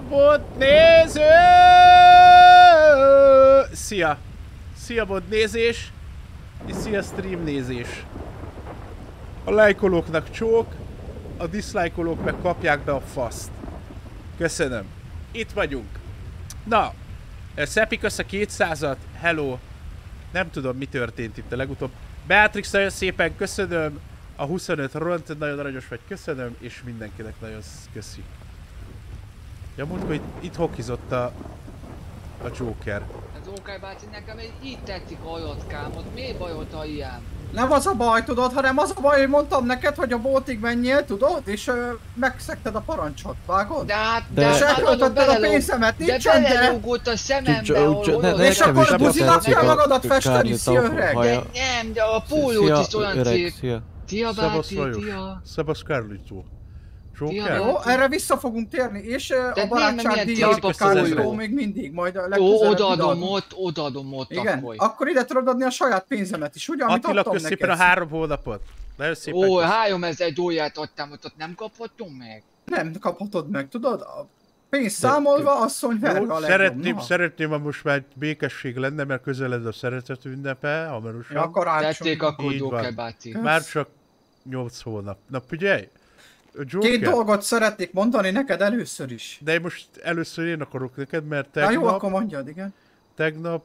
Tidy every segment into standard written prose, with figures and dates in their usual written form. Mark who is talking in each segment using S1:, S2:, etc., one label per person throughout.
S1: Bot néző! Szia! Szia bot nézés! És szia stream nézés! A lájkolóknak csók, a diszlájkolók meg kapják be a faszt. Köszönöm. Itt vagyunk. Na, Szepi kösz a 200-at. Hello. Nem tudom, mi történt itt a legutóbb. Beatrix, nagyon szépen köszönöm. A 25 ront, nagyon aranyos vagy, köszönöm. És mindenkinek nagyon köszi. Ja, múltkor itt hokizott a Joker.
S2: Az Ókály bácsi, nekem így tetszik a hajotkámot. Mi bajod, ha ilyen?
S3: Nem az a baj, tudod, hanem az a baj, hogy mondtam neked, hogy a boltig menjél, tudod, és megszegted a parancsot, vágod?
S2: De
S3: és elköltötted a pénzemet, nincsen, de...
S2: belerúgott a szemembe, ahol...
S3: És akkor buzinak kell magadat festeni, szia öreg!
S2: De nem, de a pólót is olyan szép. Szia bácsi, szia!
S1: Szebasz Carlito. Joker?
S3: Jó, erre vissza fogunk térni, és a barátságdíjat a Carlito még mindig, majd a legközelebb
S2: odaadom ott
S3: igen,
S2: akkor.
S3: Akkor ide tudod adni a saját pénzemet is, ugye, amit
S1: Attila,
S3: adtam neked.
S1: szépen a 3 hónapot. Nagyon szépen.
S2: Ó, 3000 dollát adtam, ott nem kaphatom meg?
S3: Nem kaphatod meg, tudod? A pénzt számolva, asszony verve a
S1: legjobb. Szeretném, ha most már békesség lenne, mert közeled a szeretet ünnepe, hamarosan.
S3: Ja, karácsony.
S2: Tették akkor Joker bácsi.
S1: Már csak 8 hónap. Na figyelj! Joker.
S3: 2 dolgot szeretnék mondani neked először is.
S1: De most először én akarok neked, mert tegnap...
S3: Na jó, akkor mondjad, igen.
S1: Tegnap...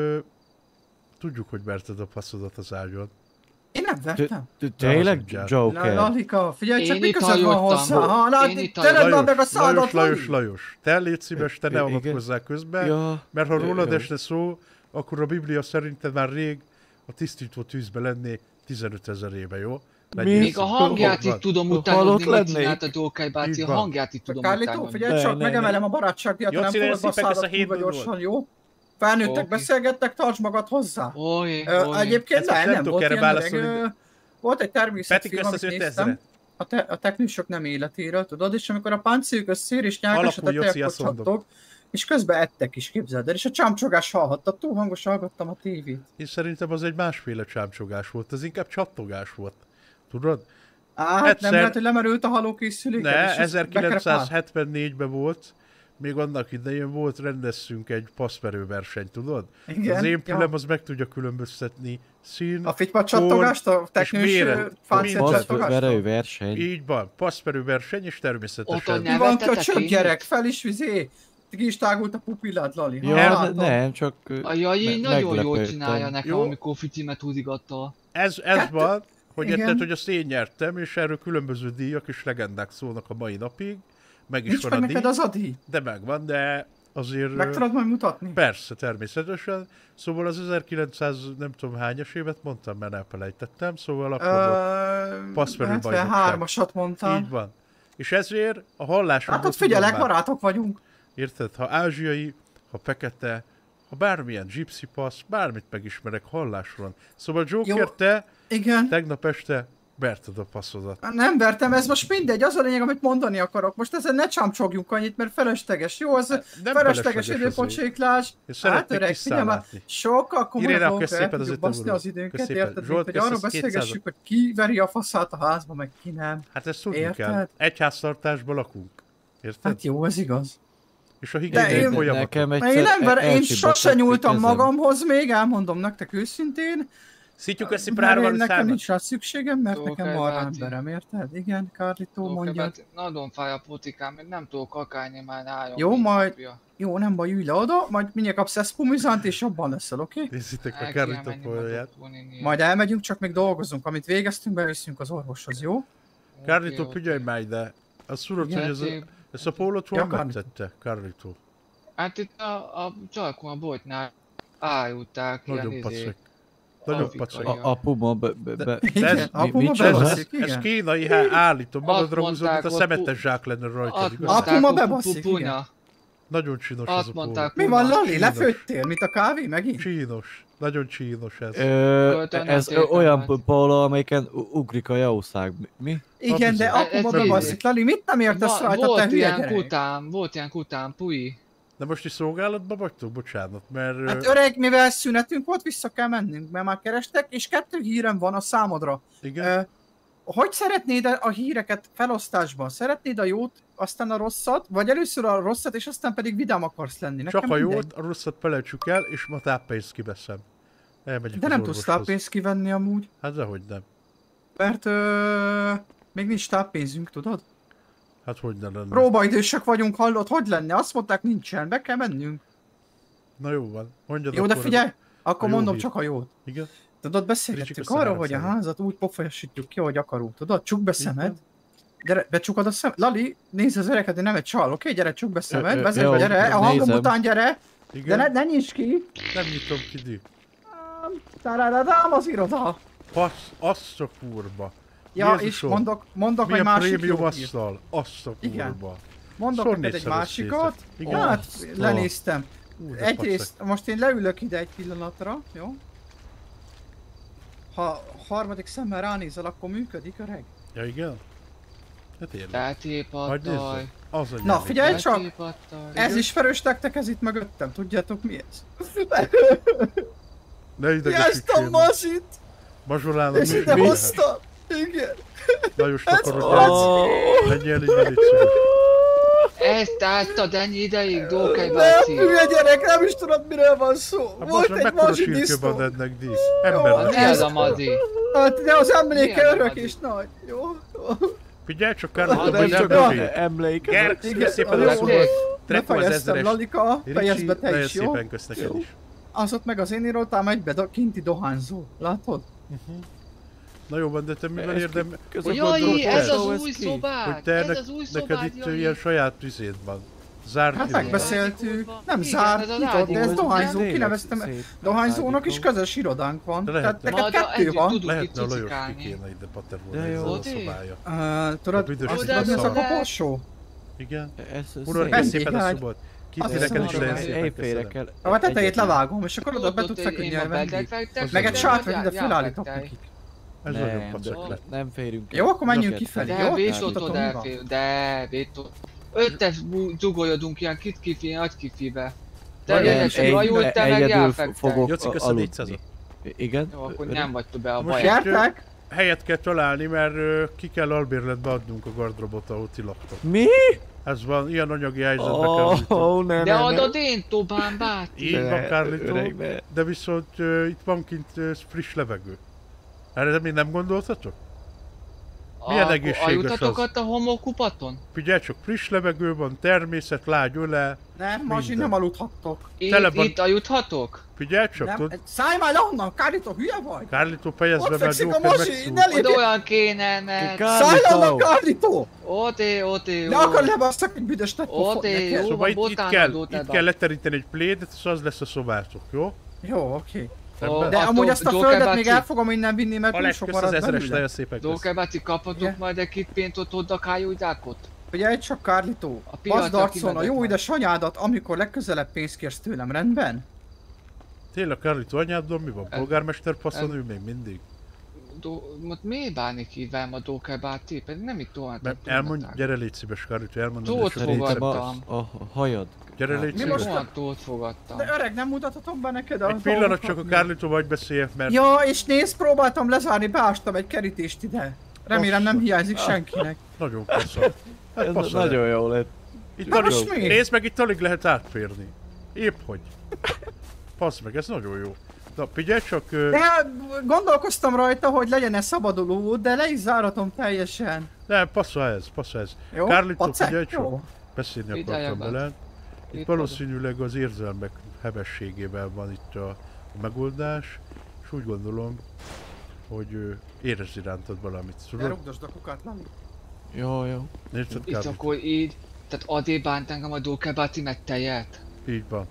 S1: tudjuk, hogy verted a passzodat az ágyon.
S3: Én nem vertem.
S4: Tényleg, Joker?
S3: Lalika, figyelj csak, mi között van hozzá? Tered már meg a szádat,
S1: Lajos. Te légy szíves, te ne avatkozzál közben, mert ha rólad esne szó, akkor a Biblia szerinted már rég a tisztító tűzbe lenné 15 000 éve, jó?
S2: Még a hangját itt tudom utánozni, mit csinált a Joker bácsi, a hangját itt tudom utánozni.
S3: Carlito, figyelj csak, megemelem a barátságdíjat, nem fogod basszádat kurva gyorsan, jó? Felnőttek beszélgettek, tartsd magad hozzá. Egyébként nem volt ilyen öreg. Volt egy természetfilm, amit néztem. A teknősök nem életéről, tudod, és amikor a páncéljuk összér és nyálkásat a tejakocsattok, és közben ettek is, képzeld el, és a csámcsogás hallhatta, túl hangosan hallgattam a tévét.
S1: És szerintem az egy másféle csámcsogás volt, az inkább csattogás volt. Tudod?
S3: Hát nem lehet, hogy lemerült a halókészüléket.
S1: Ne, 1974-ben volt, még annak idején volt, rendezzünk egy passzverő verseny, tudod?
S3: Igen,
S1: az én pülem az meg tudja különböztetni szín,
S3: a fitypa csattogást, a teknős páncél csattogást?
S4: Verseny.
S1: Így van, passzverő verseny, és természetesen.
S3: Mi van köcsög gyerek, fel is vizé! Ki is tágult a pupillád, Lali.
S4: Ja, nem, csak
S2: Jaj, nagyon jól csinálja nekem, amikor Fityimet húzigatta.
S1: Ez van, hogy érted, hogy azt én nyertem, és erről különböző díjak és legendák szólnak a mai napig. Meg is
S3: nincs
S1: van
S3: meg
S1: a díj.
S3: Neked az a díj?
S1: De megvan, de azért...
S3: Meg tudod majd mutatni?
S1: Persze, természetesen. Szóval az 1900 nem tudom hányas évet mondtam, mert elfelejtettem, szóval akkor passzverő bajnokság.
S3: 73-asat mondtál.
S1: Így van. És ezért a hallásról...
S3: Hát ott figyelek, barátok vagyunk.
S1: Érted? Ha ázsiai, ha fekete, ha bármilyen gypsy passz, bármit megismerek, hallásról. Szóval Joker, jó, te
S3: igen.
S1: Tegnap este verted a passzodat.
S3: Nem vertem, ez most mindegy, az a lényeg, amit mondani akarok. Most ezen ne csámcsogjunk annyit, mert felesleges, jó? Az felesleges időpocséklás. Hát öreg, figyelj már, sokkal komolyabb el tudjuk baszni az időnket, érted? Hogy arra beszélgessük, hogy ki veri a faszát a házba, meg ki nem.
S1: Hát ezt tudni kell. Egy háztartásban lakunk. Érted?
S3: Hát jó, ez igaz.
S1: És a higiéniai folyamatok.
S3: Én sose nyúltam magamhoz még, elmondom nektek őszintén.
S1: Szítjuk össze prára
S3: nekem nincs rá szükségem, mert nekem van emberem, érted? Igen, Carlito mondja.
S2: Nagyon fáj a potikám, még nem tudok kakálni már 3
S3: jó, majd, jó, nem baj, ülj le oda, majd mindjárt kapsz eszpumizant, és abban leszel, oké?
S1: Nézzétek a Carlito folyóját.
S3: Majd elmegyünk, csak még dolgozunk, amit végeztünk, beviszünk az orvoshoz, jó?
S1: Carlito, figyelj már ide. Azt tudod, hogy ezt a pólót hol megtette, Carlito?
S2: Hát itt a csarkon a boltnál árulták ilyen
S1: izét. Nagyon pacak.
S4: A Puma
S3: bebaszik,
S1: ez kínai állítom, magadra húzod, mint a szemetes zsák lenne rajta.
S3: A Puma bebaszik, igen.
S1: Nagyon csinos ez a póló.
S3: Mi van, Lali? Lefőttél, mint a kávé megint?
S1: Csinos. Nagyon csinos ez.
S4: Ez olyan póló, amelyiken ugrik a jószág. Mi?
S3: Igen, de a Puma bebaszik. Lali, mit nem értesz rajta, te hülye gyerek?
S2: Volt ilyen kután, pui.
S1: De most is szolgálatban vagytok? Bocsánat, mert...
S3: Hát öreg, mivel szünetünk volt, vissza kell mennünk, mert már kerestek, és 2 hírem van a számodra.
S1: Igen?
S3: hogy szeretnéd a híreket felosztásban? Szeretnéd a jót, aztán a rosszat? Vagy először a rosszat, és aztán pedig vidám akarsz lenni? Nekem
S1: csak a jót, a rosszat felejtsük el, és ma táppénzt kiveszem. Elmegyek
S3: de nem tudsz táppénzt kivenni amúgy?
S1: Hát dehogy nem.
S3: Mert még nincs táppénzünk, tudod?
S1: Hát hogy ne lenne?
S3: Próbaidősek vagyunk, hallod, hogy lenne? Azt mondták nincsen, be kell mennünk.
S1: Na jó van, mondjad.
S3: Jó, de figyelj, akkor mondom csak a jót.
S1: Igen?
S3: Tudod, beszélgettük arról, hogy a házat úgy pofásítjuk ki, hogy akarunk, tudod? Csukd be szemed. Gyere, becsukod a szemed. Lali, nézd az öreket, én nem egy csal, oké? Gyere, csukd be szemed, vezess be, gyere, a hangom után gyere.
S1: Igen?
S3: De ne nyisd ki.
S1: Nem nyitom ki, Di.
S3: Taradadám az iroda.
S1: Passz, azt a kurva.
S3: Ja, és mondok egy másik
S1: jót. Mi a prémium asszal? Azt a kurva.
S3: Mondok neked egy másikat. Hát, lenéztem. Egyrészt, most én leülök ide egy pillanatra, jó? Ha harmadik szemmel ránézel, akkor működik, öreg?
S1: Ja, igen? Hát érlek.
S2: Betépattaj.
S3: Na, figyelj csak! Ez ismerős nektek, ez itt mögöttem. Tudjátok mi ez?
S1: Ne idegesítsél.
S3: Ezt a mazsit!
S1: Mazsolálom.
S3: És ide hoztam. Igen.
S1: Lajos, takarodjál. Menjél így, ne légy szíves.
S2: Ezt álltad ennyi ideig, Dókai bácsi?
S3: Nem, hülye gyerek, nem is tudod, miről van szó.
S1: Hát
S3: volt egy mazsi disztó.
S1: Van ennek dísz. Embernek.
S2: Mi az a mazi?
S3: Hát de az emléke örök és nagy, jó?
S1: Figyelj csak, Kárló, hogy nem
S4: emléke.
S1: Gergő, szépen a szobot. Trepo az
S3: ezres. Lalika, fejezd be te is, jó?
S1: Szépen kösz neked is.
S3: Az ott meg az én irodám egybe kinti dohányzó. Látod?
S1: Na jó van, de te mivel érdem...
S2: Jaj, ez az új szobák!
S1: Hogy te neked itt ilyen saját tüzéd van. Zárt
S3: hát megbeszéltük, nem zárt, nyitott, de ez dohányzó, kineveztem. Dohányzónak is közös irodánk van, tehát neked kettő van.
S1: Lehetne a Lajos ki kéne ide paterolni, ez a szobája.
S3: Tudod, ez a koporsó?
S1: Igen. Uralkodj szépen a szobot. Kiti neked is legyen szépen köszönöm.
S3: A tetejét levágom, és akkor oda be tud feküdni a vendég. Meg egy sátrat ide felállítok nekik.
S1: Ez nagyon pacak lett.
S4: Nem férünk el.
S3: Jó, akkor menjünk kifelé, jó?
S2: De Vétótod elfér, de Vétótod. Öttes zugolyodunk ilyen kit-kifi, nagy-kifibe. Te gyerek, hajult, te meg elfektek.
S1: Joci, köszön 400-at.
S4: Igen?
S2: Jó, akkor nem vagytok be a
S1: most
S2: baját.
S1: Helyet kell találni, mert ki kell albérletbe adnunk a gardrobot, ahol ti laktok.
S4: Mi?
S1: Ez van, ilyen anyagi helyzetbe kell.
S2: De adod én Tobán báti.
S1: Így van, Kárlító, de viszont itt van kint friss levegő. Erre még nem gondoltatok? Milyen egészséges az?
S2: Ajutatok a homokupaton?
S1: Figyelj csak, friss levegő van, természet, lágy öle.
S3: Nem, Mazsi, nem aludhattok.
S2: Itt ajuthatok?
S1: Figyelj csak, tudod?
S3: Szállj már le onnan, Kárlító, hülye vagy?
S1: Kárlító, fejezd be, mert
S3: Jóker megszúr.
S2: Oda olyan kéne, ne.
S3: Szállj le onnan, Kárlító!
S2: Oté.
S3: Ne akar lebasszak egy büdös
S2: pofot neked.
S1: Szóval itt kell leteríteni egy plédet, és az lesz a szobátok, jó?
S3: Jó, oké. De amúgy azt a földet még el fogom innen vinni, mert túl sok marad belőle.
S2: Dókai bácsi, kaphatunk majd egy kit péntot oda kájúgyákot?
S3: Figyelj csak, Kárlító, bazd arcon a jó édesanyádat, amikor legközelebb pénzt kérsz tőlem, rendben?
S1: Tényleg, Kárlító, anyáddal mi van? Polgármester passzon ő még mindig?
S2: Miért bánik így velem a Dókai bácsi? Pedig nem itt tovább.
S1: Elmondj, gyere légy szíves, Kárlító, elmondom.
S2: Tót fogadtam.
S4: A hajad.
S1: Gyere légy szíves.
S2: Tót fogadtam.
S3: De öreg, nem mutathatom be neked a...
S1: Egy pillanat csak a Kárlító vagy beszéljek, mert...
S3: Ja, és nézd, próbáltam lezárni, beástam egy kerítést ide. Remélem nem hiányzik senkinek.
S1: Nagyon passzol.
S4: Ez nagyon jó lett.
S1: Nézd meg, itt alig lehet átférni. Épp hogy. Passz meg, ez nagyon jó. Na, figyelj csak...
S3: De gondolkoztam rajta, hogy legyen-e szabaduló, de le is záratom teljesen.
S1: Nem, passzol ez.
S3: Jó,
S1: Kárlító, figyelj csak. Beszélni akartam veled. Itt valószínűleg az érzelmek hevességével van itt a megoldás, és úgy gondolom, hogy érez irántad valamit.
S3: De rugdosd a kukát, nem?
S4: Jó.
S2: Itt akkor így, tehát adé bánt engem a Dókai bácsi meg tejet?
S1: Így van.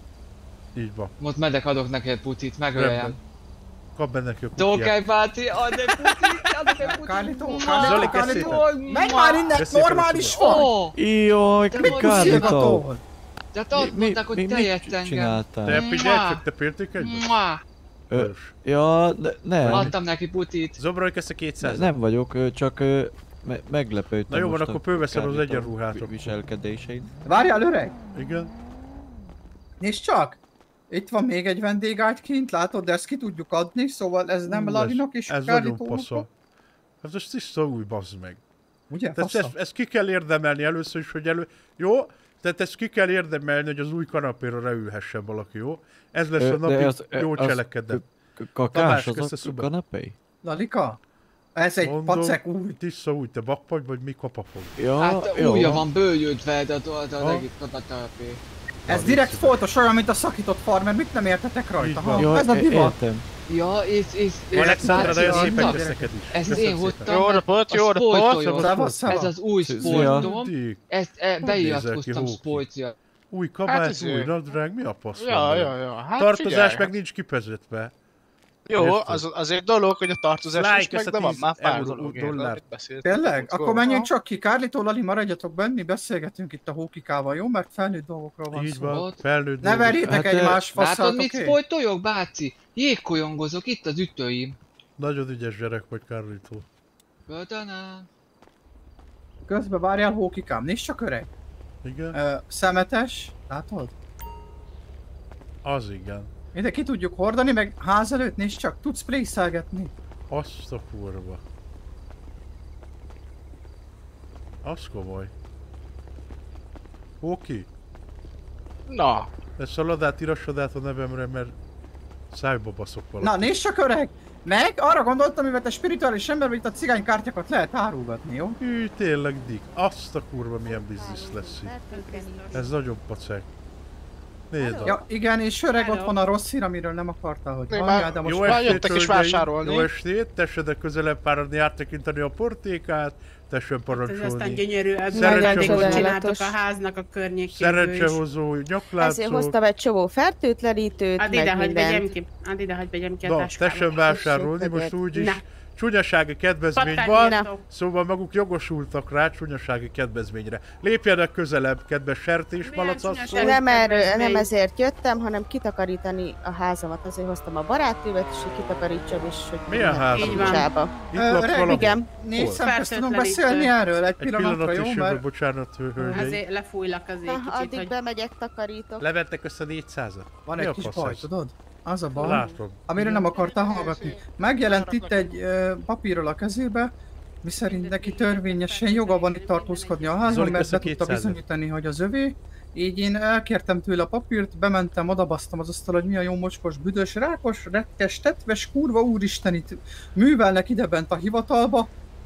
S2: Most medek adok neked putit, megöljem.
S1: Kap benne neki a
S2: kutját. Dókai bácsi, adj egy putit,
S3: Kárlító,
S1: menj
S3: már innen, normális vagy!
S4: Jaj, Kárlító!
S2: De azt mondták, hogy tejet engem.
S1: Te figyelj csak, te pértékeny vagy?
S4: Ja, nem.
S2: Adtam neki putit.
S1: Zobrolj ezt a 200.
S4: Nem vagyok, csak meglepődtem.
S1: Na jó van, akkor fölveszem az egyenruhátot.
S4: Viselkedéseid.
S3: Várjál, öreg!
S1: Igen.
S3: Nézd csak! Itt van még egy vendégágy kint, látod, de ezt ki tudjuk adni, szóval ez nem Lalinak és
S1: Kárlítónak. Ez most tiszta új, bazd meg.
S3: Ugye?
S1: Tehát ezt ki kell érdemelni először is, hogy Jó? Tehát ezt ki kell érdemelni, hogy az új kanapéra leülhessen valaki, jó? Ez lesz a napi jó cselekedet.
S4: Kakás az a kanapé?
S3: Lalika? Ez egy pacek új.
S1: Tiszta új, te vakpagy vagy mi kapafog?
S2: Ja, hát újja van bőjődve, de a legit kanapé.
S3: Ez direkt foltos olyan, mint a szakított farmer, mit nem értetek rajta?
S4: Jó,
S3: ez a divat.
S2: Ja,
S1: Alexandra, nagyon szépen kösz neked is.
S2: Ez én hoztam.
S5: Jó napot, jó napot!
S2: Ez az új sportom. Ezt beiratkoztam sportja.
S1: Új kabász, új nadrág, mi a fasz?
S5: Ja. Hát
S1: tartozás meg nincs kipezetve.
S5: Jó, az egy dolog, hogy a tartozás is meg, de van már pár dolog.
S3: Tényleg? Akkor menjünk csak ki. Kárlitól, Lali, maradjatok benni, beszélgetünk itt a hókikával, jó? Mert felnőtt dolgokról van
S1: így
S3: szó.
S1: Van, felnőtt
S3: ne verjétek egymás faszát,
S2: látod, mit sportoljok, báci? Jégkolyongozok, itt az ütőim.
S1: Nagyon ügyes gyerek vagy, Kárlitól.
S2: Köszönöm.
S3: Közben várjál, hókikám, nézd csak öreg.
S1: Igen?
S3: Szemetes, látod?
S1: Az igen.
S3: Ide ki tudjuk hordani, meg ház előtt nézd csak, tudsz plészelgetni.
S1: Azt a kurva. Az komoly. Oké.
S5: Na.
S1: Ezt a ladát írassad át a nevemre, mert szájba baszok valaki.
S3: Na nézd csak öreg! Meg arra gondoltam, mivel te spirituális ember, hogy itt a cigánykártyákat lehet árulgatni, jó?
S1: Hű, tényleg Dick. Azt a kurva milyen biznisz lesz itt. Ez nagyon pacek. Nézd.
S3: Ja, igen, és öreg ott van a rossz hír, amiről nem akartál, hogy
S5: halljál, de most már jöttek is vásárolni.
S1: Jó estét, tessenek közelebb páradni, áttekinteni a portékát, tessen parancsolni.
S6: Ez aztán gyönyörű, ajándékot csináltok a háznak a környékéből is.
S1: Szerencsehozó, nyaklátszó.
S7: Ezért hoztam egy csomó fertőtlenítőt,
S6: meg mindent. Add ide, hagyj vegyem ki a táskába.
S1: Tessen vásárolni, most úgyis csúnyasági kedvezmény van, szóval maguk jogosultak rá csúnyasági kedvezményre. Lépjenek közelebb, kedves sertésmalacasszony.
S7: Nem ezért jöttem, hanem kitakarítani a házamat. Azért hoztam a barátnőmet, és hogy kitakarítsam, és hogy
S1: milyen házam?
S7: Itt van.
S3: Igen. Négy szemközt tudunk beszélni erről egy pillanatra, jó?
S1: Mert... Bocsánat, hölgyeim.
S6: Azért lefújlak azért kicsit,
S7: addig
S6: hogy...
S7: bemegyek, takarítok.
S1: Levettek össze 400-at.
S3: Van egy kis baj, tudod? Az a baj,
S1: látom.
S3: Amire nem akartál hallgatni. Megjelent itt egy papírral a kezébe, miszerint neki törvényesen joga van itt tartózkodni a házon, mert be tudta bizonyítani, hogy az övé. Így én elkértem tőle a papírt, bementem, odabasztam az asztal, hogy mi a jó mocskos, büdös, rákos, retkes, tetves, kurva úristen itt művelnek idebent a hivatalba.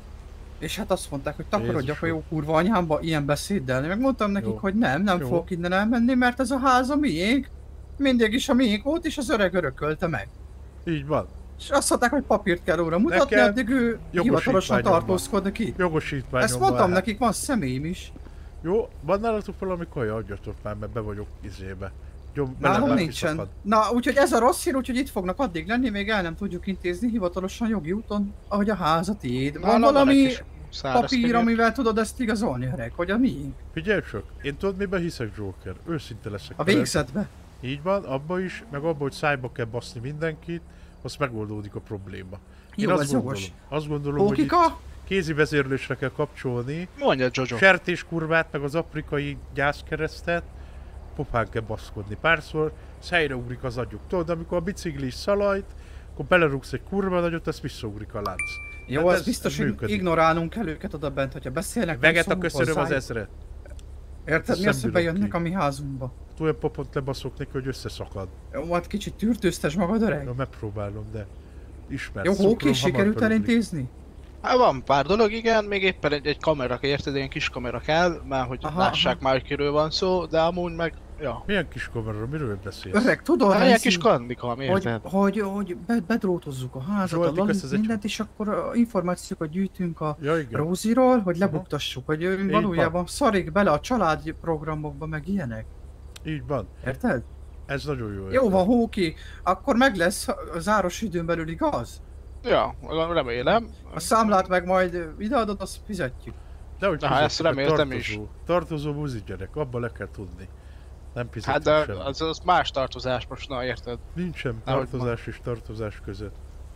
S3: És hát azt mondták, hogy takarodjak a jó kurva anyámba ilyen beszéddel. Megmondtam nekik, hogy nem fogok innen elmenni, mert ez a ház a miénk. Mindig is a miénk volt, és az öreg örökölte meg.
S1: Így van.
S3: És azt mondták, hogy papírt kell óra mutatni, addig ő hivatalosan tartózkodik itt.
S1: Jogosítványom.
S3: Ezt mondtam nekik, van személyim is.
S1: Jó, van nálatok valami kaja, adjatok már, mert be vagyok izébe.
S3: Nálam nincsen. Na, úgyhogy ez a rossz hír, úgyhogy itt fognak addig lenni, még el nem tudjuk intézni hivatalosan jogi úton, ahogy a ház a tiéd. Van valami papír, amivel tudod ezt igazolni, öreg, hogy a miénk?
S1: Figyelj csak, én tudod miben hiszek, Joker? Őszinte leszek.
S3: A végzetbe.
S1: Így van, abba is, meg abba, hogy szájba kell baszni mindenkit, azt megoldódik a probléma.
S3: Jó, ez jogos.
S1: Azt gondolom, hogy itt kézi vezérlésre kell kapcsolni.
S5: Mondja, Jojo.
S1: Sertéskurvát, meg az afrikai gyászkeresztet, popán kell baszkodni. Párszor helyre ugrik az agyuk. Tudod, amikor a biciklis szalajt, akkor belerúgsz egy kurva nagyot, ezt visszaugrik a lánc.
S3: Jó, ez biztos, hogy ignorálnunk kell őket oda bent, hogyha beszélnek.
S1: Veget a köszönöm az ezret.
S3: Érted, mi az, hogy bejönnek a mi házunkba?
S1: Olyan popot lebaszok neki, hogy összeszakad.
S3: Jó, hát kicsit tűrtőztes magad, öreg?
S1: Jó, megpróbálom, de ismersz.
S3: Jó, Hóki, sikerült elintézni?
S5: Hát van pár dolog, igen, még éppen egy kamera, érted, ilyen kis kamera kell, már hogy lássák már, hogy kiről van szó, de amúgy meg, ja.
S1: Milyen kis kamera, miről beszélsz?
S3: Öreg, tudod,
S5: hát ilyen kis kandika, érted?
S3: Hogy bedrótozzuk a házat, a Lalit, mindent, és akkor információkat gyűjtünk a Róziról, hogy lebuktassuk, hogy valójában szarik bele a családi programokba, meg ilyenek.
S1: Így van.
S3: Érted?
S1: Ez nagyon jó.
S3: Jó van, Hóki, akkor meg lesz a záros időn belül, igaz?
S5: Ja, remélem.
S3: A számlát meg majd ideadod, azt fizetjük.
S1: De úgy
S5: ezt reméltem is.
S1: Tartozó buzi gyerek, abba le kell tudni. Nem fizetem
S5: hát de
S1: semmit.
S5: az más tartozás most, na érted?
S1: Nincsen tartozás és tartozás között.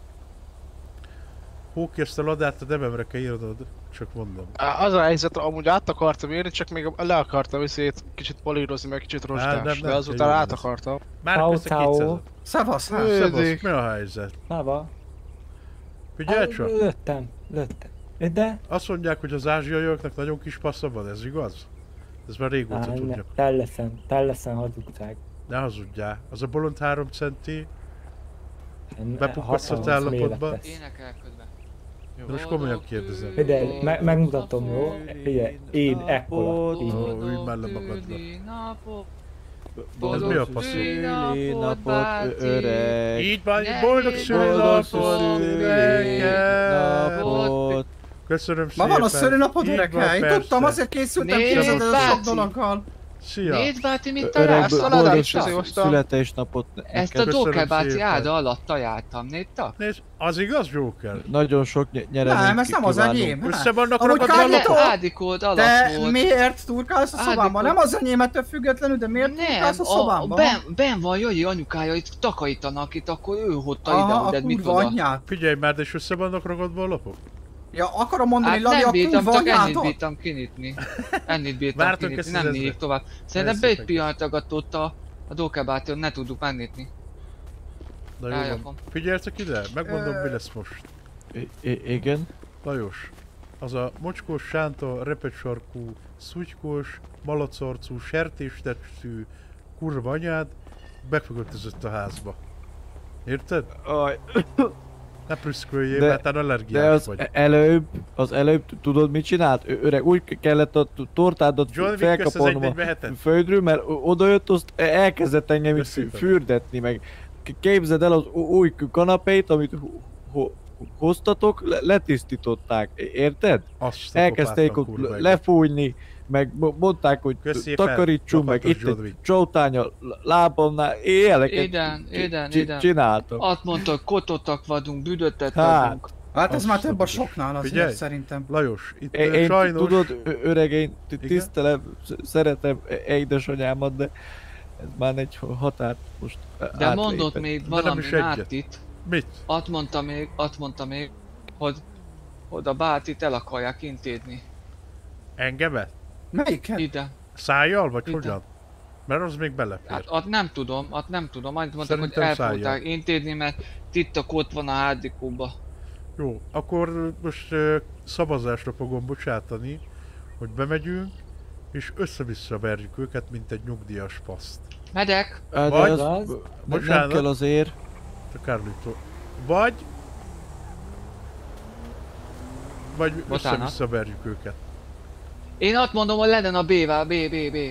S1: Hóki, ezt a ladát a nevemre kell írnod, csak mondom.
S5: Az a helyzet, amúgy át akartam írni, csak még le akartam viszont kicsit polírozni, meg kicsit rozsdás, de azután át akartam.
S1: Már közt a 200.
S3: Szevasz,
S1: mi a helyzet?
S8: Száva.
S1: Figyelj csak!
S8: Jöttem. Lőttem. De?
S1: Azt mondják, hogy az ázsiaiaknak nagyon kis passza van, ez igaz? Ez már régóta tudjuk.
S8: Telleszen hazugság.
S1: Ne hazudjál. Az a bolond 3 centi bepukkadt állapotban.
S2: Énekel közben.
S1: De most komolyan kérdezem.
S8: De megmutatom, jó? Figyelj, én ekkora.
S1: Ülj már le magadra. Ez mi a passzó?
S4: Napot, öreg.
S1: Így van, boldog szülinapot,
S4: napot.
S1: Köszönöm szépen.
S3: Ma van a szülinapod, öregkel? Én tudtam, azért készültem képzeld el a sok dologgal.
S1: Szia!
S2: Nézd, Báti, mit találsz?
S4: Boldog születésnapot.
S2: Ezt a Joker Báti áda alatt találtam, nézd?
S1: Nézd, az igaz, Joker?
S4: Nagyon sok nyereményt
S3: nem, ez nem az enyém.
S1: Össze vannak ragadva.
S2: Ádikód alatt volt.
S3: De miért turkálsz a szobámban? Nem az enyém ettől függetlenül, de miért turkálsz a szobámban?
S2: Ben van Jogyi anyukája, itt takarítanak itt, akkor ő hozta ide, de mit oda.
S1: Figyelj már, de és össze vannak ragadva a lapok?
S3: Ja, akarom mondani, Lali, a kurva anyádot?
S2: Ennyit bírtam kinyitni. Ennyit bírtam kinyitni, nem nyílik tovább. Szerintem be egy pillanatokat ott a Dokebátion, ne tudjuk megnyitni.
S1: Na jó van. Figyeltek ide? Megmondom, mi lesz most.
S4: Igen?
S1: Lajos, az a mocskos, sánta, repecsarkú, szutykos, malacarcú, sertéstestű kurva anyád beköltözött a házba. Érted? Ne prüszköljél, mert te allergiás vagy.
S4: De az előbb tudod mit csinált? Öreg, úgy kellett a tortádat felkaparnom a földről, mert odajött, azt elkezdett engem itt fürdetni, meg képzeld el az új kanapét, amit hoztatok, letisztították, érted? Elkezdték ott lefújni, meg mondták, hogy takarítsunk, meg itt egy csótány a lábamnál, éleket csináltam.
S2: Azt mondta, hogy kotottak vagyunk, büdöttet vagyunk.
S3: Hát ez már több a soknál azért szerintem.
S1: Lajos, itt
S4: én
S1: sajnos...
S4: Tudod, öreg, én tisztelem, szeretem édesanyámat, de ez már egy határt most
S2: de mondott még valami Nátit.
S1: Mit?
S2: Azt mondta még, hogy a Bátit el akarják intézni.
S1: Engemet?
S3: Melyiket?
S2: Ide.
S1: Szájjal vagy hogyan? Mert az még belefér.
S2: Hát azt nem tudom. Annyit mondták, hogy el fogták intézni, mert TikTok ott van a hádikóba.
S1: Jó, akkor most szavazásra fogom bocsátani, hogy bemegyünk, és össze-vissza verjük őket, mint egy nyugdíjas paszt.
S2: Medek!
S1: Vagy,
S4: nem kell azért.
S1: Vagy össze-vissza verjük őket.
S2: Én azt mondom, hogy legyen a B-vel, B.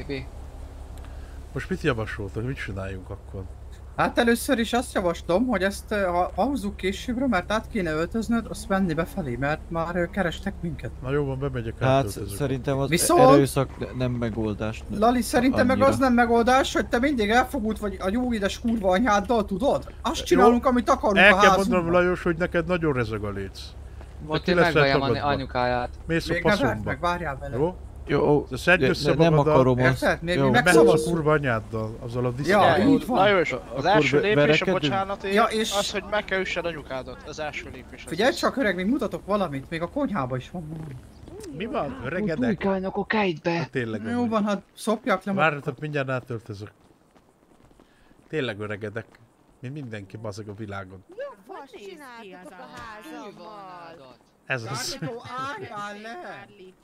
S1: Most mit javasoltad? Mit csináljunk akkor?
S3: Hát először is azt javaslom, hogy ezt hozzuk későbbre, mert át kéne öltöznöd, azt menni befelé, mert már kerestek minket.
S1: Na jó van, bemegyek
S4: hát szerintem az erőszak nem megoldás.
S3: Lali, szerintem meg az nem megoldás, hogy te mindig elfogult vagy a jó édes kurva anyáddal, tudod? Azt csinálunk, amit akarunk a házunkban.
S1: El kell mondanom, Lajos, hogy neked nagyon rezeg a léc.
S2: Most én megvaljam anyukáját.
S1: Mész a passzomba.
S3: Meg várjál vele.
S1: Jó,
S4: nem akarom azt.
S3: Érted? Még
S1: megszavaz a kurva anyáddal, azzal a diszkával.
S3: Ja, így van.
S5: Lajos, az első lépés a bocsánatért az, hogy meg kell üssed anyukádat. Az első lépés.
S3: Figyelj csak öreg, még mutatok valamit, még a konyhában is van valami.
S1: Mi van? Öregedek?
S2: Újkálnak a kejtbe.
S1: Tényleg.
S3: Jó van, hát szopjak le.
S1: Várjatok, mindjárt átöltözök. Tényleg öregedek. Mint mindenki bazeg a világon.
S7: Most csináltatok a házammal.
S1: Ez az.
S3: Álljál le!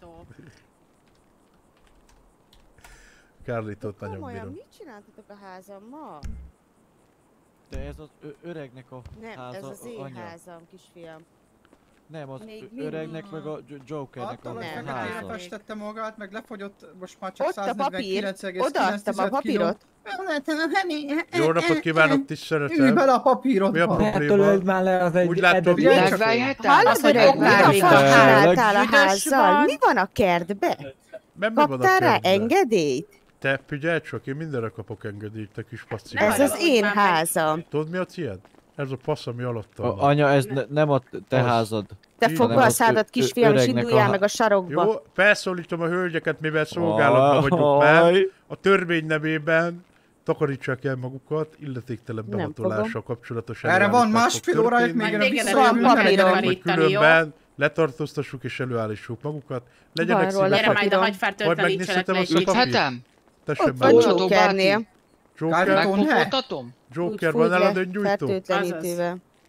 S1: Carlitót nagyon bírom.
S7: Mit csináltatok a házammal?
S4: De ez az öregnek a háza,
S7: nem, ez az én
S4: anya.
S7: házam, kisfiam.
S4: Nem, az öregnek meg a Jokernek a háza.
S3: Attól, hogy festette magát, meg lefogyott, most már csak 149,9
S7: Ott a papír, odaadtam a papírot.
S1: Jó napot kívánok, tiszteletem!
S3: Ülj bele a papírod!
S1: Mi a probléma?
S8: Öld már le az egy
S1: úgy látom,
S7: hallod, öreg, mi a csináltál a házzal? Mi van a kertbe? Kaptál rá engedélyt?
S1: Te figyelj csak, én mindenre kapok engedélyt, te kis passzív.
S7: Ez az én házam.
S1: Tudod mi a tiéd? Ez a passz, ami alattam.
S4: Anya, ez nem a te házad.
S7: Te fogd be a szádat, kisfiam, és induljál meg a sarokba.
S1: Jó, felszólítom a hölgyeket, mivel szolgálatban vagyok már. A törvény nevében takarítsák el magukat, illetéktelen behatolással kapcsolatos
S3: erre van másfél óráig még
S1: hogy különben letartóztassuk és előállítsuk magukat. Legyenek szívesek. Majd megnézhetem azt a papírt.
S7: Ott van Jokernél.
S1: Joker van eladó gyújtó?
S7: Fertőtlenítővel.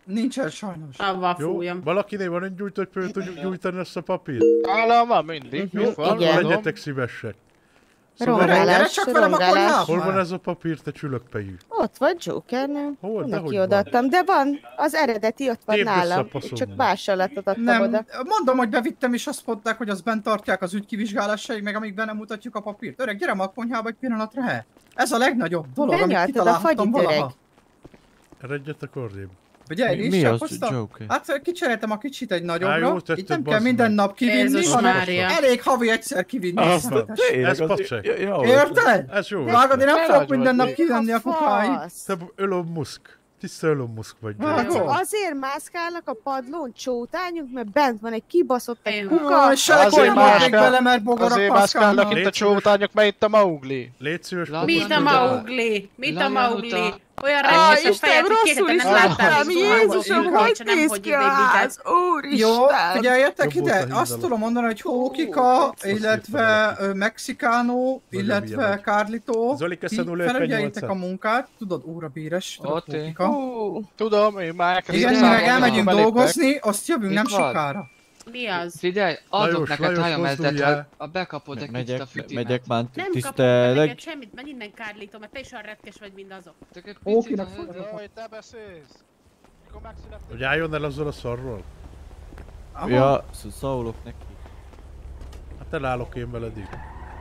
S3: Nincsen sajnos.
S6: Avval fújom.
S1: Valakinél van egy gyújtó, hogy föl tudjuk gyújtani ezt a papírt?
S5: Állam van mindig. Jó, van,
S1: legyetek szívesek.
S7: Rongálás.
S1: Hol van ez a papír, te csülökpejű?
S7: Ott van Jokernél. Neki odaadtam, de van. Az eredeti ott van nálam. Csak másolat adtam oda.
S3: Mondom, hogy bevittem és azt mondták, hogy azt bent tartják az ügy kivizsgálásáig, meg amíg be nem mutatjuk a papírt. Öreg, gyere a konyhába egy pillanatra, he? Ez a legnagyobb dolog, amit kitaláltam valaha.
S1: Eredjetek arrébb.
S3: Ugye, én is csak hoztam. Hát kicseréltem a kicsit egy nagyobbra. Itt nem kell minden nap kivinni, hanem elég havi egyszer kivinni.
S1: Ez pacsek.
S3: Érted?
S1: Ez jó.
S3: Vágod, én nem fogok minden nap kivenni a kukáit.
S1: Te Elon Musk. Tiszta Elon Musk vagy.
S7: Azért mászkálnak a padlón csótányunk, mert bent van egy kibaszott egy kuka.
S3: Azért mászkálnak
S5: itt a csótányok, mert itt a Mowgli.
S1: Légy szíves.
S6: Mit a Mowgli? Mit a Mowgli? Olyan rendes a fejet, hogy két héten nem láttál,
S7: Jézusom, hogy néz ki a ház? Úristen!
S3: Jó, figyeljetek ide, azt tudom mondani, hogy Hókika, illetve Mexikánó, illetve Carlito, felügyeljétek a munkát, tudod, óra bíres, tudod, Hókika.
S5: Tudom, én már elkezdtem.
S3: Igen, meg elmegyünk dolgozni, azt jövünk nem sokára.
S6: Mi az?
S2: Figyelj, adok neked hajamezdet, ha bekapod egy kicsit a fütimet.
S4: Megyek már,
S6: nem kapod neked semmit, menj innen Carlito, mert te is olyan retkes vagy, mint azok.
S3: Ókinak
S5: Jaj, te beszélsz! Mikor megszületett?
S1: Hogy álljon el azzal a szarról?
S4: Ja, szólok neki.
S1: Hát elállok én veled így.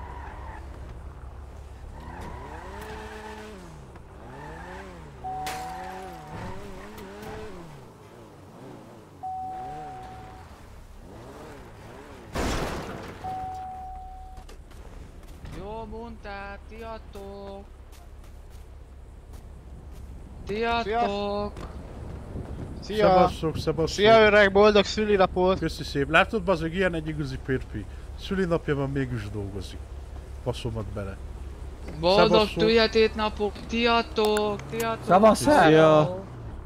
S2: Mondtál, tiatok!
S5: Szia!
S1: Szebasszok!
S5: Szia öreg, boldog szülinapot!
S1: Köszi szép. Látod, bazeg, ilyen egy igazi férfi. Szülinapja van, mégis dolgozik. Passzomat bele.
S2: Boldog tüjetét napok, tiatok!
S3: Szavasszál!
S4: Szia!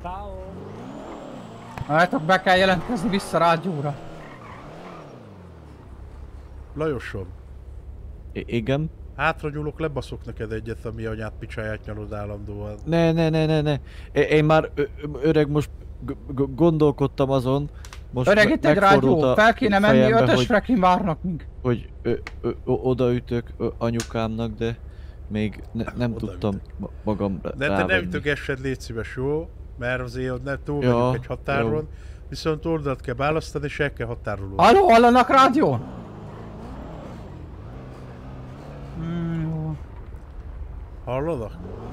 S3: Várjátok, be kell jelentkezni vissza rádióra.
S1: Lajosom.
S4: Igen?
S1: Hátranyúlok, lebaszok neked egyet, ami anyát picsáját nyalod állandóan.
S4: Ne. Én már öreg most gondolkodtam azon. Most
S3: öreg, itt egy rádió, fel kéne menni, 5-ös frekin várnak mink.
S4: Hogy odaütök anyukámnak, de még nem tudtam magam
S1: de te ne ütögessed, légy szíves, jó? Mert azért nem túl vagyok egy határon. Jó. Viszont oldalt kell választani, és el kell határolódni.
S3: Halló, hallanak rádión?
S1: Hallodok?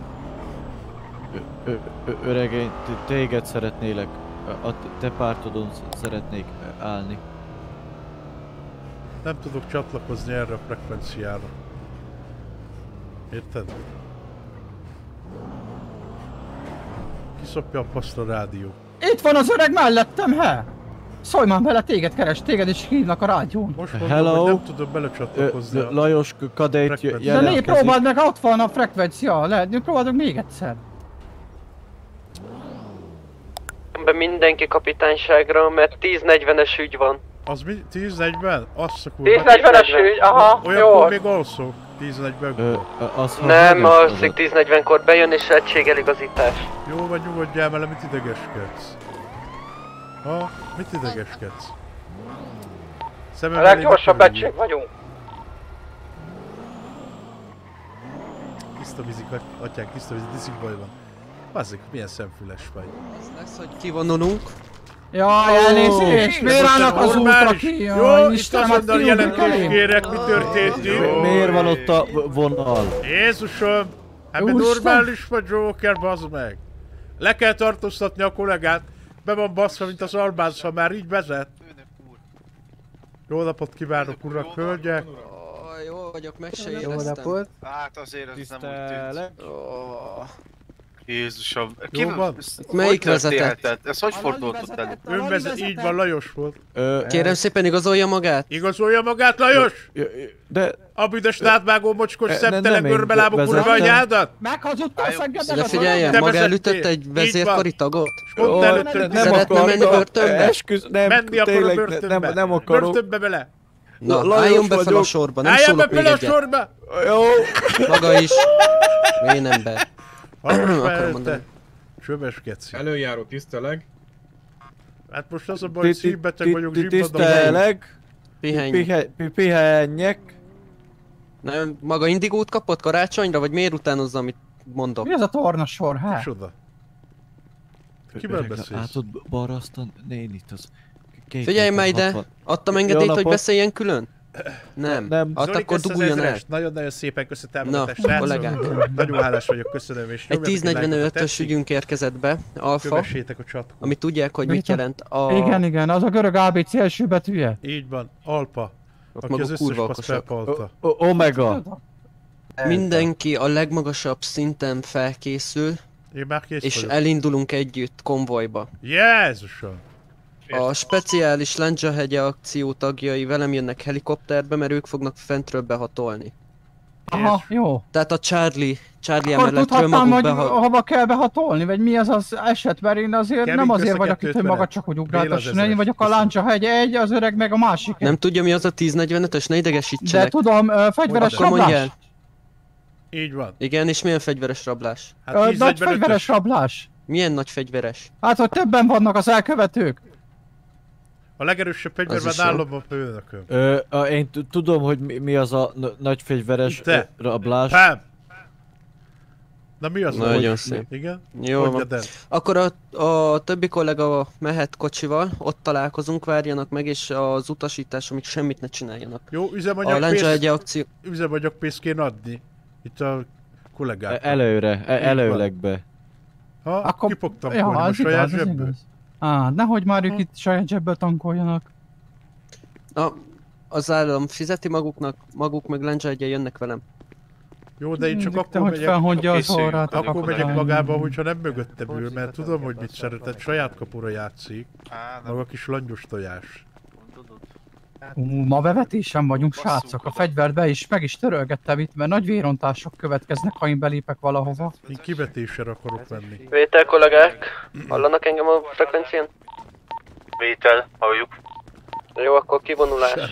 S4: Öreg, én téged szeretnélek. A te pártodon szeretnék állni.
S1: Nem tudok csatlakozni erre a frekvenciára. Érted? Kiszopja a paszt a rádió.
S3: Itt van az öreg mellettem, he? Szólj már vele, téged keres, téged is hívnak a rádión.
S1: Most mondom, hogy nem tudok belecsatlakozni a
S4: Lajos kadét jelentkezik.
S3: De né, próbáld meg, ott van a frekvencia, lehet, próbáld meg még egyszer.
S9: Be mindenki kapitányságra, mert 10-40-es ügy van.
S1: Az mi? 10-40? Azt a kurva.
S9: 10-40-es ügy, aha,
S1: olyankor még alszok. 10-40-kor.
S9: Nem, alszik 10-40-kor bejön és egységeligazítás.
S1: Jó vagy, nyugodjál vele, mit idegeskedsz? Ha? Mit idegeskedsz?
S9: A leggyorsabb egység vagyunk.
S1: Tiszta vízik, atyánk, tiszta vízik, diszik baj van. Bazzik, milyen szemfüles vagy.
S9: Az lesz, hogy kivonulunk.
S3: Jaj, elnézést! Miért állnak az útra ki?
S1: Jó, itt azonnal jelentést kérek, mi történt itt?
S4: Miért van ott a vonal?
S1: Jézusom! Hát normális vagy, Joker, bazd meg! Le kell tartóztatni a kollégát. Be van baszva, mint az albánsz, ha már így vezet. Jó napot kívánok, urak, hölgyek!
S9: Jó vagyok, meg se éreztem. Jó napot!
S5: Hát azért ez nem úgy tűnt. Jézusom,
S9: melyik vezetett?
S5: Ez hogy fordultott el?
S1: Ön vezet, így van, Lajos volt.
S9: Kérem szépen igazolja magát?
S1: Igazolja magát, Lajos?
S4: De...
S1: A büdös nátvágó mocskos szemtelen görbelábú kurva anyádat?
S3: Meghazudtál szegedek
S9: de figyeljen, maga elütött egy vezérkari tagot?
S1: Mondd előtt,
S9: szeretne menni börtönbe?
S1: Menni akar a börtönbe.
S4: Nem akarok.
S1: Börtönbe bele.
S9: Na, álljon be fel a sorba, nem szólok még egyet.
S1: Álljon be fel a sorba!
S4: Jó.
S9: Maga is. Én ember.
S1: Hallgass fel, te. Csöves geci.
S10: Előjáró tiszteleg.
S1: Hát most az a baj, hogy szívbeteg vagyok, zsibbadom.
S4: Tiszteleg. Pihenjek.
S10: Nem, maga indigót kapott karácsonyra, vagy miért utánozza, amit mondok?
S3: Mi az a torna sor, hát?
S1: Micsoda? Kivel beszélsz?
S4: Látod balra azt a nénit, az...
S10: Figyelj már ide! Adtam engedélyt, hogy beszéljen külön? Nem. Hát akkor duguljon el.
S1: Nagyon-nagyon szépen köszönöm támogatást, srácok. Nagyon hálás vagyok, köszönöm. És
S10: egy 1045-ös ügyünk érkezett be, Alfa. Amit tudják, hogy mit jelent a...
S3: Igen, az a görög ABC első betűje.
S1: Így van, Alpa. Aki az összes passz felpalta.
S4: Omega.
S10: Mindenki a legmagasabb szinten felkészül. És elindulunk együtt konvojba.
S1: Jézusom!
S10: A speciális Lendzsa-hegye akció tagjai velem jönnek helikopterbe, mert ők fognak fentről behatolni.
S3: Aha, jó.
S10: Tehát a Charlie emelletről maguk behatolni.
S3: Hova kell behatolni, vagy mi az az eset, mert én azért Kevin nem azért vagyok itt, hogy maga csak úgy ugráltasson, én vagyok a Lendzsa-hegye egy, az öreg meg a másik.
S10: Nem tudja mi az a 1045-ös, ne idegesítsenek.
S3: De tudom, fegyveres rablás.
S1: Így van.
S10: Igen, és milyen fegyveres rablás?
S3: Hát nagy fegyveres rablás.
S10: Milyen nagy fegyveres?
S3: Hát, hogy többen vannak az elkövetők.
S1: A legerősebb fegyverben állom a főnököm.
S4: Én tudom, hogy mi az a nagy fegyveres rablás.
S1: Pám! Na mi az?
S10: Nagyon szép.
S1: Igen?
S10: Jó van. Akkor a többi kollega mehet kocsival, ott találkozunk, várjanak meg, és az utasítás, amíg semmit ne csináljanak.
S1: Jó, üzemanyagpénzt kéne adni. Itt a kollégák.
S4: Előlegbe.
S1: Akkor kipogtam a saját zsebből.
S3: Nehogy már ők itt saját zsebből tankoljanak.
S10: Az állam fizeti maguk meg Lendzsa-hegyen jönnek velem.
S1: Jó, de én csak akkor megyek magába, hogyha nem mögöttem ül, mert tudom, hogy mit szeretett, saját kapura játszik. Maga kis langyos tojás.
S3: Ma bevetésen vagyunk, srácok, a fegyvert be is, meg is törölgettem itt, mert nagy vérontások következnek, ha én belépek valahova.
S1: Én kivetésre akarok menni.
S9: Vétel kollégák, hallanak engem a frekvencián?
S11: Vétel, halljuk.
S9: Jó, akkor kivonulás.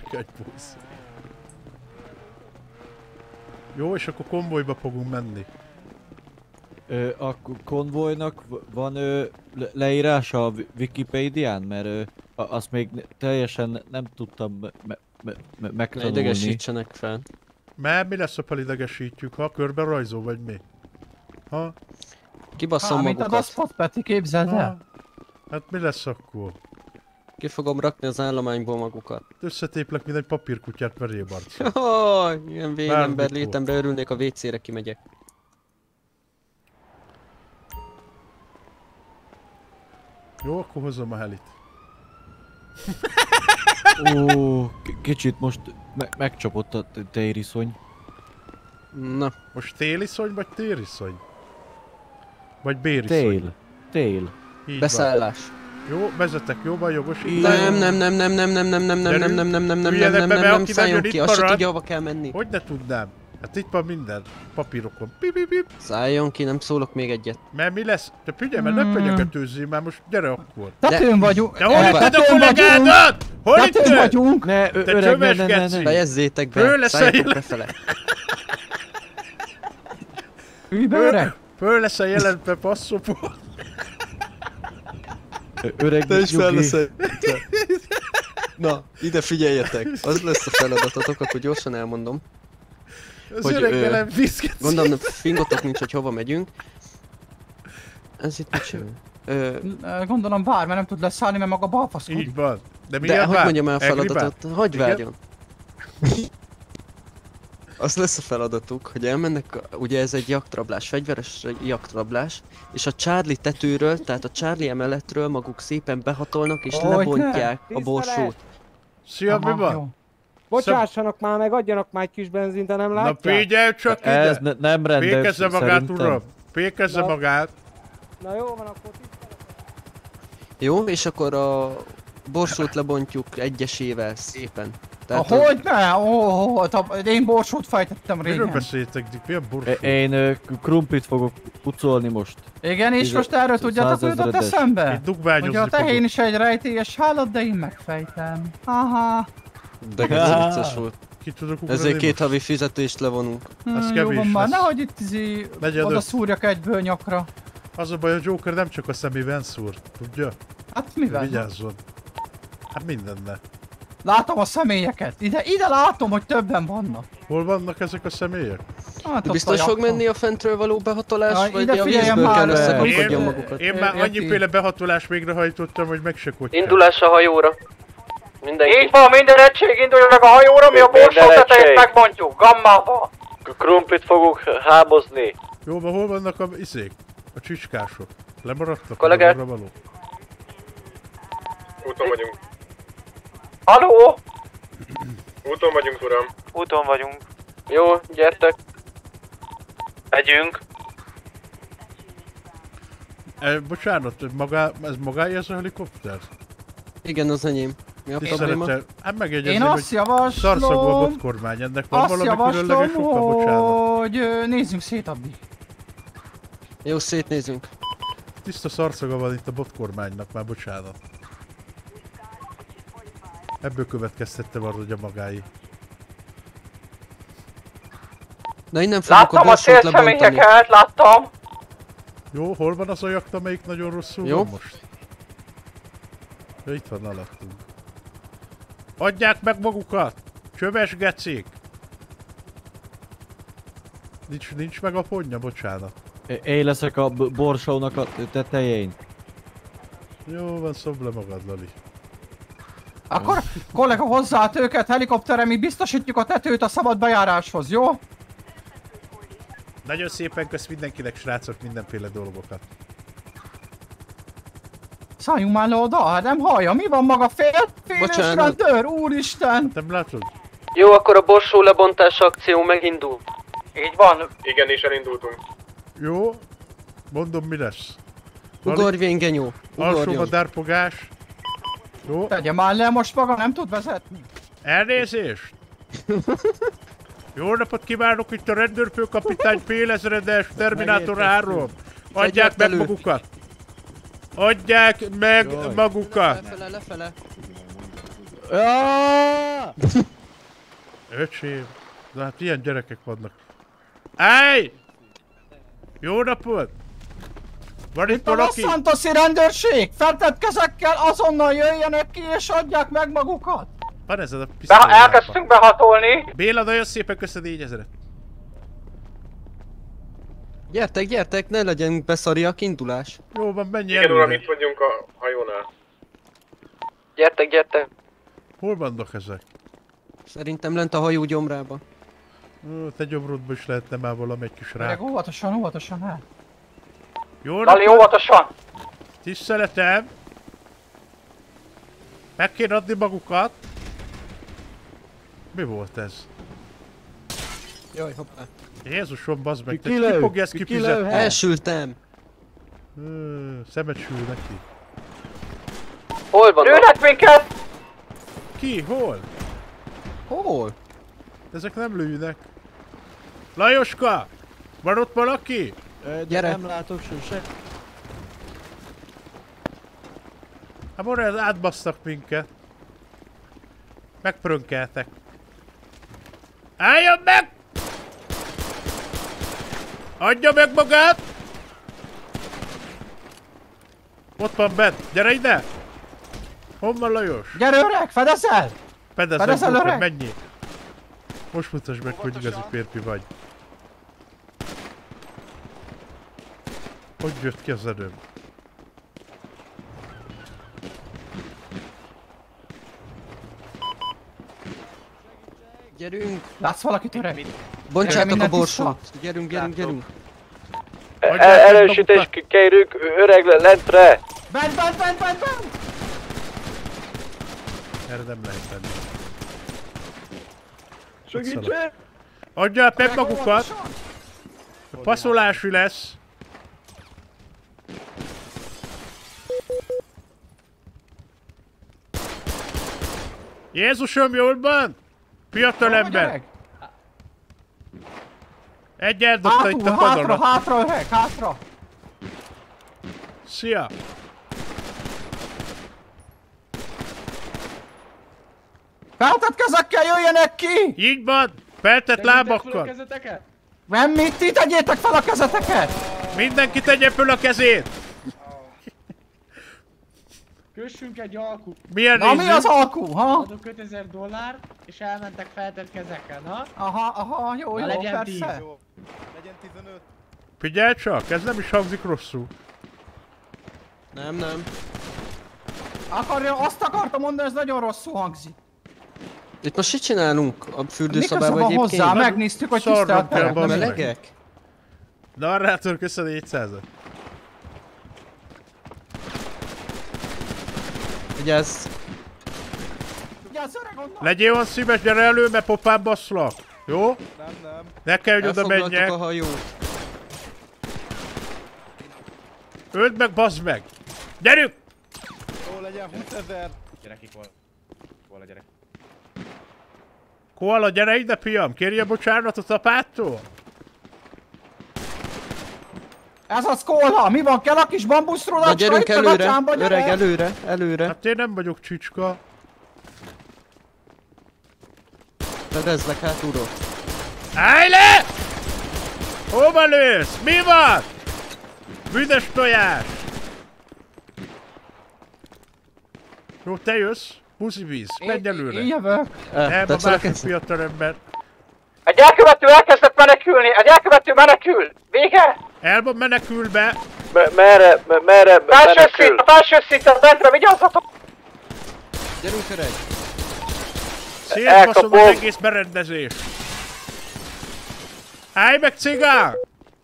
S1: Jó, és akkor konvojba fogunk menni.
S4: A konvojnak van leírása a Wikipédián, mert azt még teljesen nem tudtam megtanulni.
S10: Ne idegesítsenek fel.
S1: Mert mi lesz, ha felidegesítjük, ha körben rajzol vagy mi? Ha?
S10: Kibasszom magukat.
S3: Mint a Spot Peti, képzeld el?
S1: Hát mi lesz akkor?
S10: Ki fogom rakni az állományból magukat.
S1: Összetéplek, mint egy papírkutyát veréb arccal.
S10: Ilyen vénember létemre örülnék, a WC-re kimegyek.
S1: Jó, akkor hozzam a helit.
S4: Kicsit most megcsapott a tériszony.
S10: Na.
S1: Most téliszony vagy tériszony? Vagy bériszony?
S4: Tél.
S10: Beszállás.
S1: Jó, vezetek, jó van, jogos.
S10: Nem, szálljon ki, azt se tudja, hova kell menni.
S1: Hogy ne tudnám? Hát itt van minden, papírokon.
S10: Szálljon ki, nem szólok még egyet.
S1: Mert mi lesz? Te figyelj, mert nem fenyegetőzzél, már most gyere akkor.
S3: Tetőn vagyunk!
S1: De hol itt a kollégádat? Hol itt
S3: Tetőn vagyunk!
S4: Ne, öreg, ne.
S10: Fejezzétek be, szálljatok befele.
S3: Ülj be, öreg!
S1: Föl lesz a jelentve passzopó.
S4: Öreg,
S10: te is fel leszel. Na, ide figyeljetek. Az lesz a feladatotok, akkor gyorsan elmondom.
S1: Az öregbe nem viszketsz.
S10: Gondolom, fingotok nincs, hogy hova megyünk. Ez itt mit csinál?
S3: Gondolom vár, mert nem tud leszállni, mert maga balfaszkodik.
S1: Így van.
S10: De hogy mondjam el a feladatot? Hagyj várjon. Az lesz a feladatuk, hogy elmennek, ugye ez egy jaktrablás, fegyveres jaktrablás, és a Charlie tetőről, tehát a Charlie emeletről maguk szépen behatolnak és lebontják a borsót.
S1: Szia, mi van?
S12: Bocsássanak már meg, adjanak már egy kis benzint, de nem látják?
S1: Na figyelj csak ide!
S4: Ez nem rendes,
S1: fékezze magát, uram! Fékezze magát!
S12: Na jó van, akkor tisztelet.
S10: Jó, és akkor a borsót lebontjuk egyesével szépen.
S3: Hogy ne? Én borsót fejtettem régen.
S1: Miről beszéltek, Dick? Milyen borsót?
S4: Én krumplit fogok pucolni most.
S3: Igen, és most erről tudjátok, hogy jutott eszembe? Hogy a tehén is egy rejtélyes állat, de én megfejtem. Aha.
S10: De ez vicces volt. Ezért 2 havi fizetést levonunk.
S3: Jó van már, nehogy itt oda szúrjak egyből nyakra.
S1: Az a baj, a Joker nem csak a szemében szúr, tudja?
S3: Hát mivel?
S1: Vigyázzon. Hát mindenne.
S3: Látom a személyeket. Ide látom, hogy többen vannak.
S1: Hol vannak ezek a személyek?
S10: Hát biztos fog menni a fentről való behatolás, vagy a vízből kell összekapkodjon magukat?
S1: Én már annyiféle behatolást végrehajtottam, hogy meg se kottál.
S9: Indulás a hajóra. Mindenki.
S13: Így van, minden egység induljon meg a hajóra, mi a borsó tetejét megbontjuk, gammába.
S9: A krumplit fogunk hábozni.
S1: Jó, ma hol vannak a izék? A csicskások? Lemaradtak?
S9: Kollégák?
S11: Úton vagyunk.
S13: Halló?
S11: Úton vagyunk, uram.
S13: Úton vagyunk.
S9: Jó, gyertek.
S13: Megyünk.
S1: Bocsánat, ez magája ez a helikopter?
S10: Igen, az enyém. Mi a probléma?
S1: Hát megjegyezném,
S3: én azt javaslom,
S1: szarszagú a botkormány, ennek van valami különleges oka, bocsánat.
S3: Hogy nézzünk szét addig.
S10: Jó, szétnézünk.
S1: Tiszta szarszaga van itt a botkormánynak, már bocsánat. Ebből következtettem arra, hogy a magái.
S10: Na innen fogjuk a borsót lebontani.
S13: Láttam a célszemélyeket, láttam.
S1: Jó, hol van az a jakt, amelyik nagyon rosszul
S10: jó van
S1: most? Ja, itt van alattunk. Adják meg magukat! Csöves gecik! Nincs meg a ponja, bocsánat.
S4: Én leszek a borsónak a tetején.
S1: Jó van, szobd le magad, Lali.
S3: Akkor kollega hozzáállt őket helikopterre, mi biztosítjuk a tetőt a szabad bejáráshoz, jó?
S1: Nagyon szépen kösz mindenkinek, srácok, mindenféle dolgokat.
S3: Szálljunk már le oda, hát nem hallja, mi van maga félféles rendőr, úristen!
S1: Nem látod?
S9: Jó, akkor a borsó lebontás akció megindul.
S13: Így van.
S11: Igen, és elindultunk.
S1: Jó, mondom mi lesz.
S10: Ugorj vén, genyó.
S1: Alsó madárpogás. Jó.
S3: Tegye már le, most maga nem tud vezetni.
S1: Elnézést! Jó napot kívánok, itt a rendőrfőkapitány P-1000-es Terminátor 3. Adják meg magukat! Adják meg magukat!
S10: Lefele.
S1: Öcsém, de hát ilyen gyerekek vannak. Ej! Jó napot! Van itt valaki?
S3: Itt a Los Santos-i rendőrség! Feltett kezekkel azonnal jöjjenek ki és adják meg magukat!
S1: Van ez a pisztoly.
S13: Elkezdtünk behatolni.
S1: Béla, nagyon szépen köszön 4000-et.
S10: Gyertek, ne legyen beszariak, indulás.
S1: Jó van, menj
S11: előre. Igen, uram, itt vagyunk a hajónál.
S9: Gyertek.
S1: Hol vannak ezek?
S10: Szerintem lent a hajó gyomrába.
S1: Te gyomrodba is lehetne már valami egy kis rák.
S3: Óvatosan, hát.
S1: Jó
S13: Lali, óvatosan!
S1: Tiszteletem! Meg kéne adni magukat. Mi volt ez?
S10: Jaj, hoppá.
S1: Jézusom, bazd meg, ki fogja ezt kifizetni?
S10: Elsültem.
S1: Szemet sül neki.
S9: Hol van?
S13: Lőnek minket!
S1: Ki? Hol?
S10: Hol?
S1: Ezek nem lőnek. Lajoska! Van ott valaki?
S4: Gyere! Nem látok se.
S1: Hát most átbasszak minket. Megprönkeltek. Álljon meg! Adja meg magát! Ott van bent, gyere ide! Hol van Lajos?
S3: Gyere öreg, fedezel!
S1: Fedezel öreg! Mennyi? Most mutasd meg, hogy igazi férfi vagy. Hogy jött ki az erőm?
S10: Gyerünk!
S3: Látsz valakit öreg?
S10: Bontsátok a borsót! Gyerünk!
S9: Elősítés kérjük, öreg lentre!
S3: Bent!
S1: Erre nem lehet tenni.
S12: Segítség!
S1: Adják meg magukat! A passzolási lesz! Jézusom, jól van? Fiatal ember! Egy eldobta itt a padonat.
S3: Hátra öreg, hátra!
S1: Szia!
S3: Feltett kezekkel jöjjenek ki!
S1: Így van! Feltett lábakkal!
S3: Nem mit, ti tegyétek fel a kezeteket!
S1: Mindenki tegye föl a kezét!
S12: Kössünk egy alkut.
S1: Milyen
S3: na mi az alkú, ha?
S12: Adok $5000 és elmentek feltett kezekkel, na?
S3: Aha, jó,
S12: na, legyen
S3: persze.
S12: 10.
S14: Jó. Legyen 15.
S1: Figyelj csak, ez nem is hangzik rosszul.
S10: Nem.
S3: Azt akartam mondani, ez nagyon rosszul hangzik.
S10: Itt most mit csinálunk a fürdőszobában
S3: egyébként? Hozzá, megnéztük, hogy tiszteltek.
S10: Melegek?
S1: Narrátor, köszön 400-at.
S10: Vigyázz!
S1: Legyél olyan szíves, gyere elő, mert popán basszlak. Jó?
S14: Nem.
S1: Ne kell, hogy oda menjek.
S10: Elfoglaltuk a hajót.
S1: Öld meg, bazd meg! Gyerünk!
S14: Jó, legyen 20 000.
S15: Gyere ki, Koala, gyere.
S1: Koala, gyere ide, fiam! Kérje bocsánatot apától?
S3: Ez az Koala! Mi van? Kell a kis bambuszról?
S10: Na gyerünk előre, öreg, előre.
S1: Hát én nem vagyok csicska.
S10: Fedezlek hátulról.
S1: Állj le! Hova lősz? Mi van? Büdös tojás! Jó, te jössz? Puszivíz, menj előre!
S3: Én jövök!
S1: Nem, a másik fiatal ember.
S13: Egy elkövető elkezdett menekülni! Egy elkövető menekül! Vége!
S1: Elba menekül be!
S13: Merre menekül? Felső szinten, bentre, vigyázzatok!
S10: Gyerünk, öreg!
S1: Szétbaszom az egész berendezés! Állj meg, cigár!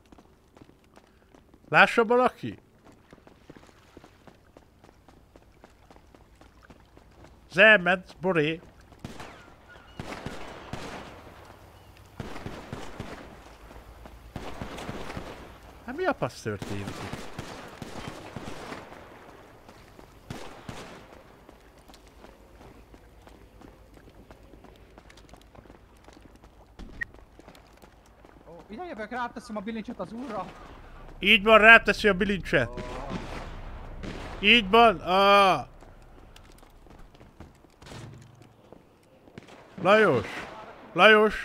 S1: Lássa valaki? Elment, Boré. Hát mi a passz történik itt?
S3: Ide jövök, ráteszem a bilincset az úrra.
S1: Így van, ráteszi a bilincset. Így van, Lajos!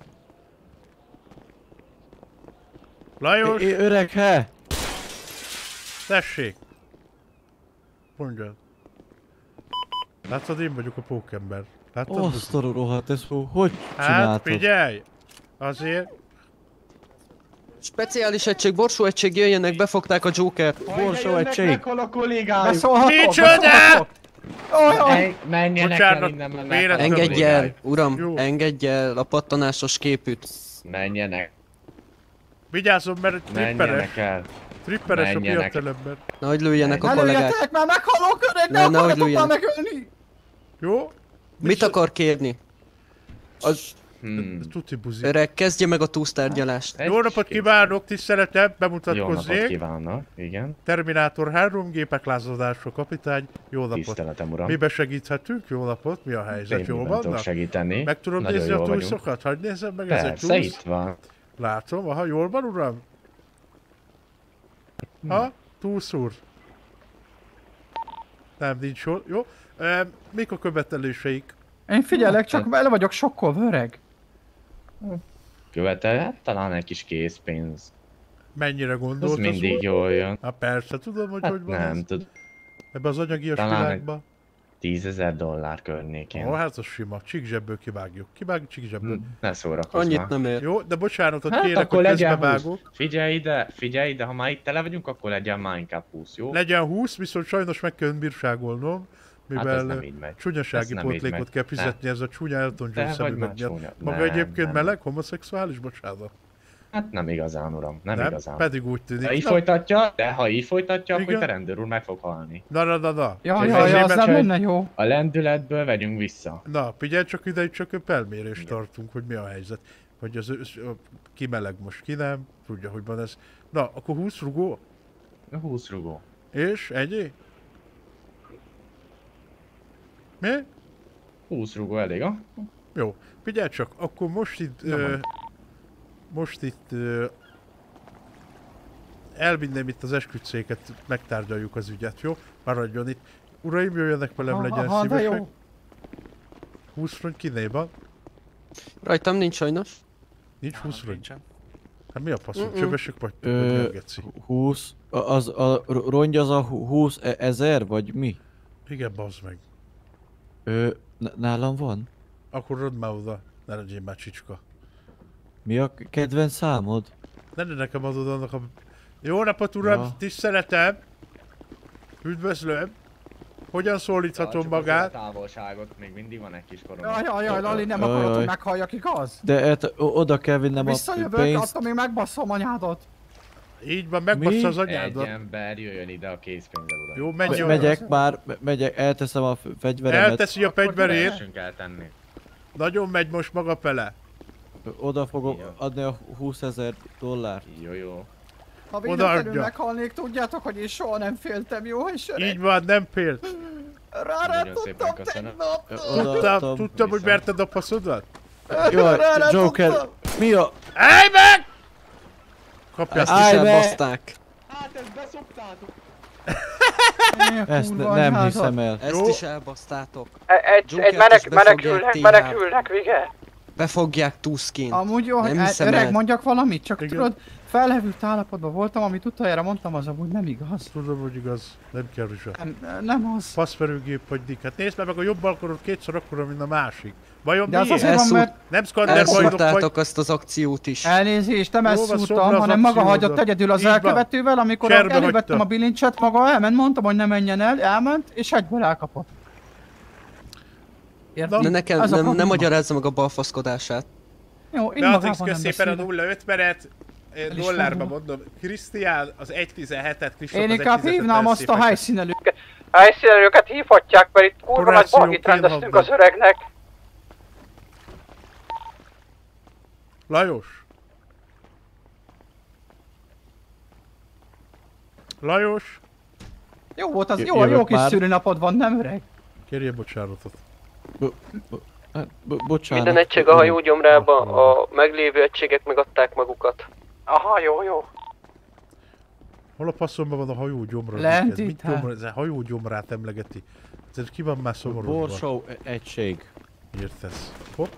S4: Öreg, he?
S1: Tessék! Mondjad. Látszod, én vagyok a pókember. Látod?
S4: Azt a rohadt, ez hogy csináltad?
S1: Hát figyelj! Azért...
S10: Speciális egység, borsó egység, jöjjenek, befogták a Jokert.
S4: Borsó egység.
S12: Meghal a kollégájuk.
S1: Micsoda!
S12: Menjenek el innen, mert
S10: engedj el, uram, engedj el a pattanásos képűt.
S15: Menjenek.
S1: Vigyázzon, mert tripperes. Tripperes a fiatalember.
S10: Nehogy lőjenek a kollégák.
S3: Ne lőjetek, mert meghalok, öreg, ne akarjatok már megölni!
S1: Jó?
S10: Mit akar kérni? Az...
S1: Tuti buzi.
S10: Öreg, kezdje meg a túlsztárgyalást.
S1: Jó napot kívánok, tiszteletem, bemutatkozzék.
S15: Jó napot kívánok, igen.
S1: Terminátor 3, gépek lázadásra, kapitány. Jó napot.
S15: Tiszteletem, uram.
S1: Mibe segíthetünk? Jó napot, mi a helyzet? Jól vannak?
S15: Tudok segíteni.
S1: Meg tudom
S15: nagyon
S1: nézni a túlszokat? Hadd nézzem meg, ez egy túlsz.
S15: Persze, itt van.
S1: Látom, aha, jól van, uram? Ha? Túlsz úr. Nem, nincs jól. Jó. Mik a követeléseik?
S3: Én figyelek, csak el vagyok sokkolva, öreg.
S15: Követel? Talán egy kis készpénz.
S1: Mennyire gondolt?
S15: Az mindig jól jön.
S1: Hát persze, tudom, hogy
S15: hát
S1: hogy van
S15: nem
S1: ez.
S15: tud.
S1: Ebbe az anyagias világba.
S15: $10,000 környékén.
S1: Ó, hát az sima. Csíkzsebből kivágjuk. Kivágjuk csíkzsebből.
S15: Ne szórakozz
S10: annyit nem ér.
S1: Jó, de bocsánatot
S15: hát
S1: kérek, hogy közbevágok.
S15: Figyelj ide, ha már itt tele vagyunk, akkor legyen már inkább 20, jó?
S1: Legyen 20, viszont sajnos meg kell bírságolnom. Mivel csúnyasági pótlékot kell fizetni, ez a csúnya Elton John szemüveg miatt. Maga egyébként meleg, homoszexuális, bocsánat?
S15: Hát nem igazán, uram, nem igazán.
S1: Pedig úgy tűnik.
S15: Ha így folytatja, akkor te rendőr úr meg fog halni.
S1: Na.
S3: Jaj, az nem lenne jó.
S15: A lendületből vegyünk vissza.
S1: Na, figyelj csak ide, itt csak felmérést tartunk, hogy mi a helyzet. Hogy az ki meleg most, ki nem, tudja, hogy van ez. Na, akkor 20 rugó?
S15: 20 rugó.
S1: És ennyi? Mi?
S15: 20 rugó elég, ha?
S1: Jó, figyelj csak, akkor most itt... elvinném itt az esküdtszéket, megtárgyaljuk az ügyet, jó? Maradjon itt. Uraim, jöjjenek velem, legyen szívesek. 20 front kiné van?
S10: Rajtam nincs sajnos.
S1: Nincs 20 front? Hát mi a faszom, csövesek vagy geci?
S4: 20, a rongy az a 20 000 vagy mi?
S1: Igen, bazd meg.
S4: Nálam van?
S1: Akkor rodd már oda, ne legyél már csicska.
S4: Mi a kedvenc számod?
S1: Ne nekem adod annak a... Jó napot uram, ja. Tiszteletem! Üdvözlöm! Hogyan szólíthatom magát?
S15: A távolságot, még mindig van egy kis korom.
S3: Jaj, Lali, nem akarod, hogy meghalljak, igaz?
S4: De oda kell vinnem a pénzt.
S3: Visszajövök, attól még megbasszom anyádat.
S1: Így van, megbassza az anyádat.
S15: Egy ember jöjjön ide a készpénzzel, uram.
S1: Jó, menj.
S4: Megyek már, elteszem a fegyveremet.
S1: Elteszi a fegyverét.
S15: Eltenni.
S1: Nagyon megy most maga fele.
S4: Oda fogom adni a $20,000.
S15: Jó.
S3: Ha véletlenül meghalnék, tudjátok, hogy én soha nem féltem, jó? És
S1: így van, nem félt.
S3: Rá tudtam tegnap.
S1: Tudtam, hogy verted a passzodat?
S4: Jaj, Joker, mi a...
S1: Állj meg!
S10: Kapja, ezt is elbaszták.
S15: Hát ezt beszoptátok.
S4: Ezt nem hiszem el.
S10: Ezt is elbasztátok.
S13: Menekülnek, Vige.
S10: Befogják Tuskin.
S3: Amúgy jó, hogy öreg, mondjak valamit, csak tudod, felhevült állapotban voltam, amit utoljára mondtam, az amúgy nem igaz.
S1: Tudom, hogy igaz. Nem kell is.
S3: Nem az.
S1: Faszverőgép vagy dik. Hát nézd meg a jobb alkarod kétszer akkora, mint a másik. Vajon
S3: miért? De az azért van, mert...
S1: Nem szkanderbajnok vagy.
S10: Elszúrtátok azt az akciót is.
S3: Elnézést, nem ezt szúrtam, hanem maga hagyott egyedül az elkövetővel, amikor elővettem a bilincset, maga elment, mondtam, hogy ne menjen el, elment, és egyből elkapott.
S10: De nekem nem magyarázza meg a balfaszkodását.
S3: Jó, én magában
S1: nem beszélek. Szépen a 0,50-et, dollárba mondom. Krisztián az 1,17-et, Kristóf az 1,17-et.
S3: Én inkább hívnám azt a helyszínelőket.
S13: Helyszínelőket hívhatják, mert itt kurva nagy balhit rendeztünk az öregnek.
S1: Lajos? Lajos?
S3: Jó volt az, jó kis szülőnapod van, nem öreg?
S1: Kérjél bocsánatot.
S4: Bocsánat.
S9: Minden egység a hajó gyomrába, a meglévő egységek megadták magukat.
S13: Aha, jó.
S1: Hol a passzomban van a hajó gyomra?
S3: Lent itt,
S1: ez a hajó gyomrát emlegeti. Ez ki van már szomorodva?
S4: Borsó egység.
S1: Értesz. Hopp.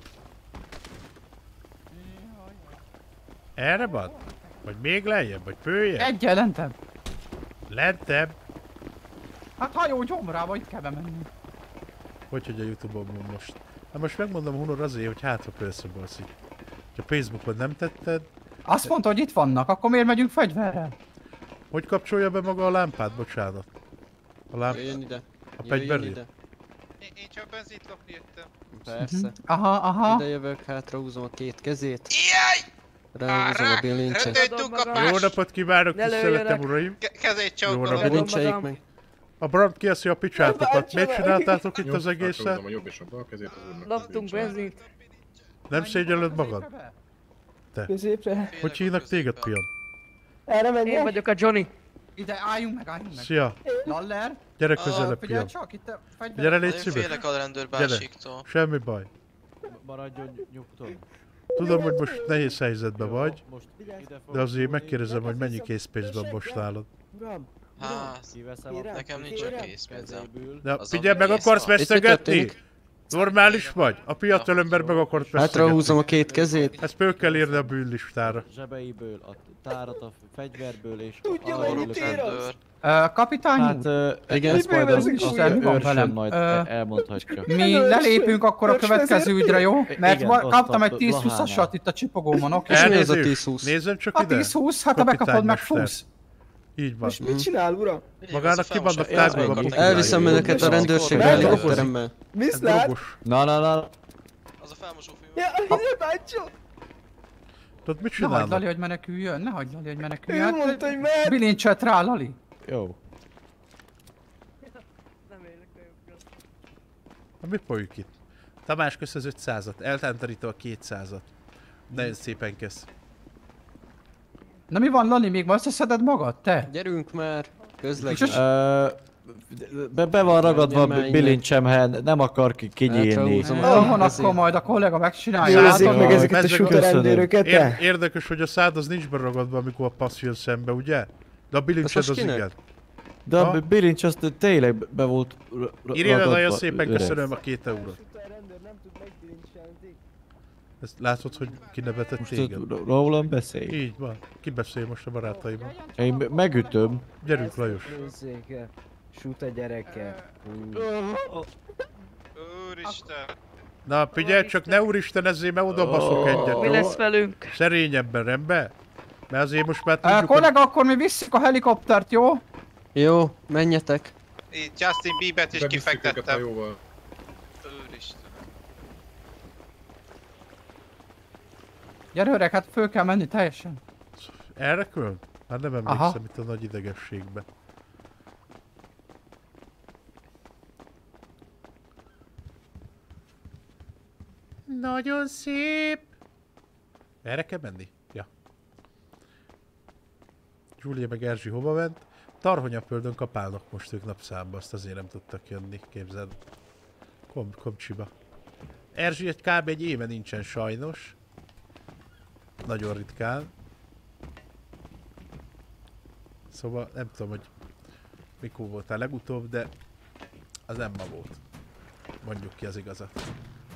S1: Erre van? Vagy még lejjebb? Vagy följebb?
S3: Egyen lentebb.
S1: Lentebb?
S3: Hát hajó gyomrába, itt kell bemenni.
S1: Hogy a Youtube-on most? Hát most megmondom Hunor azért, hogy hátra felszöbalszik. Ha Facebookon nem tetted...
S3: Azt mondta, hogy itt vannak, akkor miért megyünk fegyverrel?
S1: Hogy kapcsolja be maga a lámpát, bocsánat? A lámpát?
S10: Jöjjön ide.
S1: A fegyverét?
S16: Én csak benzint lopni jöttem.
S10: Persze.
S3: Aha.
S10: Ide jövök, hátrahúzom a két kezét.
S16: Jaj!
S10: Ráhúzom a bilincset.
S1: Jó napot kívánok, tiszteletem uraim!
S16: Kezét csókolom.
S10: Jó bilincseik meg.
S1: A Brand kieszi a picsátokat. Miért csináltátok itt az egészet?
S6: Loptunk benzint.
S1: Nem szégyelled magad? Te.
S12: Középre.
S1: Hogy hívnak téged, Pian?
S12: Erre menjek?
S6: Én vagyok a Johnny.
S3: Ide álljunk meg.
S1: Szia!
S3: Laller?
S1: Gyere közelebb, Pian. Gyere, légy szíves.
S16: Félek a rendőrbásiktól.
S1: Semmi baj.
S4: Maradjon nyugton.
S1: Tudom, hogy most nehéz helyzetben vagy, de azért megkérdezem, hogy mennyi készpénz van most nálad.
S16: Hát, nekem nincs a készpénzem.
S1: De figyelj, meg akarsz veszegetni? Normális vagy? A fiatal ember meg akart veszegetni.
S10: Hátrahúzom a két kezét.
S1: Ezt föl kell írni a bűnlistára.
S4: Zsebeiből, a tárat, a fegyverből és
S12: tudja, mennyit ér.
S3: Kapitány
S4: hát, igen, ezt majd az őrsön majd elmondhatja.
S3: Mi lelépünk akkor a következő ügyre, jó? Mert kaptam egy 10-20-asat itt a csipogómon, oké?
S1: Elnézést, nézzem csak ide.
S3: A 10-20, hát ha bekapod meg fúsz.
S1: Így van.
S12: És mit csinál, uram?
S1: Magának ki vannak tágban a pukilája.
S10: Elviszem önöket a rendőrség helikopteremmel.
S12: Viszlát?
S4: Na.
S16: Az a felmosó fiú.
S12: Ja, ide bácsó!
S1: Tudod, mit
S3: Ne hagyd
S1: csinálnak?
S3: Lali, hogy meneküljön, ne hagyd Lali, hogy meneküljön.
S12: Ő mondta, hogy mert...
S3: Bilincset rá, Lali.
S4: Jó.
S1: Na mi folyik itt? Tamás, kösz az 500-at, eltántorító a 200-at. Nagyon szépen kösz.
S3: Na mi van, Lali, még ma összeszeded magad, te?
S10: Gyerünk már, közlekedj.
S4: Be van ragadva a bilincsemhez, nem akar kinyílni.
S3: Van akkor majd a kollega megcsinálja.
S12: Nézzék meg ezeket a suta rendőröket, te?
S1: Érdekes, hogy a szád az nincs beragadva, amikor a passz jön szembe, ugye? De a bilincsed az igen.
S4: De a bilincs azt tényleg be volt ragadva.
S1: Irina, nagyon szépen köszönöm a 2 eurót. Ezt látod, hogy kinevetett téged?
S4: Most rólam beszélj.
S1: Így van. Ki beszél most a barátaimmal?
S4: Én megütöm.
S1: Gyerünk, Lajos.
S12: Sút a gyereke.
S16: Úristen.
S1: Na figyelj csak, ne úristen ezzél, mert oda baszok egyet.
S6: Mi lesz velünk?
S1: Szerényebben, rendben? Mert azért most már tudjuk,
S3: kollega, akkor mi visszük a helikoptert, jó?
S10: Jó, menjetek.
S16: Itt Justin Biebert is kifektettem. Úristen.
S3: Gyere öreg, hát föl kell menni teljesen.
S1: Erre külön? Hát nem emlékszem itt a nagy idegességbe. Nagyon szép! Erre kell menni? Ja. Julia meg Erzsi hova ment? Tarhonyaföldön kapálnak most ők napszámba, azt azért nem tudtak jönni, képzeld. Komcsiba. Erzsi kb. Egy éve nincsen sajnos. Nagyon ritkán. Szóval nem tudom, hogy mikor voltál legutóbb, de az nem ma volt. Mondjuk ki az igazat.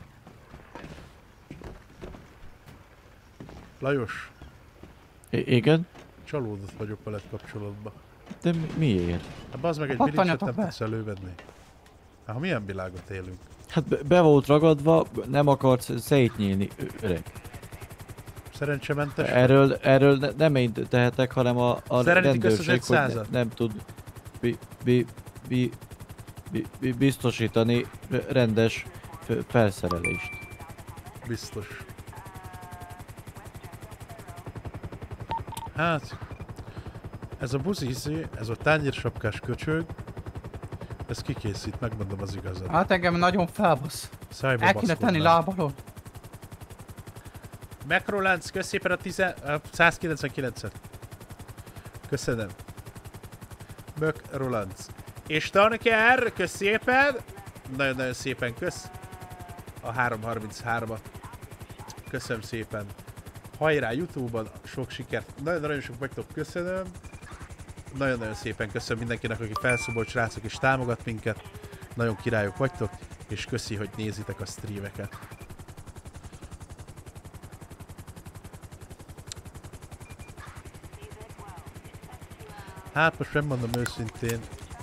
S1: Lajos.
S4: Igen?
S1: Csalódott vagyok veled kapcsolatban.
S4: De miért?
S1: Hát bazd meg, egy bilincset nem tudsz elővenni. Hát ha milyen világot élünk?
S4: Hát be volt ragadva, nem akart szétnyílni, öreg.
S1: Szerencsementes?
S4: Erről nem én tehetek, hanem a rendőrség, hogy nem tud biztosítani rendes felszerelést.
S1: Biztos. Hát, ez a buzi, ez a tányérsapkás köcsög, ez kikészít, megmondom az igazat.
S3: Hát engem nagyon felbasz. El kéne tenni lábalon.
S1: Macrolánc, kösz szépen a 199-et. Köszönöm. Macrolánc. És Tanker, kösz szépen. Nagyon-nagyon szépen kösz. A 333-at. Köszönöm szépen. Hajrá YouTube-ban, sok sikert. Nagyon-nagyon sok vagytok, köszönöm. Nagyon-nagyon szépen köszönöm mindenkinek, aki felszóbolt, srácok, és támogat minket. Nagyon királyok vagytok, és köszi, hogy nézitek a streameket. Hát most nem mondom őszintén,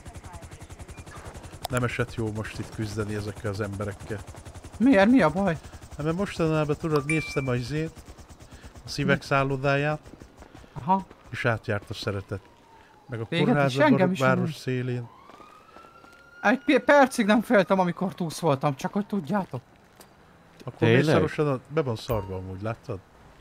S1: nem esett jó most itt küzdeni ezekkel az emberekkel.
S3: Miért? Mi a baj?
S1: Hát mert mostanában tudod, néztem a izét, a szívek szállodáját, és átjárt a szeretet. Meg a kórházban, város szélén.
S3: Egy percig nem féltem, amikor túsz voltam, csak hogy tudjátok.
S1: Akkor mészárosan be van szarva amúgy, láttad?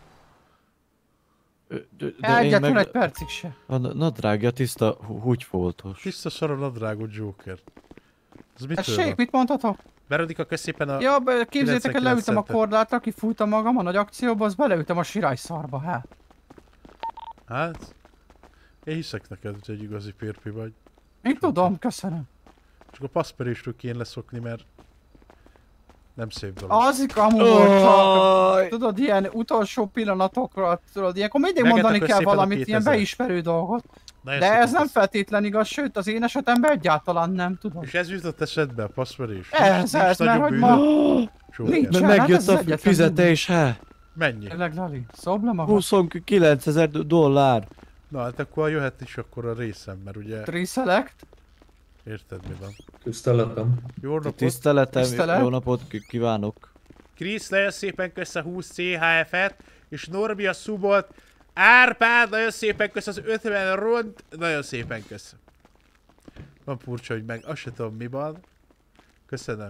S3: Egyetlen egy percig se.
S4: A nadrágja tiszta húgyfoltos.
S1: Tiszta szar a nadrágot, Joker. Ez mitől
S3: van? Mit mondhatok?
S1: Verodika, kösz szépen a...
S3: Ja, képzeljétek, hogy leültem a korlátra, kifújtam magam a nagy akcióba, az beleültem a sirály szarba, hát.
S1: Hát? Én hiszek neked, hogy egy igazi férfi vagy.
S3: Én tudom, köszönöm.
S1: Csak a passzperéstől kéne leszokni, mert... Nem szép dolog.
S3: Az kamu volt, tudod, ilyen utolsó pillanatokra, tudod, ilyenkor mindig mondani kell valamit, ilyen beismerő dolgot. De ez nem feltétlen igaz, sőt az én esetemben egyáltalán nem, tudom.
S1: És ez jutott eszedbe, a passzverés?
S3: Ez, mert hogy ma...
S4: Nincsen, megjött a fizetés, hát?
S1: Mennyi?
S3: Tényleg, Lali, szobla maga?
S4: 29 000 $.
S1: Na hát akkor jöhet is akkor a részem, mert ugye...
S3: Triselect?
S1: Érted mi van?
S8: Tiszteletem.
S1: Jó napot!
S4: Tiszteletem, jó napot kívánok!
S1: Krisz, nagyon szépen kösz a 20 CHF-et, és Norbi a subolt. Árpád, nagyon szépen kösz az 50 ront, nagyon szépen kösz. Van furcsa, hogy meg azt se tudom mi van. Köszönöm.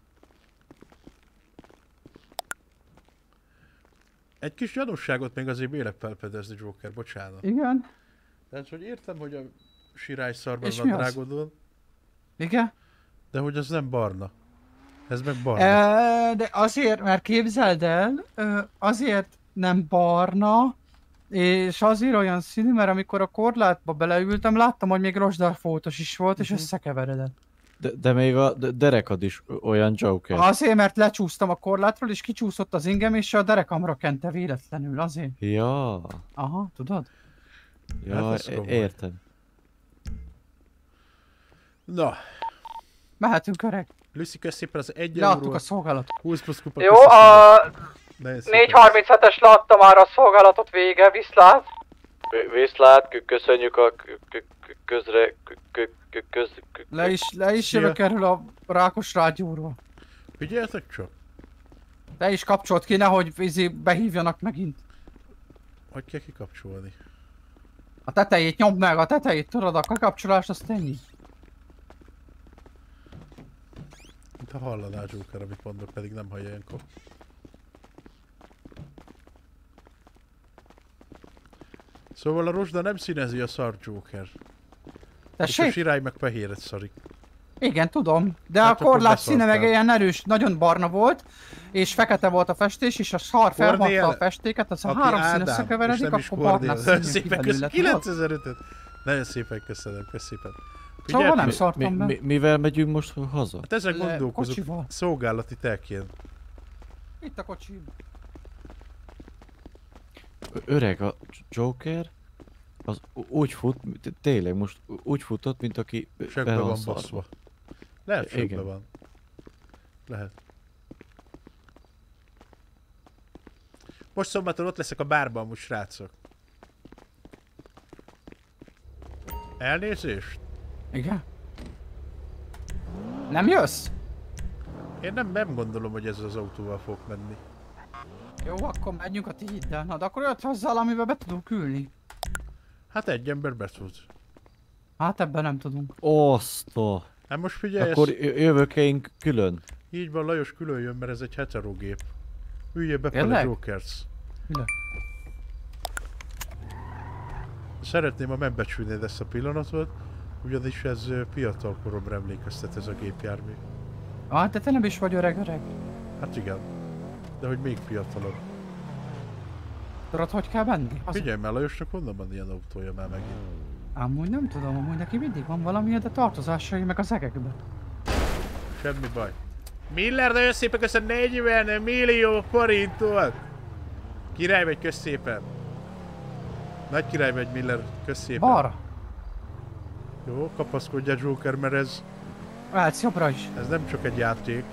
S1: Egy kis gyanúságot még azért bélek felfedezni, Joker, bocsánat.
S3: Igen?
S1: Tehát, hogy értem, hogy a sirály szarban van drágodon.
S3: Igen?
S1: De hogy az nem barna. Ez meg barna.
S3: De azért, mert képzeld el, azért nem barna, és azért olyan színű, mert amikor a korlátba beleültem, láttam, hogy még rozsdárfótos is volt, és összekeveredett.
S4: De még a derekad is olyan, Joker.
S3: Azért, mert lecsúsztam a korlátról, és kicsúszott az ingem, és a derekamra kente véletlenül, azért.
S4: Ja.
S3: Aha, tudod?
S4: Ja, hát értem.
S1: Na.
S3: Mehetünk, öreg.
S1: Lucy, kösz szépen az 1
S3: Leadtuk a szolgálatot.
S1: 20 plusz kupa.
S13: Jó, a 437-es leadta már a szolgálatot, vége, viszlát.
S9: Viszlát, köszönjük a közre...
S3: Le is jövök erről a rákos rádióról.
S1: Figyeljetek csak!
S3: Te is kapcsolt ki, nehogy behívjanak megint.
S1: Hogy kell kikapcsolni?
S3: A tetejét nyomd meg, a tetejét tudod, a kapcsolást azt ennyi.
S1: Mint ha hallaná Joker, amit mondok, pedig nem hallja ilyenkor. Szóval a rozsda nem színezi a szar Joker.
S3: Tessék?
S1: És a sirály meg fehéret szarik.
S3: Igen, tudom, de hát a korlát színe meg ilyen erős, nagyon barna volt, és fekete volt a festés, és a szar felmarta a festéket, az a három szín összekeveredik, akkor barna színű belőle.
S1: 9005-öt! Nagyon szépen köszönöm, köszépen.
S3: Szóval nem szartam be.
S4: Mivel megyünk most haza?
S1: Hát ezen gondolkozok, szolgálati telkén.
S3: Itt a kocsim.
S4: Öreg, a Joker az úgy fut, tényleg most úgy futott, mint aki
S1: sökbe van baszva. Lehet sökbe van. Lehet. Most szombaton ott leszek a bárban, most srácok. Elnézést?
S3: Igen? Nem jössz?
S1: Én nem gondolom, hogy ez az autóval fog menni.
S3: Jó, akkor menjünk a tiéddel. Na, de akkor jött hozzá, amivel be tudunk ülni.
S1: Hát egy ember be tud.
S3: Hát ebben nem tudunk.
S4: Osztó.
S1: Hát most figyelj,
S4: akkor jövök én külön.
S1: Így van, Lajos külön jön, mert ez egy heterogép. Üljél befele Jokers.
S3: Ülök.
S1: Szeretném, ha megbecsülnéd ezt a pillanatot, ugyanis ez fiatal koromra emlékeztet ez a gépjármű.
S3: Ah, de te nem is vagy öreg.
S1: Hát igen. De hogy még fiatalabb.
S3: Tudod, hogy kell menni?
S1: Figyelj már, Lajosnak honnan van ilyen autója már megint?
S3: Amúgy nem tudom, amúgy neki mindig van valami, de tartozásai meg az egekben.
S1: Semmi baj. Miller, nagyon szépen köszön 40 millió forintot! Király vagy, kösz szépen! Nagy király vagy, Miller, kösz szépen!
S3: Balra!
S1: Jó, kapaszkodj a Joker, mert ez...
S3: Váltsz jobbra is!
S1: Ez nem csak egy játék.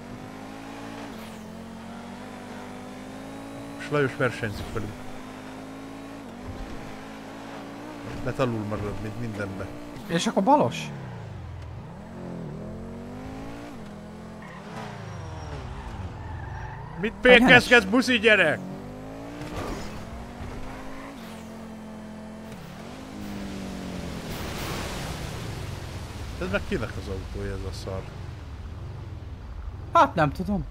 S1: És Lajos versenyzik velünk. Mert alul marad, mint mindenben.
S3: És akkor balos?
S1: Mit pénkezkedsz, buszi gyerek? Ez meg kinek az autója, ez a szar?
S3: Hát nem tudom.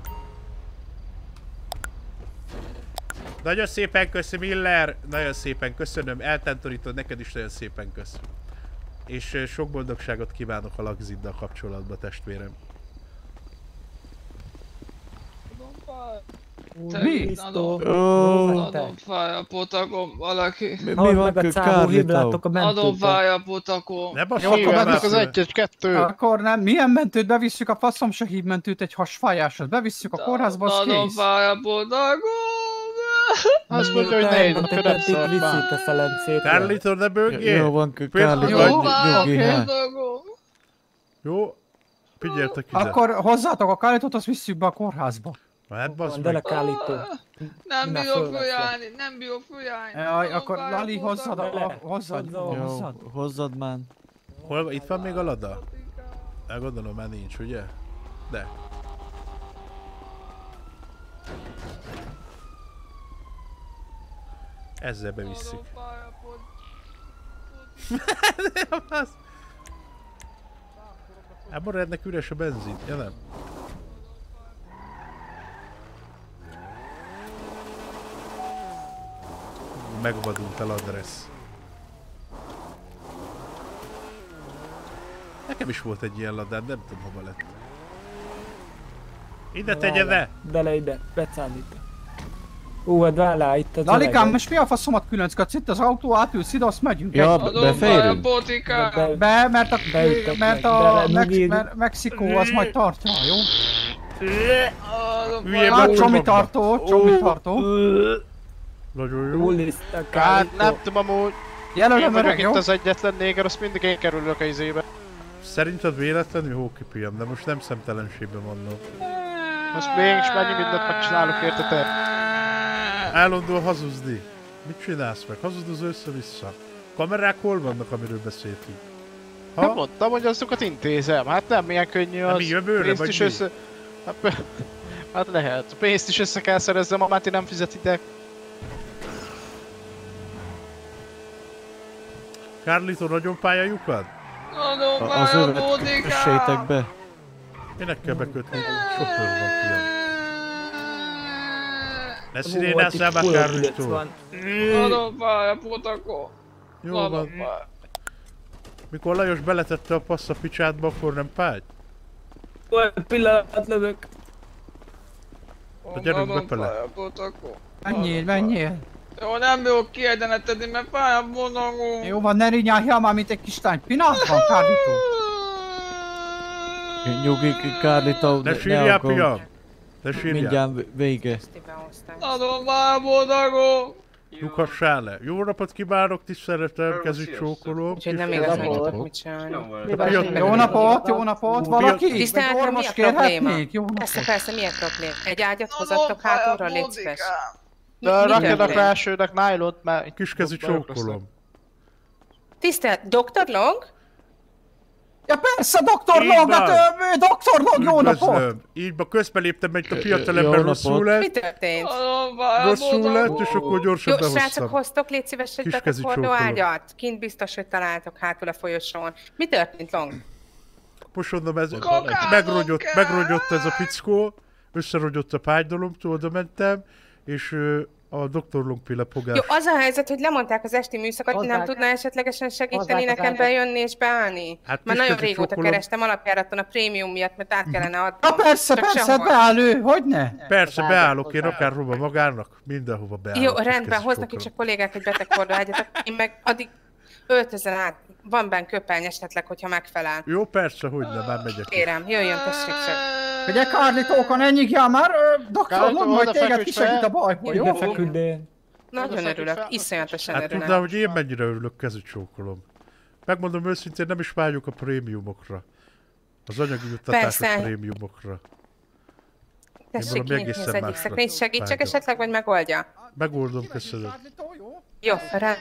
S1: Nagyon szépen köszönöm, Miller! Nagyon szépen köszönöm, eltántorítod, neked is nagyon szépen köszönöm. És sok boldogságot kívánok a Lagziddal kapcsolatban, testvérem.
S3: Mi?
S2: Adom fáj a potakom, valaki.
S4: Mi van,
S2: Adom fáj a potakom.
S1: Ne basz,
S5: akkor mennek az 1-1-2.
S3: Akkor nem, milyen mentőt bevisszük a faszom se hívmentőt, egy hasfájásot. Bevisszük a kórházba, az kész.
S2: Adom fáj a potakom.
S5: Azt mondja, hogy ne érdekel, nem szart.
S1: Carlito, ne bőgjél!
S4: Jó van, Carlito,
S2: nyugi.
S1: Jó, figyeltek ide.
S3: Akkor hozzátok a Carlitot, azt visszük be a kórházba.
S1: Hát basz
S12: meg. De le Carlito.
S2: Nem bírok följárni, nem bírok följárni.
S3: Jaj, akkor Lali, hozzad.
S4: Hozzad már.
S1: Hol, itt van még a Lada? Elgondolom, már nincs, ugye? De. Ezzel bevisszük. Hát maradnak üres a benzin, ja nem? Megvadult el adressz. Nekem is volt egy ilyen ladám, nem tudom hova lett. Ide tegye le!
S12: Bele ide, beszállít. Hát vállá, itt az
S3: Lalikám, most mi a faszomat különcködsz? Itt az autó, átülsz ide, azt megyünk.
S4: Ja, befejlünk.
S3: Be, mert a Mexikó az majd tartja, jó? Hát csomi tartó.
S1: Nagyon jó.
S5: Hát nem tudom amúgy.
S3: Jelölöm öreg, jó?
S5: Itt az egyetlen néger, azt mindig én kerülök a izébe.
S1: Szerinted véletlenül hókipiem, de most nem szemtelenségben mondom.
S5: Most mégis mennyi mindent megcsinálok, érted te?
S1: Állandóan hazudni. Mit csinálsz meg? Hazudozz össze-vissza. Kamerák hol vannak, amiről beszéltünk?
S5: Hát mondtam, hogy azokat intézem. Hát nem milyen könnyű az.
S1: Mi jövőre vagy mi?
S5: Hát lehet. Pénzt is össze kell szerezzem, a Máté nem fizetitek.
S1: Carlito, nagyon pályajukat?
S2: Nagyon pályabódikám!
S4: Kössétek be.
S1: Minek kell bekötni? Sofőr van pian. Ne szirénázzál már, Carlito!
S2: Nagyon pályabódakó!
S1: Jó van. Mikor Lajos beletette a passz a picsádba, akkor nem pályt?
S12: Olyan pillanat lövök.
S1: Gyerünk befele.
S3: Menjél.
S2: Jó, nem bírok kiegyenetedni, mert pályabódakó.
S3: Jó van, ne rinyáljál már, mint egy kis lány. Pillanatban, Carlito.
S4: Nyugi, Carlito,
S1: ne sírjál, piam! Ne sírjál!
S4: Mindjárt vége.
S2: Nagyon pályabódakó.
S1: Nyughassál le! Jó napot kívánok, tiszteletem, kezit csókolom.
S6: Úgyhogy nem igazán tudok mit csinálni.
S3: Jó napot, valaki?
S6: Tiszteletem, mi a probléma? Persze, milyen probléma? Egy ágyat hozattok hátulra, légy szíves.
S5: De rakjanak rá elsőnek nylont, mert...
S1: Kiskezi csókolom.
S6: Tisztelt, Dr. Long?
S3: Ja persze, Dr. Long, hát Dr. Long, jó napot!
S1: Így ma közbeléptem, egy a fiatalember rosszul lett.
S6: Mi történt?
S1: Rosszul lett, és akkor gyorsan behoztam.
S6: Jó, srácok, hoztok, légy szíves egy beteghordó ágyat. Kint biztos, hogy találtok hátul a folyosón. Mi történt, Long?
S1: Most mondom, ez megrogyott ez a fickó, összerogyott a págydalomtól, oda mentem, és a Dr. Longpille pogás.
S6: Jó, az a helyzet, hogy lemondták az esti műszakot, nem tudná esetlegesen segíteni nekem bejönni és beállni?
S1: Hát
S6: már nagyon régóta kerestem alapjáraton a prémium miatt, mert át kellene adnom.
S3: Ja persze, beáll ő, hogyne?
S1: Persze, beállok én akárhova magának, mindenhova beállok.
S6: Jó, rendben, hoznak itt csak kollégák egy beteghordó ágyat, én meg addig öltözön át. Van benne köpeny esetleg, hogyha megfelel.
S1: Jó, persze, hogyne, már megyek.
S6: Kérem, jöjjön, tessék csak.
S3: Ugye, Carlitóka, ne nyugjál már, Dr. Long majd téged kisegít a bajból, jó?
S6: Nagyon örülök, iszonyatosan örülök.
S1: Hát tudnál, hogy én mennyire örülök, kezit csókolom. Megmondom őszintén, nem is vágyok a prémiumokra. Az anyagi juttatásos prémiumokra.
S6: Tessék kinyitni az egyik szekrényt, segítsek esetleg, vagy megoldja?
S1: Megoldom, köszönöm.
S6: Jó,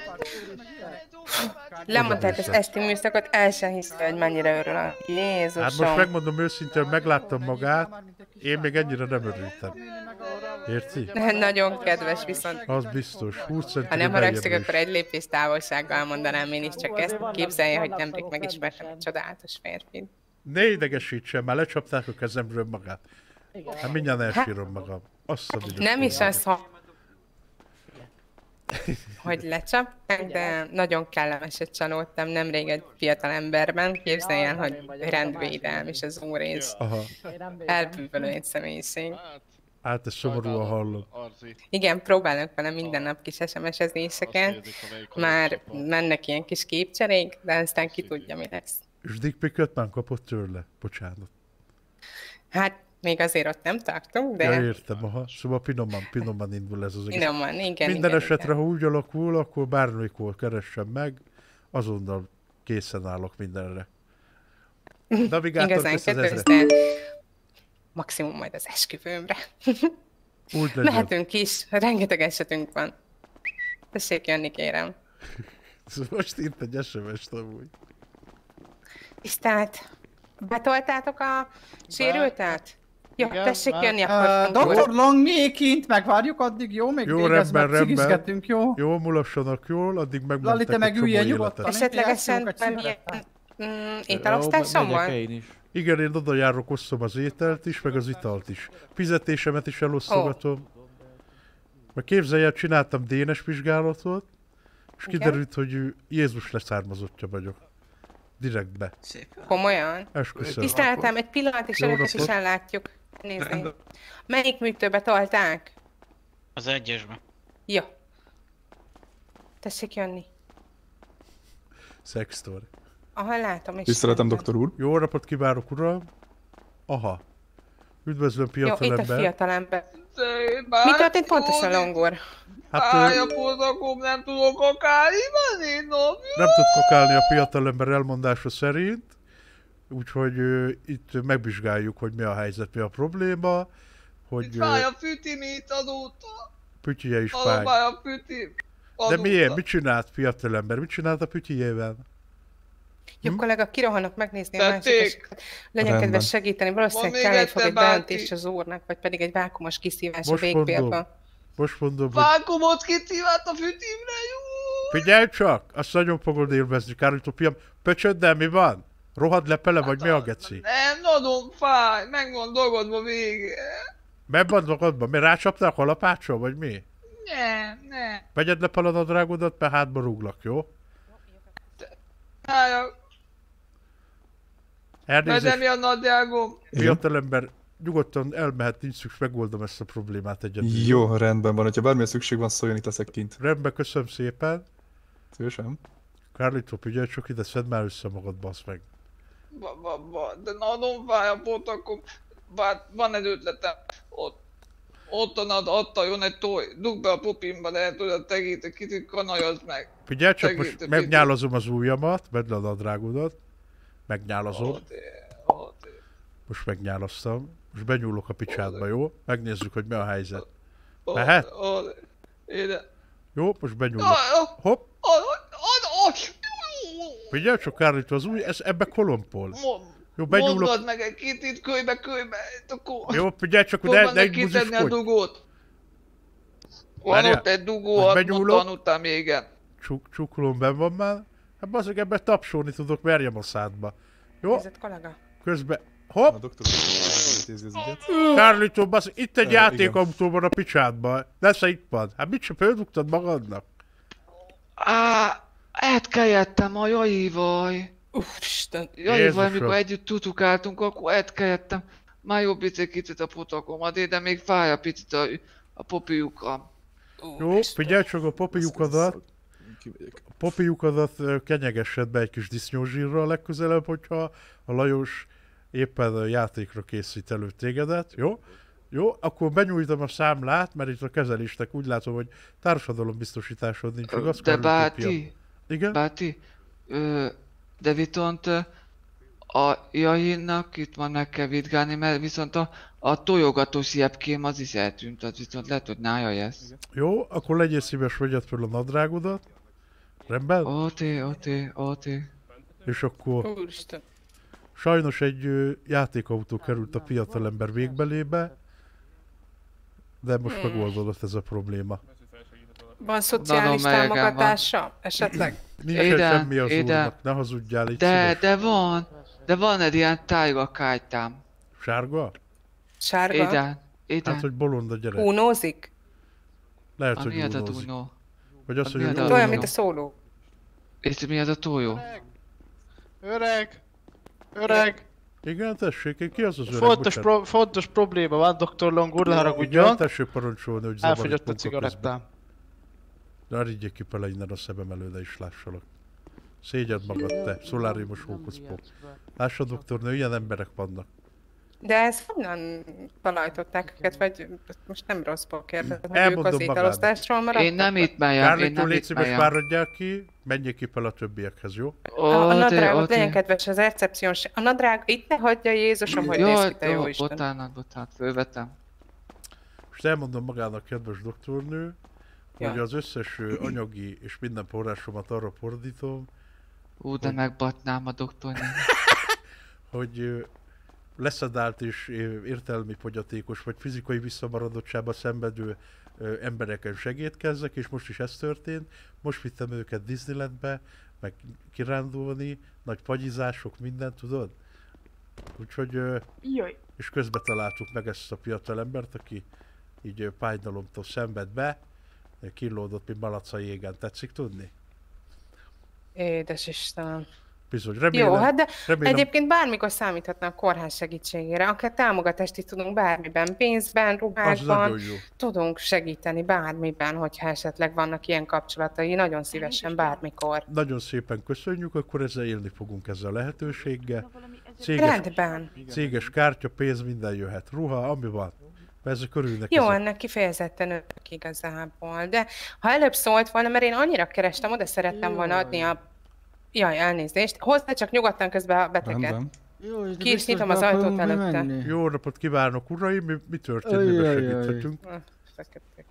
S6: lemondták az esti műszakot, el sem hiszem, hogy mennyire örülök. Jézusom.
S1: Hát most megmondom őszintén, megláttam magát, én még ennyire nem örültem. Érti?
S6: Nagyon kedves viszont.
S1: Az biztos, 20 centiméter.
S6: Ha nem haragszik, akkor egy lépés távolsággal mondanám én is csak ezt. Képzelje, hogy nemrég megismertem egy csodálatos férfit.
S1: Ne idegesítsen, már lecsapták a kezemről magát. Hát mindjárt elsírom magam.
S6: Nem is az, hogy lecsapták, de nagyon kellemeset csalódtam nemrég egy fiatal emberben. Képzelj el, hogy rendvédelm és az úrész. Elbűvölő egy személyiség.
S1: Hát ezt szomorúan hallom.
S6: Igen, próbálnak vele minden nap kis SMS-ezéseket. Már mennek ilyen kis képcserék, de aztán ki tudja, mi lesz.
S1: És dickpicet már kapott tőle? Bocsánat.
S6: Hát még azért ott nem tartunk, de...
S1: Ja, értem, aha. Szóval finoman indul ez az egész.
S6: Finoman, igen.
S1: Minden esetre, ha úgy alakul, akkor bármikor keressen meg, azonnal készen állok mindenre. Navigátor,
S6: igazán de maximum majd az esküvőmre.
S1: Úgy legyen.
S6: Mehetünk is, rengeteg esetünk van. Tessék jönni, kérem.
S1: Most írt egy SMS-t amúgy.
S6: Tisztelt, betoltátok a sérültet? Jó, tessék jönni akkor.
S3: Dr. Long még kint, megvárjuk addig, jó? Még
S1: jó, rendben.
S3: Jó?
S1: Jó, mulassanak jól, addig megmentek
S3: Lali, te meg üljél nyugodtan.
S6: Esetlegesen milyen ételosztásom van?
S1: Igen, én oda járok, osztom az ételt is, meg az italt is. Fizetésemet is elosztogatom. Meg képzelj el, csináltam DNS vizsgálatot, és kiderült, hogy Jézus leszármazottja vagyok. Direktbe.
S6: Komolyan?
S1: Esküszöm.
S6: Tiszteltem, egy pillanat, és önöket is ellátjuk. Nézni. Melyik műtőbe tolták?
S17: Az egyesbe.
S6: Jó. Tessék jönni.
S1: Sextory.
S6: Aha, látom is.
S18: Tiszteletem, doktor úr.
S1: Jó napot kívánok, uram. Aha. Üdvözlöm, fiatalember.
S6: Jó, itt a fiatalember. Mi történt pontosan, Longor?
S1: Hát,
S2: nem tudok kakálni,
S1: nem tud kakálni a fiatalember elmondása szerint. Úgyhogy itt megvizsgáljuk, hogy mi a helyzet, mi a probléma. Hogy,
S2: itt fáj a fütim itt azóta.
S1: Pütyje is fáj.
S2: Fáj a fütim.
S1: De miért? Mit csinált fiatalember? Mit csinált a pütyjével?
S6: Jó kollega, kirohanok megnézni a másikat. Legyen kedves segíteni, valószínűleg kell fog egy beöntés az úrnak, vagy pedig egy vákumos kiszívás a végbélbe.
S1: Most mondom,
S2: vákumot kiszívált a fűtívre, jó!
S1: Figyelj csak! Azt nagyon fogod élvezni, Kárlító fiam. Pöcsöddel mi van? Rohad lepele, vagy mi a geci?
S2: Nem, nagyon fáj, meg van dolgodva vége.
S1: Meg van dolgodva? Mi rácsaptál kalapáccsal, vagy mi?
S2: Nem.
S1: Vegyed le palanadrágodat, mert hátba rúglak, jó?
S2: Vezem a nadrágom.
S1: Fiatalember, nyugodtan elmehet, nincs szükség, megoldom ezt a problémát egyedül.
S17: Jó, rendben van, hogyha bármilyen szükség van, szóljon, itt leszek kint.
S1: Rendben, köszönöm szépen.
S17: Szívesen.
S1: Kárlító, figyelj csak ide, szedd már össze magad, bassz meg.
S2: De nagyon fáj a potakom. Bár van egy ötletem. Ott a jön egy toj. Dugd be a popimba, de el tudod tegíteni, kicsit kanajozd meg.
S1: Figyelj csak, most megnyálazom az ujjamat, vedd le a nadrágodat. Megnyálazom. Most megnyálaztam. Most benyúlok a picsádba, jó? Megnézzük, hogy mi a helyzet. Mehet? Jó, most benyúlok. Hopp! Figyelj csak, Kárlító, az új, ebbe kolompol. Jó, benyúlok.
S2: Mondod meg egy kicsit kölybe, akkor...
S1: Jó, figyelj csak, hogy ne
S2: kiszedni a dugót. Van ott egy dugó, ott után még igen.
S1: Csukulom benn van már. Hát bazdmeg ebben tapsolni tudok, verjem a szádba. Jó? Közben... Hopp!
S17: A doktor intézi az ügyet.
S1: Kárlító, bazdmeg, itt egy játékautó van a picsádban. Nesze itt van. Hát mit sem földugtad magadnak?
S2: Etkeljettem a jajévaj. Úristen. Jajévaj, amikor együtt tutukáltunk, akkor etkeljettem. Már jobb egy kicsit a potakomat, de még fáj a picit a popiukam.
S1: Jó, figyelj csak a popiukadat kenyegessed be egy kis disznózsírral legközelebb, hogyha a Lajos éppen játékra készít elő tégedet, jó? Jó, akkor benyújtom a számlát, mert itt a kezelésnek úgy látom, hogy társadalombiztosításod nincs, meg azt
S2: de Báti,
S1: igen?
S2: Báti, de viszont a Jainak itt van meg kell vidgálni, mert viszont a tojogatós jebkém az is eltűnt, az viszont lehet, hogy nája lesz.
S1: Jó, akkor legyél szíves, vegyed fel a nadrágodat. Rendben?
S2: Oké.
S1: És akkor...
S6: Úristen.
S1: Sajnos egy játékautó került a fiatalember végbelébe, de most megoldódott ez a probléma.
S6: Van szociális támogatása esetleg?
S1: Nincs semmi az úrnak, ne hazudjál itt
S2: de van egy ilyen tájga kájtám.
S1: Sárga?
S6: Sárga?
S2: Igen.
S1: Hát, hogy bolond a gyerek.
S6: Únózik?
S1: Lehet, hogy únózik. Vagy az, hogy
S6: olyan, mint a szóló.
S2: És mi az a tojó?
S5: Öreg!
S1: Igen, tessék, ki az az öreg?
S5: Fontos probléma van, Dr. Long úr, ne haragudjon.
S1: Igen, tessék parancsolni, hogy
S5: elfogyott a cigarettám.
S1: Ne riggyék ki pele innen a szemem előre is lássalak. Szégyed magad te, szoláriumos hókuszpok. Lássa, doktornő, ilyen emberek vannak.
S6: De ezt honnan találtották őket, vagy most nem rosszból kérdezem, hogy ők az ételosztásról maradtak?
S2: Én nem itt megyem,
S1: Kárlító, légy szíves, fáradjál ki, menjék ki fel a többiekhez, jó?
S6: A nadrágot legyen kedves, az recepción a nadrág, itt ne hagyja Jézusom, hogy néz ki, te jó Isten.
S2: Bocsánat, fölvetem.
S1: Most elmondom magának, kedves doktornő, hogy az összes anyagi és minden forrásomat arra fordítom,
S2: de megbatnám a doktornő.
S1: hogy leszedált és értelmi fogyatékos vagy fizikai visszamaradottságban szenvedő embereken segítkezzek, és most is ez történt. Most vittem őket Disneylandbe, meg kirándulni, nagy fagyizások, mindent, tudod? Úgyhogy... És közben találtuk meg ezt a fiatal embert, aki így fájdalomtól szenved be, kínlódott, mint malac a jégen. Tetszik tudni?
S6: Édes Istenem.
S1: Bizony, remélem.
S6: Jó, hát de egyébként bármikor számíthatna a kórház segítségére, akár támogatást is tudunk bármiben, pénzben, ruhákban, tudunk segíteni bármiben, hogyha esetleg vannak ilyen kapcsolatai, nagyon szívesen bármikor.
S1: Nagyon szépen köszönjük, akkor ezzel élni fogunk ezzel a lehetőséggel. Céges kártya, pénz, minden jöhet, ruha, ami van. Ezek örülnek.
S6: Jó, ennek kifejezetten örülök igazából, de ha előbb szólt volna, mert én annyira kerestem, oda szerettem volna adni a... Jaj, elnézést. Hozzá csak nyugodtan közben a beteget. Ki is nyitom az ajtót előtte.
S1: Jó napot kívánok, uraim! Mi történt? Miben segíthetünk?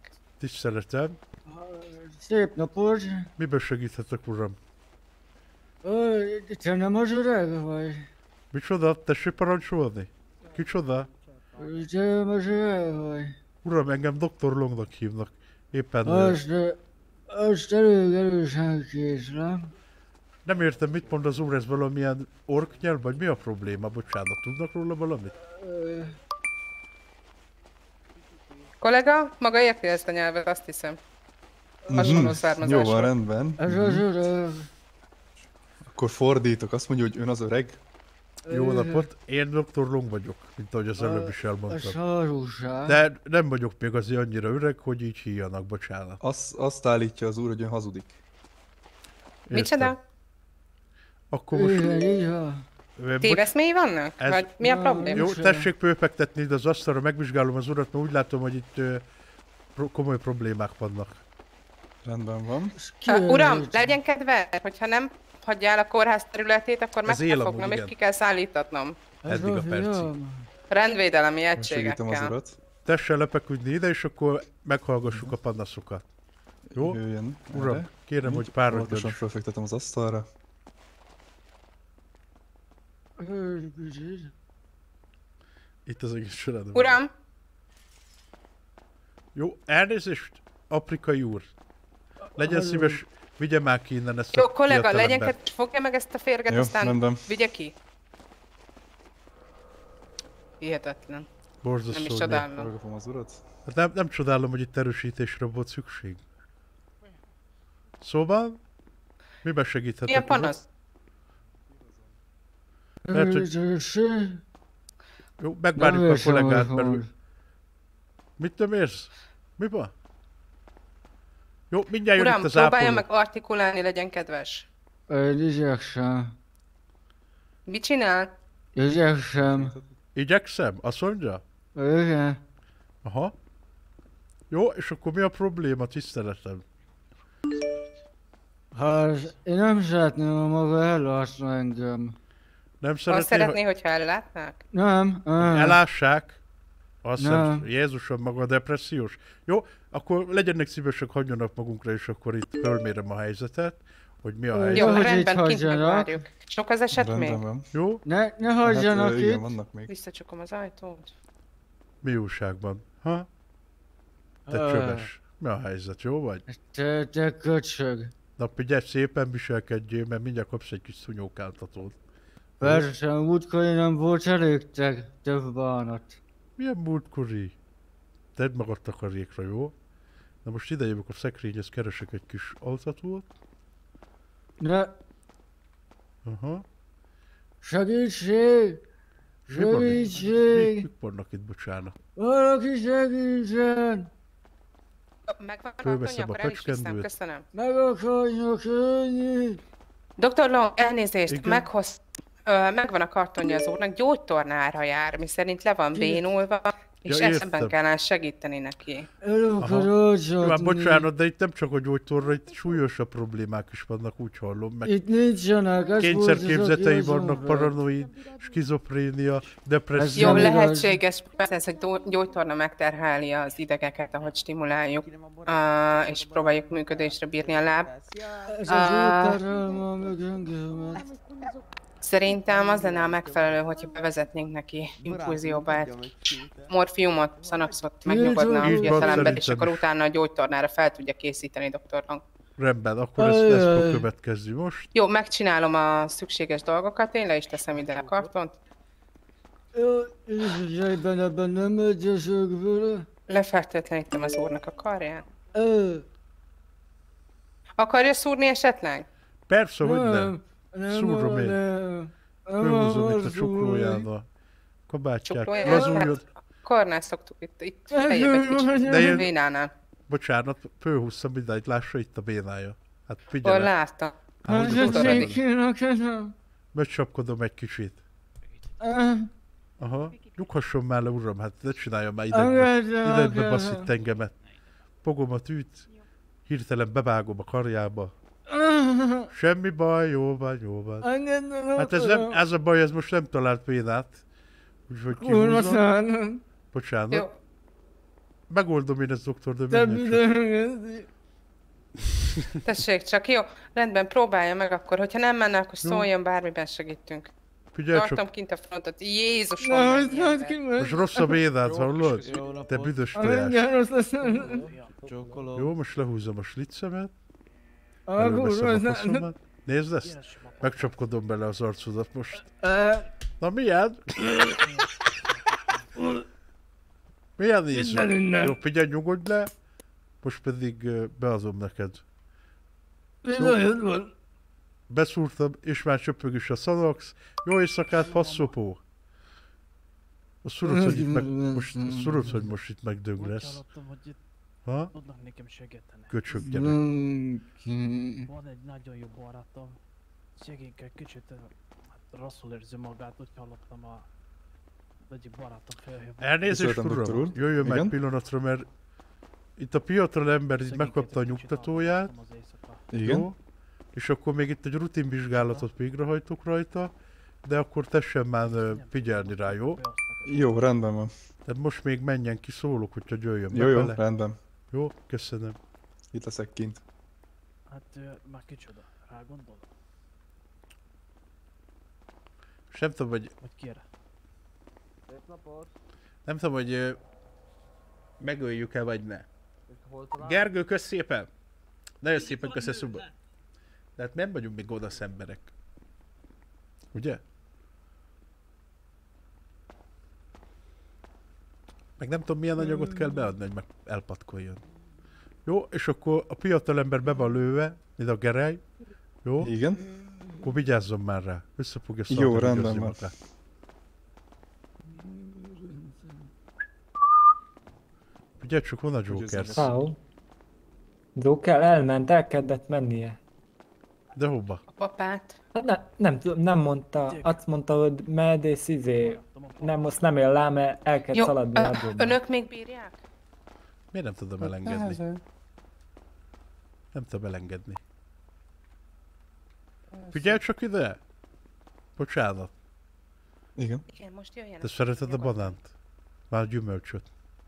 S1: Tiszteletem.
S18: Szép napot!
S1: Miben segíthetek, uram?
S18: Te nem az öreg vagy?
S1: Micsoda? Tessék parancsolni? Kicsoda?
S18: Te nem az öreg vagy?
S1: Uram, engem Dr. Longnak hívnak. Éppen...
S18: Azt elég erősen készlem.
S1: Nem értem, mit mond az úr, ez valamilyen ork nyelv, vagy mi a probléma? Bocsánat, tudnak róla valamit?
S6: Kollega, maga érti ezt a nyelvet, azt hiszem. Hasonló származású.
S17: Jó van, rendben.
S18: Ez az öreg.
S17: Akkor fordítok, azt mondja, hogy ön az öreg?
S1: Jó napot, én Dr. Long vagyok, mint ahogy az előbb is elmondtam.
S18: Szarúság.
S1: De nem vagyok még azért annyira öreg, hogy így hívjanak, bocsánat.
S17: Azt állítja az úr, hogy ön hazudik.
S6: Micsoda?
S1: Akkor most...
S6: Téveszmély vannak? Vagy mi a probléma?
S1: Jó, tessék pőpegtetni ide az asztalra, megvizsgálom az urat, mert úgy látom, hogy itt komoly problémák vannak.
S17: Rendben van.
S6: Uram, legyen kedve, hogyha nem hagyja el a kórház területét, akkor meg kell fognom és ki kell szállítatnom.
S1: Eddig a percig.
S6: Rendvédelemi egységekkel.
S17: Segítem az urat.
S1: Tessen lepeküdni ide, és akkor meghallgassuk a panaszokat. Jó?
S17: Jöjjön.
S1: Uram, kérem, hogy párodjon.
S17: Pontosan felfektetem az asztalra.
S1: Itt az egész során.
S6: Uram!
S1: Jó, elnézést, afrikai úr. Legyen szíves, vigye már ki innen ezt
S6: a jó, kollega, legyen kedves, fogja meg ezt a férget,
S17: jó,
S6: aztán
S17: rendben.
S6: Vigye ki. Hihetetlen.
S1: Borzasztó.
S6: Nem is csodálom.
S17: Az urat.
S1: Hát nem csodálom, hogy itt erősítésre volt szükség. Szóval, miben segíthetek?
S6: Mi a panasz?
S1: Mert, hogy... Jó, megvárjuk a kollégát belül. Mit nem érsz? Mi van? Jó, mindjárt jön itt az ápoló.
S6: Uram, próbálja meg artikulálni, legyen kedves.
S18: Igyekszem.
S6: Mit csinál?
S18: Igyekszem.
S1: Igyekszem? Azt mondja?
S18: Igen.
S1: Aha. Jó, és akkor mi a probléma, tiszteletem?
S18: Hát, én nem szeretném, ha maga ellátna engem.
S1: Nem szeretné,
S6: azt szeretné, hogyha ellátnák?
S18: Nem.
S1: Elássák? Azt hiszem, Jézusom, maga depressziós. Jó, akkor legyenek szívesek, hagyjanak magunkra, és akkor itt fölmérem a helyzetet, hogy mi a helyzet.
S6: Jó, rendben, kint megvárjuk. Sok az eset még?
S1: Jó?
S18: Ne hagyjanak
S17: hát,
S18: itt.
S17: Igen, vannak még.
S6: Visszacsukom az ajtót.
S1: Mi újságban? Ha? Te csöves. Mi a helyzet, jó vagy?
S18: Te köcsög.
S1: Na, figyelj, szépen viselkedjél, mert mindjárt kapsz egy kis szunyókáltatót.
S18: Persze, múltkori nem volt elég több bánat.
S1: Milyen múltkori? Tedd magad takarékra, jó? Na most ide jövök a szekrényhez, keresek egy kis altatót.
S18: Ne!
S1: Aha.
S18: Segítség! Segítség!
S1: Mik vannak itt, bocsánat?
S18: Valaki segítsen!
S6: Megvan a kartonja, akkor el is viszem, köszönöm.
S18: Meg akarjak ölni!
S6: Dr. Long, elnézést, megvan a kartonja az úrnak, gyógytornára jár, miszerint le van bénulva, és ebben kellene segíteni neki.
S1: Jó, bocsánat, de itt nem csak a gyógytorra, itt súlyosabb problémák is vannak, úgy hallom meg.
S18: Itt nincsenek,
S1: kényszerképzetei vannak, paranoid, skizofrénia, depresszió.
S6: Jó, lehetséges, ez a gyógytorna megterheli az idegeket, ahogy stimuláljuk, és próbáljuk működésre bírni a láb.
S18: Ez a gyógytorra ma meg engem.
S6: Szerintem az lenne a megfelelő, hogyha bevezetnénk neki infúzióba egy morfiumot, szanaxot, megnyugodna a fiatalember, és akkor utána a gyógytornára fel tudja készíteni Dr. Long.
S1: Rendben, akkor ezt fog következni most.
S6: Jó, megcsinálom a szükséges dolgokat, én le is teszem ide a kartont.
S18: Ebben nem egyesek vele.
S6: Lefertőtlenítem az úrnak a karját. Akarja szúrni esetleg?
S1: Persze, hogy nem. Szúrom én. Fölhúzom itt a csuklójába. Kabátját. Lazuljon.
S6: Karnál szoktuk itt feljebb egy kicsit. De én... Vénánál.
S1: Bocsánat, fölhúztam mindent, lássa itt a bénája. Hát figyelj.
S6: Hol láttam?
S1: Megcsapkodom egy kicsit. Aha. Nyughasson már le, uram, hát ne csinálja már idegbe baszít engemet. Fogomat üt, hirtelen bevágom a karjába. Semmi baj, jó van. Hát ez a baj, ez most nem talált vénát. Úgyhogy kihúzom. Bocsánat. Jó. Megoldom én ezt, doktor, de mindjárt.
S6: Tessék csak, jó, rendben, próbálja meg akkor, hogyha nem menne, akkor szóljon, bármiben segítünk. Tartom kint a frontot, Jézusom!
S1: Most rossz a médát, hallod? Te büdös tojás. Jó, most lehúzom a sliccemet. Előveszem a faszomat. Nézd ezt! Megcsapkodom bele az arcodat most. Na milyen? Milyen nézve? Jó, figyelj, nyugodj le. Most pedig beadom neked. Jó. Beszúrtam, és már csöpög is a Szanax. Jó éjszakát, passzopó! Azt szurod, hogy itt most itt megdög lesz. Ha?
S19: Nekem segíteni.
S1: Köcsög, gyerek.
S19: Van egy nagyon jó barátom. Szegényke kicsit rosszul érzi magát, úgy hallottam egyik barátom felhívni.
S1: Elnézést, uram! Jöjjön meg pillanatra, mert itt a piatral ember így megkapta a nyugtatóját.
S17: Igen.
S1: Jó? És akkor még itt egy rutinvizsgálatot végrehajtok rajta, de akkor tessen már figyelni rá, jó?
S17: Jó, rendben van.
S1: Tehát most még menjen ki, szólok, hogyha jöjjön
S17: jó, jó, rendben.
S1: Jó, köszönöm.
S17: Itt leszek kint.
S19: Hát már kicsoda, rá gondol?
S1: És nem tudom, hogy...
S19: Vagy kére?
S1: Nem tudom, hogy megöljük-e vagy ne. Gergő, kösz szépen! Nagyon szépen kösz a szubot. De hát nem vagyunk még gonosz emberek. Ugye? Meg nem tudom milyen anyagot kell beadni, hogy meg elpatkoljon. Jó, és akkor a fiatal ember be van lőve, mint a gerej. Jó?
S17: Igen.
S1: Akkor vigyázzon már rá. Össze fogja szarni.
S17: Jó, rendben van.
S1: Figyelj csak, hol a Joker?
S12: Ciao. Joker elment, elkezdett mennie.
S1: De hova?
S6: A papát.
S12: Hát nem mondta, azt mondta, hogy med és nem, most nem él rá, mert el kell szaladni a dobban.
S6: Önök még bírják?
S1: Miért nem tudom elengedni? Nem tudom elengedni. Figyelj csak ide! Bocsánat.
S17: Igen.
S6: Igen, most jöjjenek.
S1: Te szereted a banánt? Már a gyümölcsöt.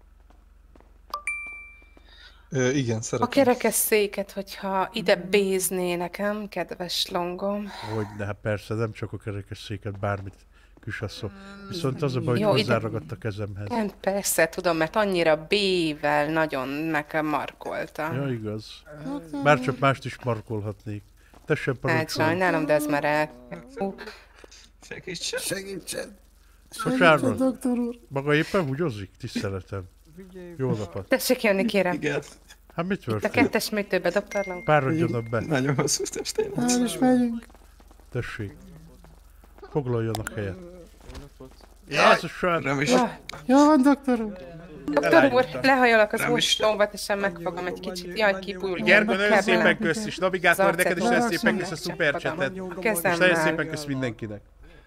S17: Igen, szeretem.
S6: A kerekesszéket, hogyha ide bézné nekem, kedves longom.
S1: Hogyne, hát persze, nem csak a kerekesszéket, bármit küsasszok. Viszont az a baj, hogy hozzáragadt a kezemhez.
S6: Nem, persze, tudom, mert annyira B-vel nagyon nekem markolta.
S1: Ja, igaz. Már csak mást is markolhatnék. Tessen parancsolni.
S6: Hát sajnálom, de ez már el...
S16: Segítsen.
S20: Segítsen.
S1: Bocsánat, doktor úr. Maga éppen húgyozik? Tiszteletem. Jó napot.
S6: Tessék jönni, kérem.
S16: Igen.
S6: Itt
S1: Hát mit
S6: a
S1: történt?
S6: kettes műtőbe, doktor Long.
S1: Páradjanak be.
S16: Nagyon hosszú testén.
S20: El is megyünk.
S1: Tessék. Foglaljanak helyet. Jézusom!
S20: Jó van, doktor úr.
S6: Doktor úr, lehajolok az ústombat, és megfogom egy kicsit. Jaj, kipújul.
S1: Gergő, nagyon szépen kösz is. Navigátor, neked is nagyon szépen kösz a szupercsetet. És nagyon szépen kösz mindenkinek.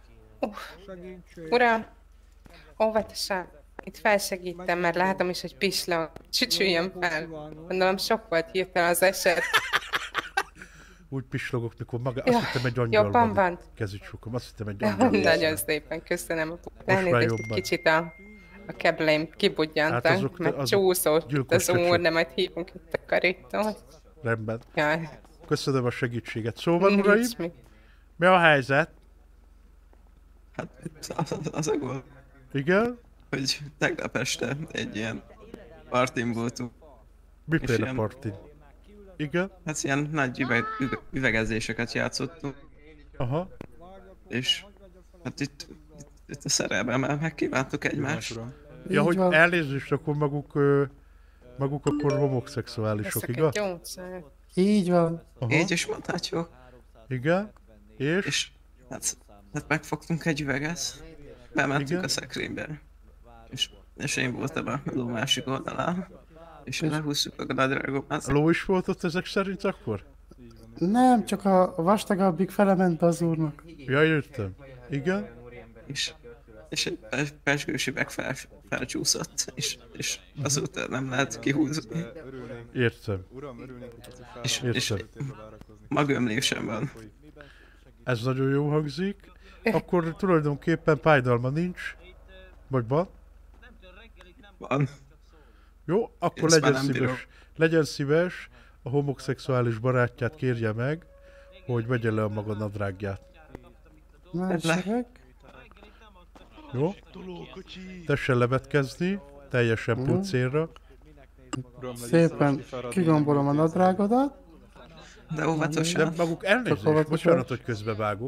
S6: Uram, óvatosan. Itt felsegítem, mert látom is, hogy pislog. Csücsüljön fel. Gondolom sok volt hirtelen az eset.
S1: Úgy pislogok, mikor maga, azt hittem egy angyal
S6: jobban van.
S1: Kezit sukom, azt hittem egy angyal.
S6: Nagyon szépen, köszönöm. Elnézést, egy kicsit a kebleim kibudjantak, hát mert csúszott az úr, de majd hívunk itt a karítót.
S1: Rendben.
S6: Jaj.
S1: Köszönöm a segítséget. Szóval, uraim, mi a helyzet?
S16: Hát az a gól.
S1: Igen?
S16: Hogy tegnap este egy ilyen partin voltunk.
S1: Miféle partin? Igen?
S16: Hát ilyen nagy üvegezéseket játszottunk.
S1: Aha.
S16: És hát itt a szerelben már megkívántuk egymást.
S1: Ja, hogy elnézést, akkor maguk akkor homoszexuálisok, igaz?
S20: Így van.
S16: Aha. Így is mondhatjuk.
S1: Igen?
S16: És hát megfogtunk egy üveget, bementünk a szekrénybe. És én voltam a ló másik oldalán. És lehúztuk a nadrágomat.
S1: A ló is volt ott ezek szerint akkor?
S20: Nem, csak a vastagabbik fele ment be az úrnak.
S1: Ja, értem. Igen?
S16: És egy pezsgős üveg felcsúszott, és azóta nem lehet kihúzni.
S1: Értem.
S16: És magömlésem van.
S1: Ez nagyon jó hangzik. Akkor tulajdonképpen fájdalma nincs. Vagy van?
S16: Van.
S1: Jó, akkor legyen szíves. Legyen szíves. a homoszexuális barátját kérje meg, hogy vegye le a maga nadrágját.
S20: Másik.
S1: Jó? Tessen levetkezni, teljesen pucérra.
S20: Szépen kigombolom a nadrágodat.
S16: De óvatosan.
S1: De maguk elnézést, bocsánat, hogy közbevágok.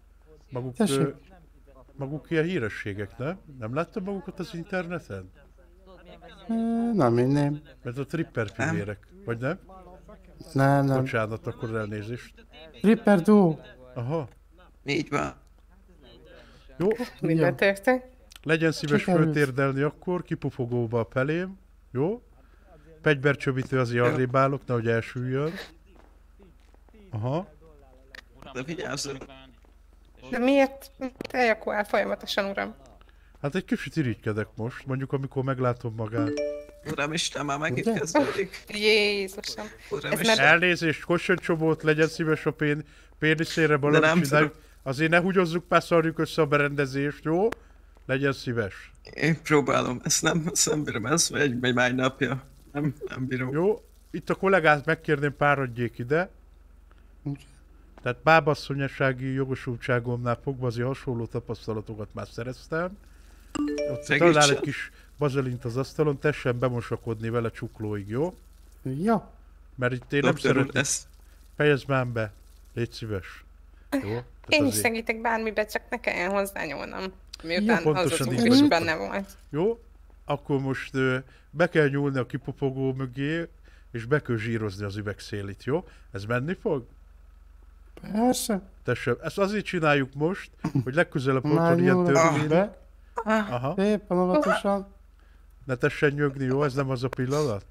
S1: Maguk ilyen hírességek, nem? Nem láttam magukat az interneten?
S20: Nem, én nem.
S1: Mert a Tripper fivérek, vagy nem?
S20: Nem.
S1: Bocsánat, akkor elnézést.
S20: Tripper Duo.
S1: Aha.
S16: Így van.
S1: Jó.
S6: Mindent értek.
S1: Legyen szíves föltérdelni akkor, kipufogóba a pelém. Jó? Pegybercsövítő azért arrébb állok, nehogy elsüljön. Aha.
S16: De vigyázzon.
S6: De miért ejakulál folyamatosan, uram?
S1: Hát egy kicsit irigykedek most, mondjuk amikor meglátom magát.
S16: Uramisten, már megint kezdődik.
S6: Jézusom.
S1: Elnézést, kossonycsobót, legyen szíves a péniszére balon csináljuk. Azért ne húgyozzuk, már szarjuk össze a berendezést, jó? Legyen szíves.
S16: Én próbálom, ezt nem bírom, ez egy máj napja. Nem bírom.
S1: Jó, itt a kollégát megkérném, páradjék ide. Tehát bábasszonyasági jogosultságomnál fogva azért hasonló tapasztalatokat már szereztem. Ott talál egy kis vazelint az asztalon, tessen bemosakodni vele csuklóig, jó?
S20: Ja.
S1: Mert itt én nem szeretném. Fejezd már be, légy szíves. Jó?
S6: Én is segítek bármibe, csak ne kelljen hozzányúlnom. Miután az is benne volt.
S1: Jó? Akkor most be kell nyúlni a kipufogó mögé, és be kell zsírozni az üvegszélit, jó? Ez menni fog?
S20: Persze.
S1: Tessék, ezt azért csináljuk most, hogy legközelebb otthon ilyen törvények.
S20: Aha. Éppen óvatosan.
S1: Ne tessen nyögni, jó? Ez nem az a pillanat?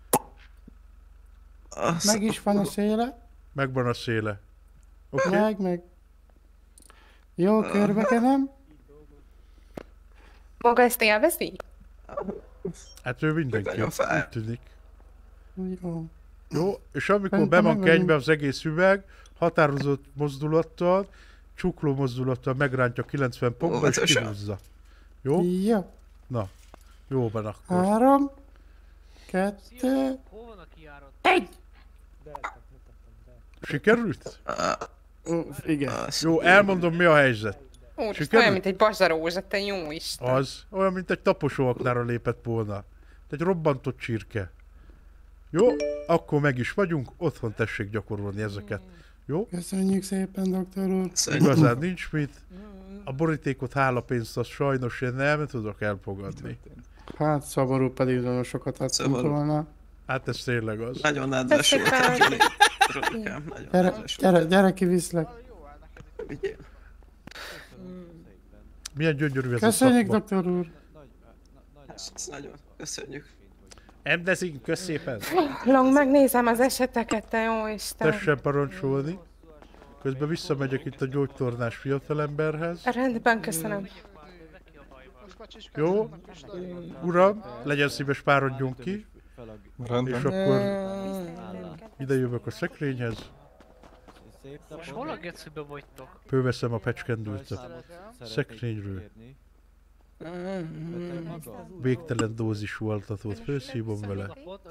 S20: Meg is van a széle.
S1: Megvan a széle.
S20: Okay. Meg. Jó, körbekenem.
S6: Maga ezt élvezi?
S1: Hát ő mindenki, úgy tűnik.
S20: Jó.
S1: Jó, és amikor be van kenybe az egész üveg, határozott mozdulattal, csukló mozdulattal megrántja 90 pontba és kihúzza. Jó?
S20: Ja.
S1: Na, jó van akkor.
S20: 3, 2, 1.
S1: Sikerült?
S20: Igen.
S1: Jó, elmondom mi a helyzet.
S6: Úristen, olyan, mint egy bazarózsa, te jó Isten.
S1: Az, olyan, mint egy taposóaknára lépett volna. Egy robbantott csirke. Jó, akkor meg is vagyunk, otthon tessék gyakorolni ezeket. Jó?
S20: Köszönjük szépen, doktor úr.
S1: Igazán nincs mit. A borítékot, hálapénzt, azt sajnos én nem tudok elfogadni.
S20: Hát szomorú, pedig nagyon sokat adtunk volna.
S1: Hát ez tényleg az.
S16: Nagyon nedves volt.
S20: Gyere, kiviszlek.
S1: Milyen gyönyörű ez
S20: köszönjük,
S1: a szakma.
S20: doktor úr.
S16: Nagyon köszönjük.
S1: Emdezink, kösz szépen.
S6: Long, megnézem az eseteket, te jó Isten.
S1: Tessen parancsolni. Közben visszamegyek itt a gyógytornás fiatalemberhez.
S6: Rendben, köszönöm.
S1: Jó? Uram, legyen szíves, páradjon ki.
S17: Rendben.
S1: És akkor ide jövök a szekrényhez.
S19: Most hol a gecőbe vagytok?
S1: Fölveszem a pecskendültet. Szekrényről. Végtelen dózisú altatót felszívom vele.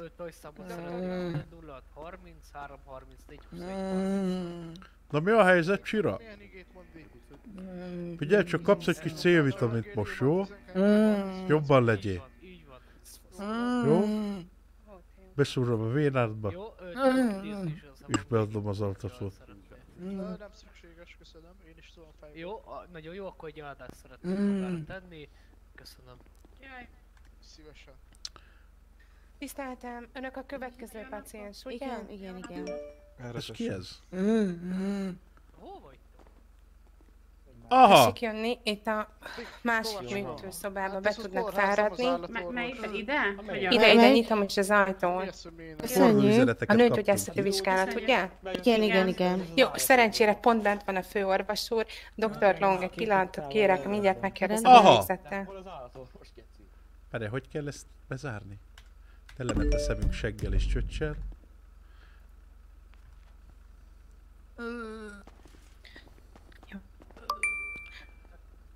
S19: 33-34-21.
S1: Na mi a helyzet, Csira? Figyelj, csak kapsz egy kis C-vitamint most, jó? Jobban legyél. Jó? Beszúrom a vénádba. És beadom az altatót.
S5: Nem szükséges, köszönöm. Én is tudom fejlődni.
S19: Jó, nagyon jó, akkor egy áldást szeretnék magára tenni. Köszönöm.
S6: Jaj.
S5: Szívesen.
S6: Tiszteltem, önök a következő paciens, ugye?
S7: Igen.
S1: Ez ki ez?
S19: Hol vagy?
S1: Aha!
S6: Tessék jönni, itt a másik műtőszobába be tudnak fáradni.
S21: Ide?
S6: Ide, nyitom is az ajtót.
S7: Köszönjük.
S6: A nőgyógyászati vizsgálat, ugye?
S7: Igen.
S6: Jó, szerencsére pont bent van a főorvos úr. Dr. Long, egy pillanatot kérek, mindjárt megkérdezem a helyzettel.
S1: Várj, hogy kell ezt bezárni? Telement a szemünk seggel és csöccsel.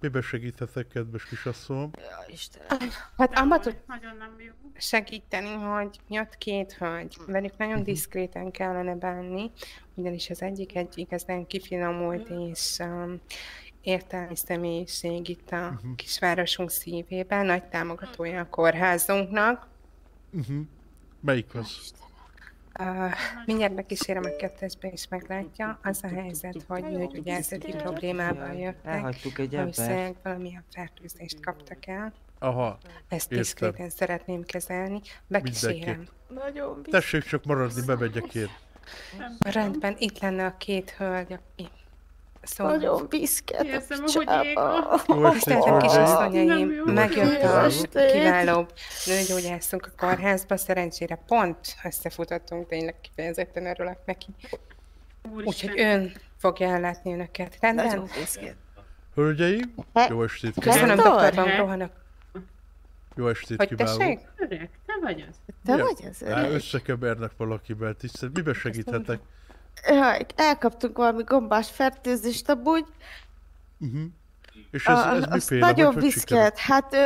S1: Miben segíthetek, kedves kisasszonyom?
S6: Istenem. Hát abban tud segíteni, hogy jött két hölgy. Velük nagyon diszkréten kellene bánni, ugyanis az egyik igazán kifinomult és értelmi személyiség itt a kisvárosunk szívében, nagy támogatója a kórházunknak.
S1: Melyik az?
S6: Mindjárt bekísérem a kettesbe és meglátja. Az a helyzet, hogy nőgyógyászati problémával jöttek, valószínűleg valamilyen fertőzést kaptak el.
S1: Aha,
S6: ezt diszkréten szeretném kezelni. Bekísérem.
S1: Tessék csak maradni, bemegyek én.
S6: Rendben, itt lenne a két hölgy, aki... Szóval...
S7: Nagyon piszket.
S6: Érzem, hogy tiszteltem kisasszonyaim, megjött a kiválóbb nőgyógyászunk a kórházba, szerencsére pont összefutottunk, tényleg kifejezetten örülök neki. Úgyhogy ön fogja ellátni önöket. Rendben?
S1: Hölgyeim, jó estét
S6: kívánok. Köszönöm, doktor Van Rohanak.
S1: Jó estét kívánok.
S6: Hogy tessék?
S7: Öreg, te vagy az? Te vagy az öreg?
S1: Összekevernek valakivel, tisztelt. Miben segíthetek?
S7: Jaj, elkaptunk valami gombás fertőzést amúgy.
S1: És ez miféle?
S7: Nagyon viszket. Hát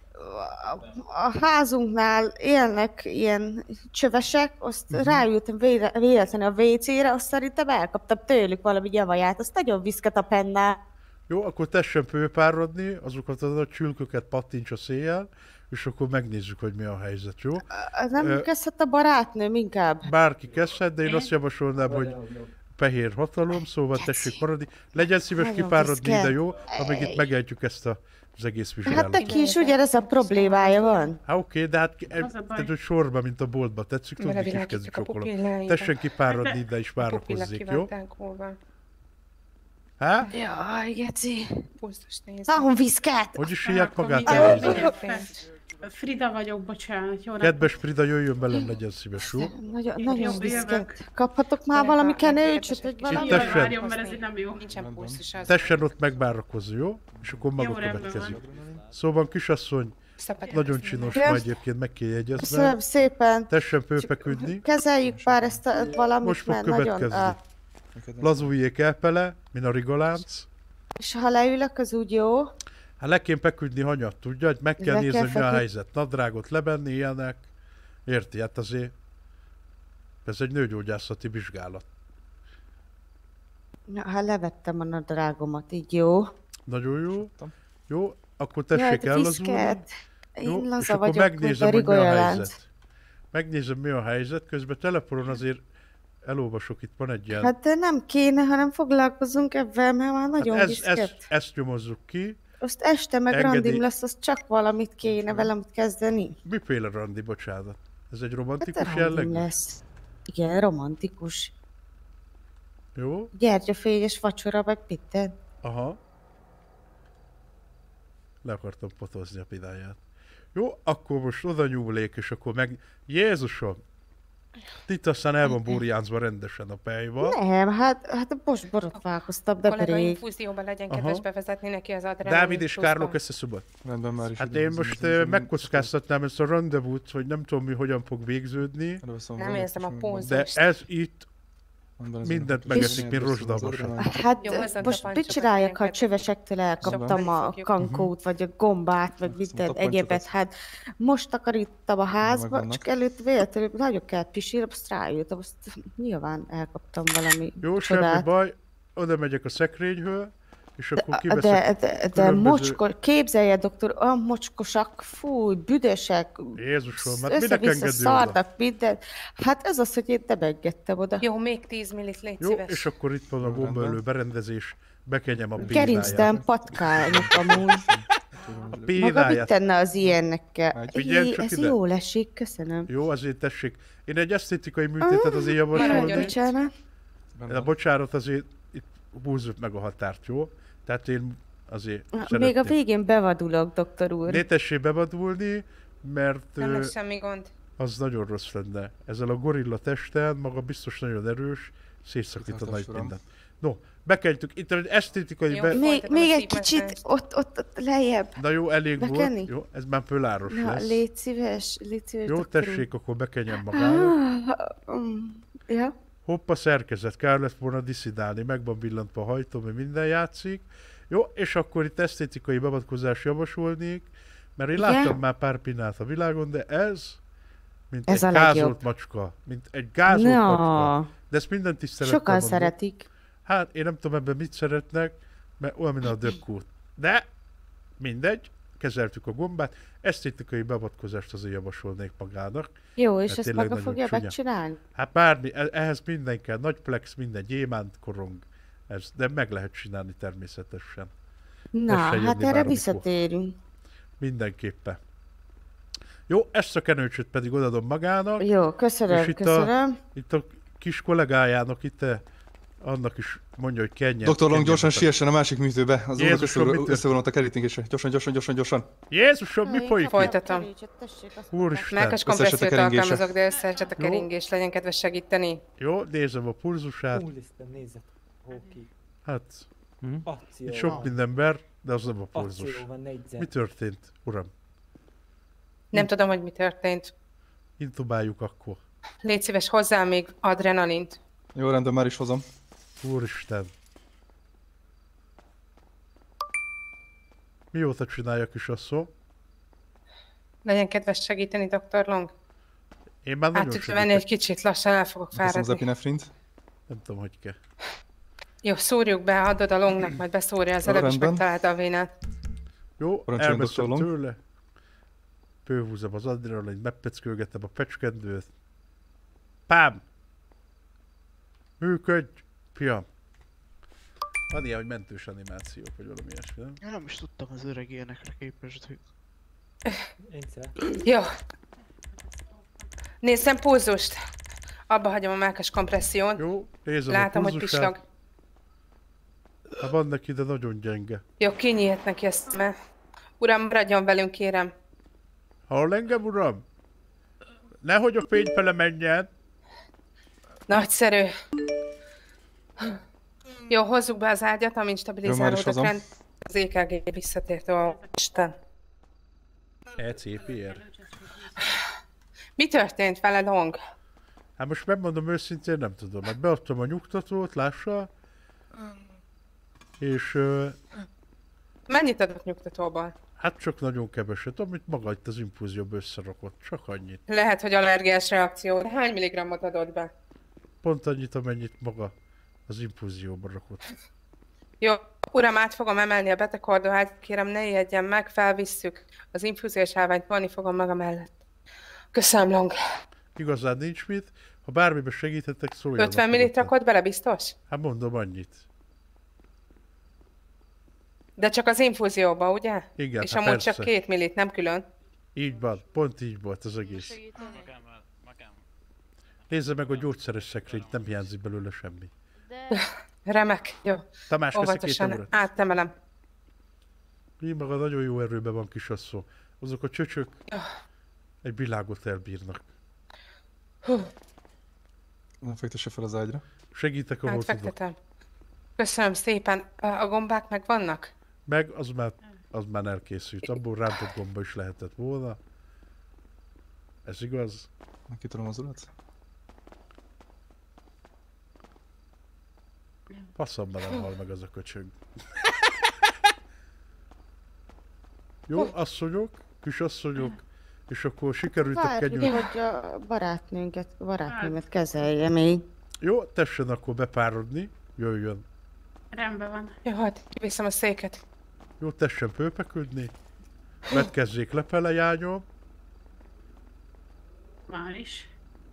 S7: a házunknál élnek ilyen csövesek, azt ráültem véletlenül a WC-re, azt szerintem elkaptam tőlük valami javaját, azt nagyon viszket a pennál.
S1: Jó, akkor tessen főpárodni, azokat a nagy csülköket pattints a széjjel, és akkor megnézzük, hogy mi a helyzet, jó?
S7: Nem kezdhet a barátnőm inkább?
S1: Bárki kezdhet, de én azt javasolnám, hogy fehér hatalom, szóval tessék maradni. Legyen szíves kipáradni ide, jó? Amíg itt megejtjük ezt az egész vizsgálatot.
S7: Hát neki is ugyanez a problémája van.
S1: Hát oké, de hát tehát sorban, mint a boltba tetszik, tudni kis kezdi csokolom. Tessen kipáradni ide és várakozzék, jó? Há?
S7: Jaj, geci. Ahon viszkát!
S1: Hogy is hívják magát?
S21: Frida vagyok, bocsánat. Jó
S1: kedves Frida, jöjjön velem, legyen szíves, jó?
S7: Nagyon viszkát. Kaphatok már valami kenőcsöt, vagy valami?
S21: Várjon, mert ez így nem jó.
S1: Tessen ott megvárakozni, jó? És akkor maga következik. Szóval kisasszony, nagyon csinos ma egyébként, meg kell jegyezni.
S7: Köszönöm szépen.
S1: Tessen fölfeküdni.
S7: Kezeljük pár ezt a valamit,
S1: most fog következni. Lazuljék elpele, mint a rigolánc.
S7: És ha leülök, az úgy jó?
S1: Hát le kéne feküdni hanyat, tudja, hogy meg kell nézni, hogy mi a helyzet. Nadrágot lebenni, ilyenek. Érti? Hát azért ez egy nőgyógyászati vizsgálat.
S7: Na, ha levettem a nadrágomat, így jó?
S1: Nagyon jó. Jó, akkor tessék ellazulni.
S7: Én laza vagyok, megnézem, hogy mi a helyzet.
S1: Megnézem, mi a helyzet. Közben telefonon azért elolvasok, itt van egy ilyen...
S7: Hát de nem kéne, hanem foglalkozunk ebben, mert már nagyon viszket.
S1: Ezt nyomozzuk ki.
S7: Azt este meg randim lesz, az csak valamit kéne velem kezdeni.
S1: Miféle randi, bocsánat? Ez egy romantikus jellegű?
S7: Lesz. Igen, romantikus.
S1: Jó.
S7: Gyertyafényes vacsora, meg pitten.
S1: Aha. Le akartam potozni a pidáját. Jó, akkor most oda nyúlék, és akkor meg... Jézusom! Itt aztán el van burjánzva rendesen a pejval.
S7: Nem, hát most borotválkoztam, de
S6: pedig... A infúzióban legyen kedves bevezetni neki az adrenalin.
S1: Dávid és Kárló összeszobat.
S17: Rendben már is.
S1: Hát én most megkockáztatnám ezt a rendezvút, hogy nem tudom mi hogyan fog végződni.
S6: Nem érzem a pózust.
S1: De ez itt mindent megeszik, mint rozsdalmasat.
S7: Hát jó, most mit csináljak, ha a csövesektől elkaptam a kankót, vagy a gombát, vagy minden egyébet. Hát most takarítom a házba, csak előtt véletlenül nagyon kell pisírni, azt rájöttem, azt nyilván elkaptam valami
S1: jó, csodát. Semmi baj, oda megyek a szekrényhől, és akkor kiveszek
S7: de képzelje, doktor, olyan mocskosak, fúj, büdösek,
S1: Jézusom, hát minek engedő
S7: szartak minden. Hát ez az, hogy én nem engedtem oda.
S6: Jó, még 10 millit, légy
S1: jó, szíves. És akkor itt van a gombaölő berendezés, bekenyem a pédáját.
S7: Gerincben patkányok amúgy.
S1: A pédáját.
S7: Maga mit tenne az ilyennekkel? Ez jól esik, köszönöm.
S1: Jó, azért tessék. Én egy esztétikai műtétet azért javasolni. De bocsánat, azért itt húzzuk meg a határt, jó? Tehát én azért szeretném.
S7: Még a végén bevadulok, doktor úr.
S1: Ne tessék bevadulni, mert...
S6: Nem lesz semmi gond.
S1: Az nagyon rossz lenne. Ezzel a gorilla testen, maga biztos nagyon erős, szétszakítana itt mindent. No, bekenytük. Itt egy esztétikai...
S7: Jó, még egy kicsit, ott lejjebb.
S1: Na jó, elég volt. Jó, ez már föláros lesz.
S7: Légy szíves,
S1: jó, tessék, akkor bekenyem magára.
S7: Ja.
S1: Hoppa, szerkezet, kár lett volna diszidálni, meg van billantva a hajtó, mert minden játszik, Jó, és akkor itt esztétikai beavatkozást javasolnék, mert én láttam már pár pinát a világon, de ez, mint ez egy gázolt macska. Mint egy gázolt macska. De ezt minden tiszteletben
S7: sokan szeretik.
S1: Hát én nem tudom ebben mit szeretnek, mert olyan, mint a dökkút. De mindegy, kezeltük a gombát, esztétikai beavatkozást azért javasolnék magának.
S7: Jó, és ezt maga fogja megcsinálni?
S1: Hát bármi, ehhez minden kell, nagy plex, minden gyémánt, korong, ez, de meg lehet csinálni természetesen.
S7: Na, hát erre visszatérünk.
S1: Mindenképpen. Jó, ezt a kenőcsöt pedig odadom magának.
S7: Jó, köszönöm,
S1: és itt a kis kollégájának itt annak is mondja, hogy kenjen.
S17: Dr. Long, gyorsan siessen a másik műtőbe. Az úrnak összevonult a keríténkésre. Gyorsan.
S1: Jézusom, mi folyik?
S6: Folytatom.
S1: Úristen.
S6: Melkas kompressziót alkalmazok, de összeesett a keringés. Legyen kedves segíteni.
S1: Jó, nézem a pulzusát.
S12: Úristen, nézed. Hóki.
S1: Hát, itt sok mindenben, de az nem a pulzus. Mi történt, uram?
S6: Nem tudom, hogy mi történt.
S1: Intubáljuk akkor.
S6: Légy szíves, hozzá még adrenalint.
S17: Jó, rendben, már is hozom.
S1: Úristen. Mióta csinálja, kisasszony?
S6: Legyen kedves segíteni, Dr. Long.
S1: Én már nagyon
S6: segítek. Venni egy kicsit, lassan el fogok fáradni.
S17: Köszönöm az epinefrint.
S1: Nem tudom, hogy kell.
S6: Jó, szúrjuk be, adod a Longnak, majd beszúrja, az előbb is megtalálta a vénát.
S1: Jó, elveszem tőle. Főhúzom az adrenalin, megpeckölgetem a fecskendőt. Pám! Működj, fiam! Van ilyen, hogy mentős animációk, vagy valami ilyesmi, nem?
S5: Én nem is tudtam az öreg ilyenekre képest, hogy...
S6: Jó. Nézzem pulzust. Abba hagyom a melkas kompresszión.
S1: Jó, nézem
S6: látom,
S1: a
S6: hogy pislog.
S1: Hát van neki, de nagyon gyenge.
S6: Jó, kinyílt neki ezt, mert... Uram, maradjon velünk, kérem.
S1: Hall engem, uram? Nehogy a fény fele menjen.
S6: Nagyszerű. Jó, hozzuk be az ágyat, amint stabilizálódott rend. Az EKG visszatért a Isten.
S1: ECPR.
S6: Mi történt vele, Long?
S1: Hát most megmondom őszintén, nem tudom. Hát beadtam a nyugtatót, lássa. És...
S6: Mennyit adott nyugtatóban?
S1: Hát csak nagyon keveset, amit maga itt az infúzióban összerakott. Csak annyit.
S6: Lehet, hogy allergiás reakció. De hány milligrammot adott be?
S1: Pont annyit, amennyit maga az infúzióban rakott.
S6: Jó, uram, át fogom emelni a betegkordóhát, kérem ne ijedjen meg, felvisszük. Az infúziós állványt volni fogom maga mellett. Köszönöm, Long.
S1: Igazán nincs mit, ha bármiben segíthetek, szóljanak.
S6: 50 millit rakott bele, biztos?
S1: Hát mondom annyit.
S6: De csak az infúzióba, ugye?
S1: Igen,
S6: és amúgy persze. Csak 2 millit, nem külön.
S1: Így van, pont így volt az egész. Nézze meg a gyógyszeres szekrényt, nem hiányzik belőle semmi.
S6: Remek, jó.
S1: Tamás,
S6: óvatosan áttemelem.
S1: Mi maga nagyon jó erőben van, kisasszony. Azok a csöcsök egy világot elbírnak.
S17: Nem fektesse fel az ágyra.
S1: Segítek, ahol tudok.
S6: Köszönöm szépen. A gombák meg vannak?
S1: Meg, az már elkészült. Abból rántott gomba is lehetett volna. Ez igaz?
S17: Megkitolom az urat?
S1: Passzomban nem hal meg az a köcsög. Jó, asszonyok, kisasszonyok, és akkor sikerült a kegyünk.
S7: Hogy a barátnőmet kezelje még.
S1: Jó, tessen akkor bepárodni, jöjjön.
S21: Rendben van.
S6: Jó, hát kiviszem a széket.
S1: Jó, tessen fölfeküdni. Vetkezzék lefele, jányom.
S21: Már is.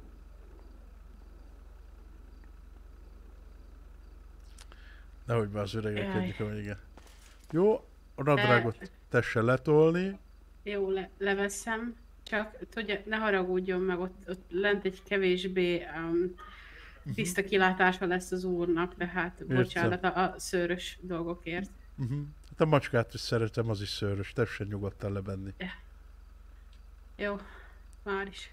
S1: Nehogy már az öregek egyik, igen. Jó, a nadrágot tessen letolni.
S21: Jó, leveszem. Csak tudja, ne haragudjon meg, ott lent egy kevésbé tiszta kilátása lesz az úrnak, tehát bocsánat a szőrös dolgokért.
S1: Hát a macskát is szeretem, az is szőrös, tessen nyugodtan lebenni.
S21: Jó, már is.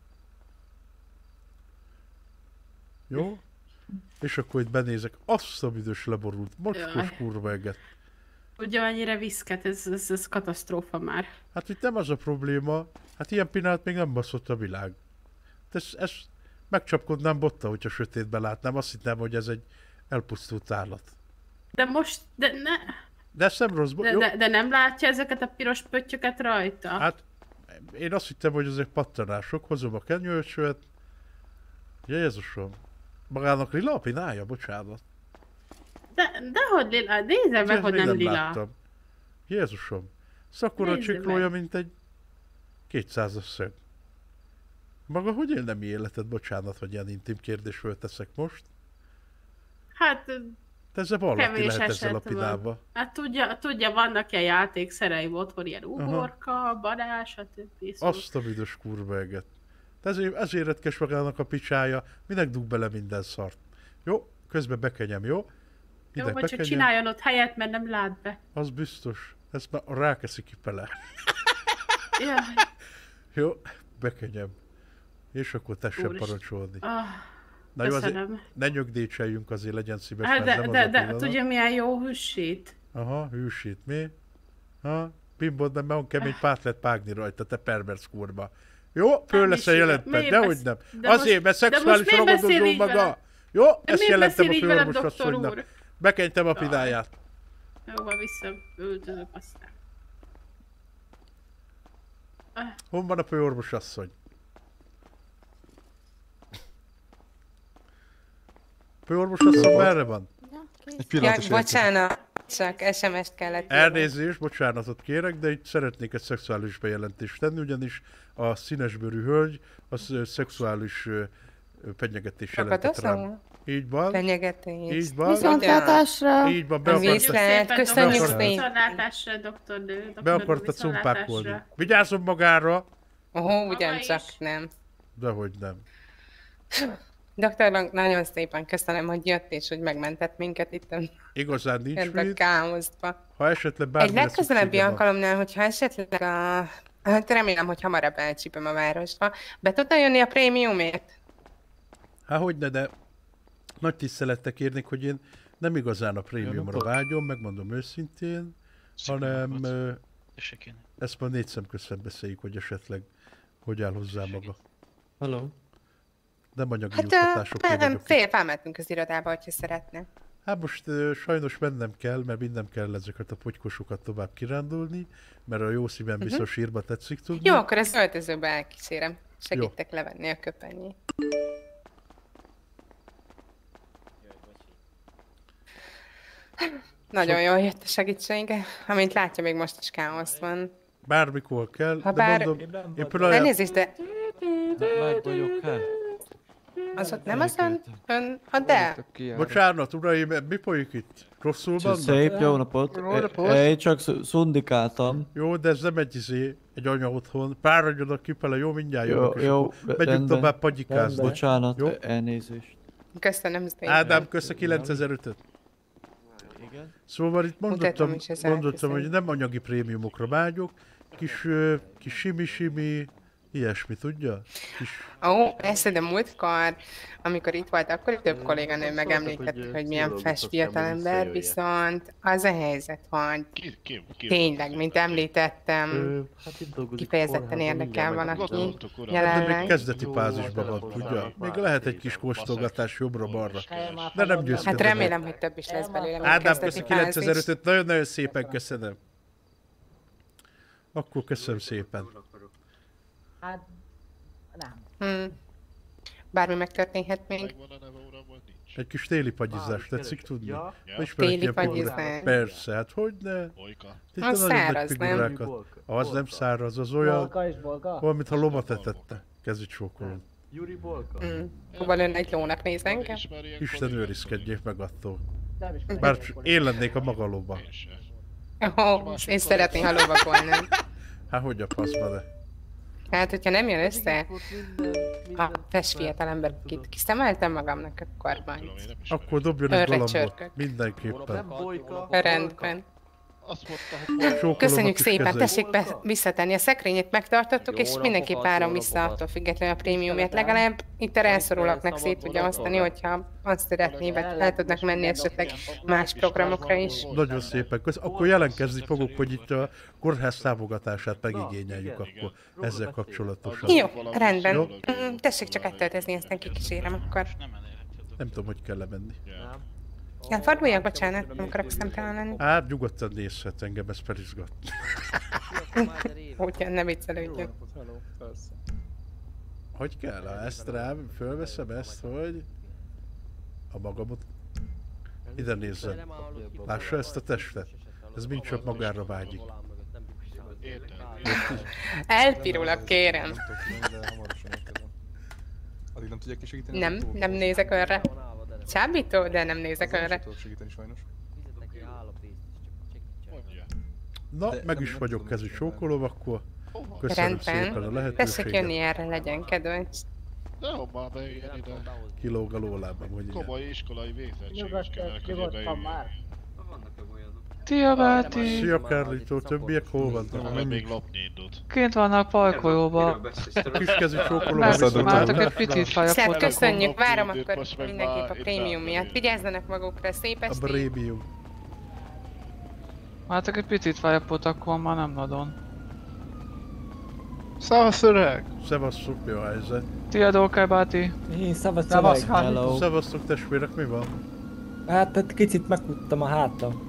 S1: Jó? És akkor itt benézek, azt a büdös leborult, mocskos kurva eget.
S21: Ugye annyira viszket, ez katasztrófa már.
S1: Hát itt nem az a probléma, hát ilyen pillanat még nem baszott a világ. Ez megcsapkodnám botta, hogyha sötétben látnám, azt hittem, hogy ez egy elpusztult állat.
S21: De most, de ne...
S1: De ez nem rossz.
S21: De nem látja ezeket a piros pöttyöket rajta?
S1: Hát, én azt hittem, hogy ezek pattanások, hozom a kenyőcsöt. Jézusom. Magának lila a pinája? Bocsánat.
S21: Dehogy lila, nézem meg, hogy nem lila. Láttam.
S1: Jézusom. Szakora csiklója, mint egy 200-as szög. Maga hogy él nemi életed? Bocsánat, hogy ilyen intim kérdés fölteszek most.
S21: Hát...
S1: Te ezzel ballati lehet ezzel a pinába.
S21: Hát tudja, vannak ilyen játékszereim otthon, ilyen ugorka, barás, stb.
S1: Azt a büdös kurva eget. Ezért retkes magának a picsája, minek dug bele minden szart. Jó, közben bekenyem, jó?
S21: Jó, vagy csak csináljon ott helyet, mert nem lát be.
S1: Az biztos. Ezt már rákeszi ki bele.
S21: Ja.
S1: Jó, bekenyem. És akkor tessen parancsolni. Na jó, azért ne nyögdécseljünk, azért legyen szíves,
S21: de tudja milyen jó hűsít?
S1: Aha, hűsít, mi? Ha, bimbod, mert olyan kemény pát lehet págni rajta, te pervers kurva. Jó, föl lesz a jelentben, dehogy nem. Azért, mert szexuális ragadozó maga. Jó, ezt jelentem a főorvosasszonynak. Bekenytem a pináját.
S21: Jó, van visszaöltözök aztán.
S1: Hon van a főorvosasszony? Főorvosasszony merre van?
S6: Bocsánat, csak SMS-t kellett.
S1: Elnézést, bocsánatot kérek, de itt szeretnék egy szexuális bejelentést tenni, ugyanis a színesbőrű hölgy az szexuális fenyegetés jelentett rám. Így van.
S6: Fenyegetés.
S1: Így van.
S7: Viszontlátásra.
S1: Így van.
S6: Köszönjük szépen.
S21: Viszontlátásra, doktornő.
S1: Be akarta cumpákolni. Vigyázzon magára.
S6: Ugyancsak nem.
S1: Dehogy nem.
S6: Doktor, nagyon szépen köszönöm, hogy jött és hogy megmentett minket itt.
S1: Igazán nincs mit.
S6: Káoszba.
S1: Ha esetleg bármilyen
S6: egy legközelebbi alkalomnál, hogyha esetleg hát remélem, hogy hamarabb elcsípem a városba. Be tudna jönni a prémiumért?
S1: Há, hogyne, de nagy tisztelettel kérnék, hogy én nem igazán a prémiumra vágyom, megmondom őszintén, hanem ezt már 4 szem között beszéljük, hogy esetleg hogy áll hozzá maga.
S10: Hello.
S1: Nem anyagi juttatások.
S6: Hát felmentünk az irodába, hogyha szeretne.
S1: Hát most sajnos mennem kell, mert minden kell ezeket a potykosokat tovább kirándulni, mert a jó szívem biztos írba tetszik tudni.
S6: Jó, akkor az öltözőbe elkísérem. Segítek levenni a köpenyét. Nagyon jól jött a segítsége. Amint látja, még most is káosz van.
S1: Bármikor kell,
S6: ha
S1: de
S6: bár...
S1: mondom, én
S6: például... Elnézést, de...
S10: Meg vagyok el.
S6: Az ott nem az ön, ha de...
S1: Bocsánat, uraim, mi folyik itt? Rosszul van?
S4: Szép, jó napot. Én csak szundikáltam.
S1: Jó, de ez nem egy anya otthon. Páradjanak kifele, jó, mindjárt jönnek, és
S4: jó,
S1: megyünk tovább pagyikázni.
S4: Bocsánat, jó? Elnézést.
S6: Köszönöm szépen.
S1: Ádám, kösz a 9005-öt. Igen. Szóval itt mondottam, hogy nem anyagi prémiumokra vágyok, kis simi-simi, ilyesmi, tudja?
S6: Persze, de múltkor, amikor itt volt, akkor több kolléganő megemlített, hogy milyen fest fiatalember, viszont az a helyzet, hogy tényleg, mint említettem, kifejezetten érdekel valaki jelenleg.
S1: De még kezdeti fázisban van, tudja? Még lehet egy kis kóstolgatás jobbra-balra, de nem győzködöm.
S6: Hát remélem, hogy több is lesz belőle, mint
S1: Ádám,
S6: kezdeti
S1: köszönöm
S6: fázis.
S1: 9005-öt, nagyon-nagyon szépen köszönöm. Akkor köszönöm szépen.
S11: Hát, nem.
S6: Bármi megtörténhet még.
S1: Egy kis téli pagyizás, tetszik tudni?
S11: Ja.
S6: Téli pagyizás?
S1: Persze, hát hogyne?
S6: Az száraz, nem?
S1: Az nem száraz, az olyan, olyan, mintha lovat etette. Kezdj csókolni.
S11: Juri Bolka.
S6: Szóval ön egy lónak néz engem?
S1: Isten őrizkedjék meg attól. Bár én lennék a maga loba.
S6: Én szeretném, ha lovakolnám.
S1: Hát hogy a faszba, de?
S6: Hát, hogyha nem jön össze a fest fiatalember, akit kiszemeltem magamnak, akkor majd.
S1: Akkor dobjon egy galambot, mindenképpen.
S6: Rendben. Köszönjük szépen, tessék visszatenni a szekrényét, megtartottuk, és mindenképp áram vissza attól függetlenül a prémiumért. Legalább itt a rászorulaknak szét tudja osztani, hogyha azt szeretné, vagy el tudnak menni esetleg más programokra is.
S1: Nagyon szépen, akkor jelentkezni fogok, hogy itt a kórház támogatását megigényeljük akkor ezzel kapcsolatosan.
S6: Jó, rendben. Jó? Tessék csak áttöltezni, aztán kikísérem akkor.
S1: Nem tudom, hogy kell lemenni.
S6: Elforduljak, bocsánat, nem akarok szemtelen lenni.
S1: Hát nyugodtan nézhet, engem ez felizgat.
S6: Ugyan, ne viccelődjön.
S1: Hogy kell? Ha ezt rám, fölveszem ezt, hogy... A magamot... Ide nézzen. Lássa ezt a testet. Ez mind csak magára vágyik.
S6: Elpirulok, kérem.
S17: Addig nem tudják kisegíteni?
S6: Nem nézek önre. Csábító, de nem nézek önre.
S1: Na, meg is vagyok kezű csókolom, akkor köszönöm szépen a lehetőséget.
S6: Tessék jönni erre, legyen kedvenc.
S14: Dehogy már bejöjjön ide.
S1: Kilóg a lólábam, hogy igen.
S14: Komoly iskolai végzettség is kellene, hogy ide jöjjön.
S2: Szia, Báti!
S1: Szia, Carlito, többiek hol vannak?
S14: Nem még lopni indult.
S2: Kint vannak parkolóba.
S1: Kiskezű csókolom.
S2: Megszomáltak egy picit
S6: Szép, köszönjük, várom akkor mindenképp a prémium miatt. Vigyázzanak magukra, szép estét!
S1: A prémium.
S2: Mátok egy picit fáj a potakon, már nem nagyon.
S14: Szevasz, öreg!
S1: Szevasszuk, mi a helyzet?
S2: Tiéd oké, Báti?
S12: Én szevasz,
S1: hello. Szevasztok, testvérek, mi van?
S12: Hát kicsit megkuttam a hátam.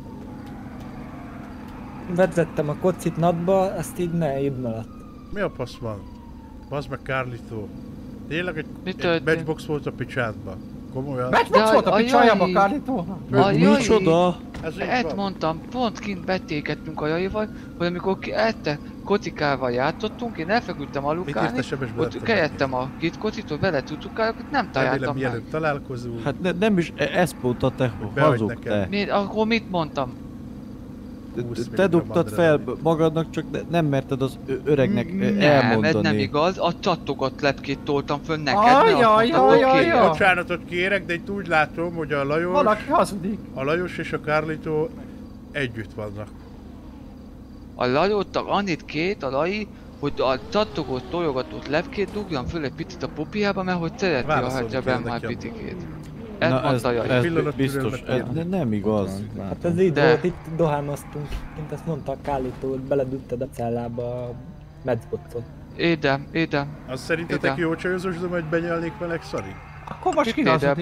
S12: Vezettem a kocsit nadba, azt így ne írd alatt.
S1: Mi a fasz van? Bazd meg, Carlito. Tényleg egy matchbox volt a picsádban. Komolyan?
S3: Matchbox volt a picsájában, Carlito?
S2: Micsoda? Ezt mondtam, pont kint betékedtünk a Jaival, hogy amikor kocikával játszottunk, én elfeküdtem alukálni, ott kejettem a két kocsit, hogy vele tudtukálok, hogy nem találtam meg.
S1: Mielőtt találkozunk.
S4: Hát nem is, ezt mondta te, hazug te.
S2: Akkor mit mondtam?
S4: Te dugtad fel magadnak, csak nem merted az öregnek elmondani.
S2: Nem, ez nem igaz, a csattogott lepkét toltam föl neked,
S1: Bocsánatot kérek, de itt úgy látom, hogy a Lajos...
S3: Valaki hazudik.
S1: A Lajos és a Carlito együtt vannak.
S2: A Lajottak annyit két, a Laj, hogy a csattogott, tojogatott lepkét dugjon föl egy picit a popiába, mert hogy szereti a hátjában már pitikét. Ezt mondta Jaj.
S4: Ez biztos, ez nem igaz.
S12: Hát ez így volt, itt dohányoztunk, mint azt mondta a Carlito, hogy beledugtad a cellába a matchboxot.
S2: Édem.
S1: Azt szerintetek jó csajozós, de majd benyelnék meleg szari?
S3: Akkor most kihazudik,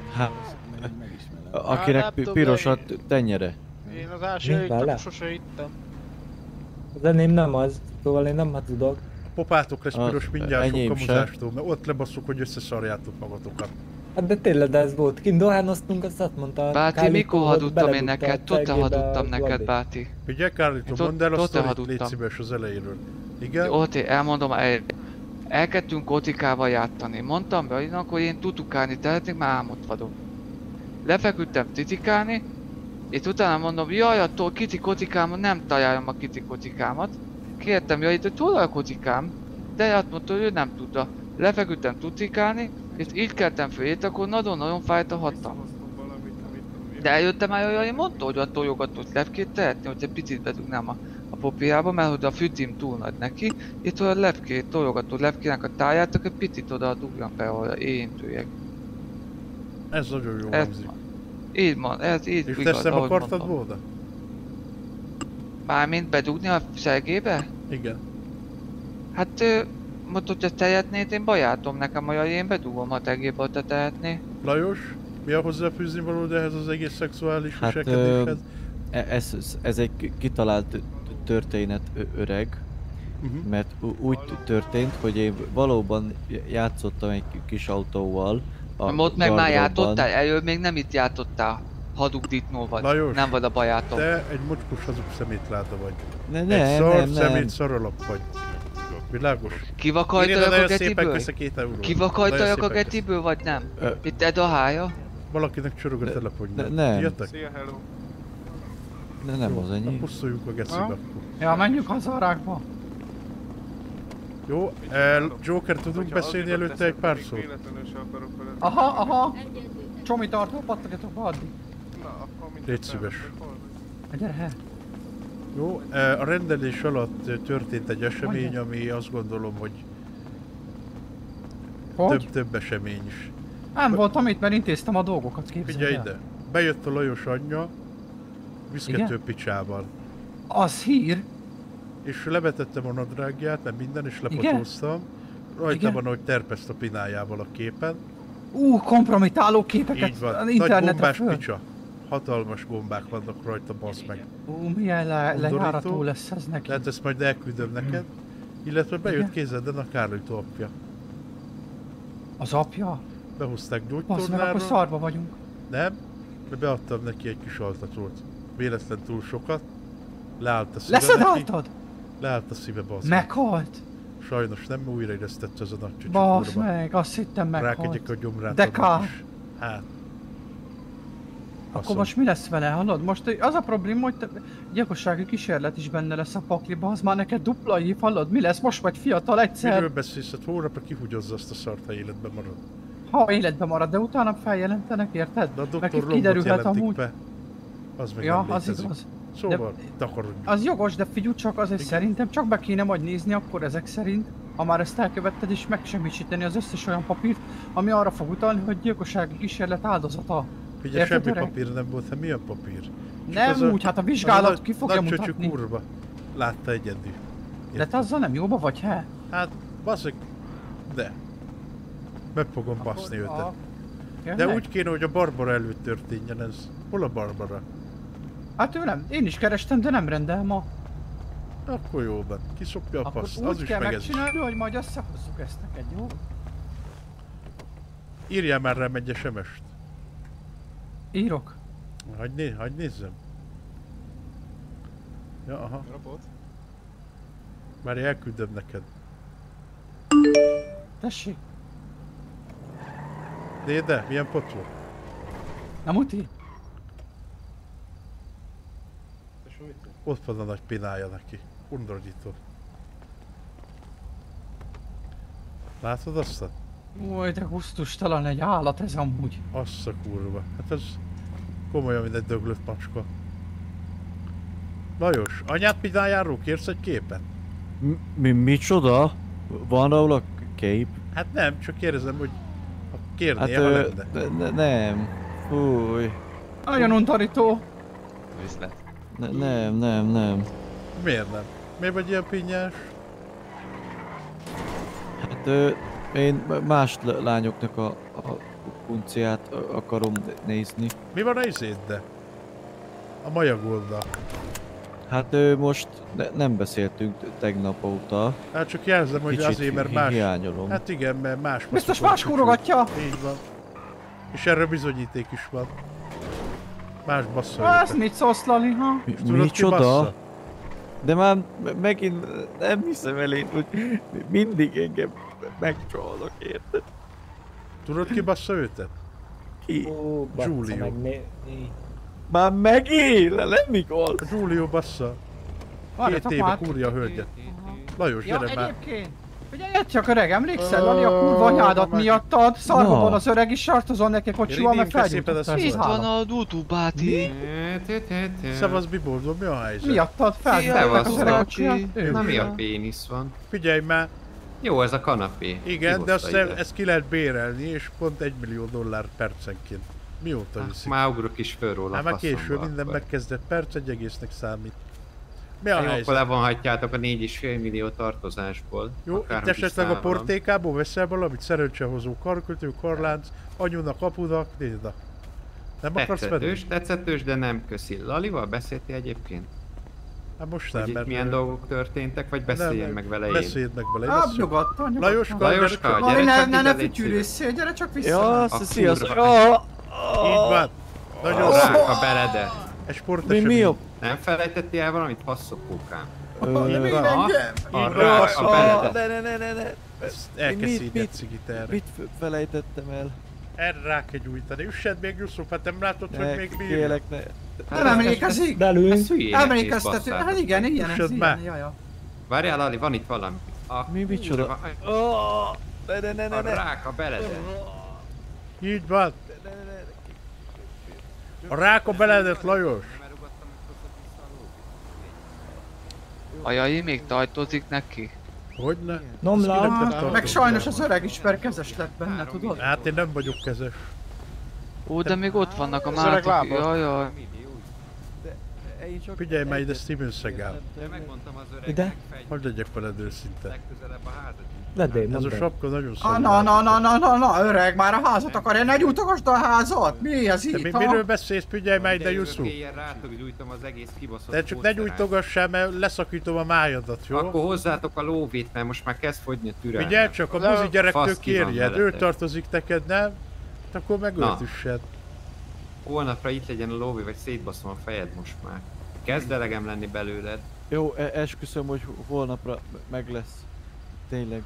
S4: akinek pirosat tenyere.
S14: Én az első ittam, sose ittam.
S12: Az enyém nem az, szóval én nem tudok.
S1: A popátok lesz piros mindjárt sok kamuzástól, mert ott lebasszuk, hogy összeszarjátok magatokat.
S12: Hát de tényleg ez volt, kint dohányoztunk, azt mondta
S2: Báti, mikor hadudtam én neked? Tote hadudtam neked, Báti.
S1: Figyelj, Carlito, mondd el a sztorit, légy szíves az elejéről. Igen?
S2: Jó, elmondom, elkezdtünk kotikával játszani. Mondtam Bajnak, hogy én tutukálni tehetnék, már álmot vagyok. Lefeküdtem titikálni, és utána mondom, jaj, attól kicsi kotikámat, nem találom a kicsi kotikámat. Kértem Jajit, hogy hol a kotikám, de azt mondta, hogy ő nem tudta. Lefeküdtem tutikálni, és így keltem föl, akkor nagyon-nagyon fájt a hatam. De eljöttem el, hogy mondta, hogy a tojogatott lepkét tehetni, hogy egy picit bedugnám a popiába, mert hogy a fütim túl nagy neki, itt a lepkét, tojogatott lepkének a táját, egy picit oda dugjam fel, ahol érintőjek.
S1: Ez nagyon jó hangzik.
S2: Így van, ez így
S1: igaz, és te sem akartad volna?
S2: Mármint bedugni a szergébe?
S1: Igen.
S2: Hát mondta, hogy te tehetnéd, én bajátom nekem, hogy én bedugom a tegébe, hogy te tehetné.
S1: Lajos, mi a hozzáfűzni valód ehhez az egész szexuális viselkedéshez?
S4: Ez egy kitalált történet, öreg. Mert úgy történt, hogy én valóban játszottam egy kis autóval.
S2: Ott meg már játottál? Előbb még nem itt játottál. Hadugdítnó vagy.
S1: Lajos,
S2: nem vagy a bajátom.
S1: te egy mocskos hazug szemétláda vagy.
S4: Nem.
S1: Szemét szaralap vagy. Világos?
S2: Kivakajtaljak a getiből? Kivakajtaljak a getiből, vagy nem? Itt Ed a hája?
S1: Valakinek csorog a telefon.
S4: Nem.
S1: Jöttek?
S14: Szia, hello.
S4: De nem az enyém.
S1: Pusztuljunk a gecibe akkor.
S3: Ja, menjünk haza a rákba.
S1: Jó, Joker, tudunk beszélni előtte egy pár szót?
S3: Aha. Csomi tartó, pattogjatok addig.
S1: Légy szíves.
S3: Gyere.
S1: Jó, a rendelés alatt történt egy esemény, ami azt gondolom, hogy több esemény is.
S3: Nem voltam itt, mert intéztem a dolgokat, képzelj el.
S1: Figyelj ide, bejött a Lajos anyja, viszkető picsával.
S3: Az hír.
S1: És levetettem a nadrágját, nem minden, és lefotóztam. Rajta van, hogy terpeszt a pinájával a képen.
S3: Kompromitáló képeket
S1: így van.
S3: az internetre föl.
S1: Nagy picsa. Hatalmas gombák vannak rajta, basz meg.
S3: Milyen lejárató lesz ez neki.
S1: Tehát ezt majd elküldöm neked. Illetve bejött kézeden a Kárlőtó apja.
S3: Az apja?
S1: Behozták
S3: gyógytornára. Basz meg, akkor szarba vagyunk.
S1: Nem, de beadtam neki egy kis altatrót. Véletlen túl sokat. Leállt a szíve.
S3: Leszedáltad?
S1: Leállt a szíve, basz.
S3: Meghalt?
S1: Sajnos nem újraélesztett ez a nagy csücsök.
S3: Basz meg, azt hittem meghalt.
S1: Rákegyek a gyomrát.
S3: De kár.
S1: Hát.
S3: Akkor most mi lesz vele, hallod? Most az a probléma, hogy gyilkossági kísérlet is benne lesz a pakliba, az már neked dupla hív, hallod? Mi lesz? Most vagy fiatal egyszer.
S1: Miről beszélsz? Hát hónapra kihugyozza azt a szart, ha életben marad.
S3: Ha életben marad, de utána feljelentenek, érted?
S1: De a doktor Lombot jelentik be. Az meg
S3: ja,
S1: nem
S3: az igaz.
S1: Szóval, takarodjunk.
S3: Az jogos, de figyelj csak, azért szerintem csak be kéne majd nézni akkor ezek szerint, ha már ezt elkövetted, és megsemmisíteni az összes olyan papírt, ami arra fog utalni, hogy gyilkossági kísérlet áldozata.
S1: Figyelj, semmi papír nem volt, hát milyen papír?
S3: Nem úgy, hát a vizsgálat ki fogja mutatni.
S1: Nagycsöcsű kurva. Látta egyedül.
S3: De te azzal nem jóba vagy, he?
S1: Hát, basszik, de. Meg fogom baszni őtet. De úgy kéne, hogy a Barbara előtt történjen ez. Hol a Barbara?
S3: Hát ő nem, én is kerestem, de nem rendel ma.
S1: Akkor jó van, kiszopja a paszt, az is meg ez is.
S3: Úgy kell megcsinálni, hogy majd összehozzuk ezt neked, jó?
S1: Írjál már rám egy SMS-t.
S3: Írok.
S1: Hagyj nézzem. Ja, aha. Már elküldöm neked.
S3: Tessék.
S1: De, milyen potló?
S3: Na muti?
S1: Ott van a nagy pinája neki. Undorító. Látod azt?
S3: Új, de gusztustalan egy állat ez amúgy.
S1: Azt a kurva. Hát ez komolyan, mint egy döglött macska. Lajos, anyád pinájáról kérsz egy képet?
S4: Micsoda? Van róla a kép?
S1: Hát nem, csak kérdezem, hogy kérnél, ha lenne.
S4: Nem. Fúj.
S3: Nagyon undorító.
S10: Viszlát.
S4: Nem.
S1: Miért nem? Miért vagy ilyen pinnyás?
S4: Hát én más lányoknak a punciát akarom nézni.
S1: Mi van a izéddel? A Majagolddal?
S4: Hát most nem beszéltünk tegnap óta.
S1: Hát csak jelzem, hogy azért, mert más...
S4: hiányolom.
S1: Hát igen, mert más...
S3: Biztos más húrogatja!
S1: Így van. És erre bizonyíték is van. Más bassza.
S3: Ez mit szólsz, Lali, ha?
S4: Micsoda? De már megint nem hiszem elén, hogy mindig engem megcsalnak, érted?
S1: Tudod ki bassza őtet?
S4: Ki?
S1: Giulio.
S4: Már megint? Nem igaz?
S1: Giulio bassza. 2 éve kúrja a hölgyet. Lajos, gyere már.
S3: Figyelj csak öreg, emlékszel, Lali a kurva anyádat miattad? Szarva van az öreg is sartozol neki kocsival, mert felgyújtottad.
S2: Itt van a Dutubáti.
S1: Szevasz Biboldó, mi a helyzet?
S3: Miattad felgyújtották az öreg kocsival.
S15: Na mi a pénisz van?
S1: Figyelj már.
S15: Jó, ez a kanapé.
S1: Igen, de azt ezt ki lehet bérelni, és pont $1 millió percenként. Mióta viszik?
S15: Már ugrok is föl róla.
S1: Hát már késő, minden megkezdett perc, egy egésznek számít. Mi a helyzet?
S15: Akkor levonhatjátok a 4,5 millió tartozásból.
S1: Jó, itt esetleg a portékából veszel valamit, szerencsehozó karkötő, karlánc, anyunak, apunak, nézd. Nem akarsz venni?
S15: Tetszetős, de nem köszi. Lalival beszéltél egyébként?
S1: Hát most nem, mert...
S15: milyen dolgok történtek, vagy beszéljen meg vele én?
S1: Beszéljed meg vele, én
S3: beszélj. Nyugodtan.
S15: Lajoska, gyere csak
S3: ne fütyűrészél, gyere csak vissza.
S4: Ja, sziasztok.
S1: Így van. Nagyon
S15: rák a belede.
S1: Egy sportesemény.
S4: Mi jobb?
S15: Nem felejtettél el valamit, passzokókám?
S1: Így van.
S15: A rák a belede.
S4: Ne.
S1: Elkészített cigit erre.
S4: Mit felejtettem el?
S1: Erre rá kell gyújtani. Üssed még, Yusuf, hát nem látod, hogy még bírja?
S4: Kérlek, ne.
S3: Nem emlékezik? Emlékeztető. Hát igen, ez ilyen.
S15: Várjál, Lali, van itt valami.
S4: Micsoda? Ne.
S15: A rák a belede.
S1: Így van. A rák a beledet, Lajos.
S2: Ajaj, még tajtozik neki?
S1: Hogyne?
S3: Meg sajnos az öreg is kezes lett benne, tudod?
S1: Hát én nem vagyok kezes.
S2: Ó, de még ott vannak a mátok. Jaj.
S1: Figyelj már ide Steven Seagal.
S15: Megmondtam az
S12: öregnek.
S1: Hogy legyek veled őszinte?
S15: Legközelebb a házat.
S1: Ez a sapka nagyon szar.
S3: Na, öreg, már a házat akarja, ne gyújtogasd a házat! Mi ez itt?
S1: Miről beszélsz? Figyelj már ide, Yusuf! Te csak ne gyújtogassál, mert leszakítom a májadat, jó?
S15: Akkor hozzátok a lóvét, mert most már kezd fogyni a türelmem.
S1: Figyelj csak, a buzi gyerektől kérjed, ő tartozik neked, nem? Akkor megöltüssed.
S15: Holnapra itt legyen a lóvé, vagy szétbaszom a fejed most már. Kezd elegem lenni belőled.
S4: Jó, esküszöm, hogy holnapra meg lesz. Tényleg.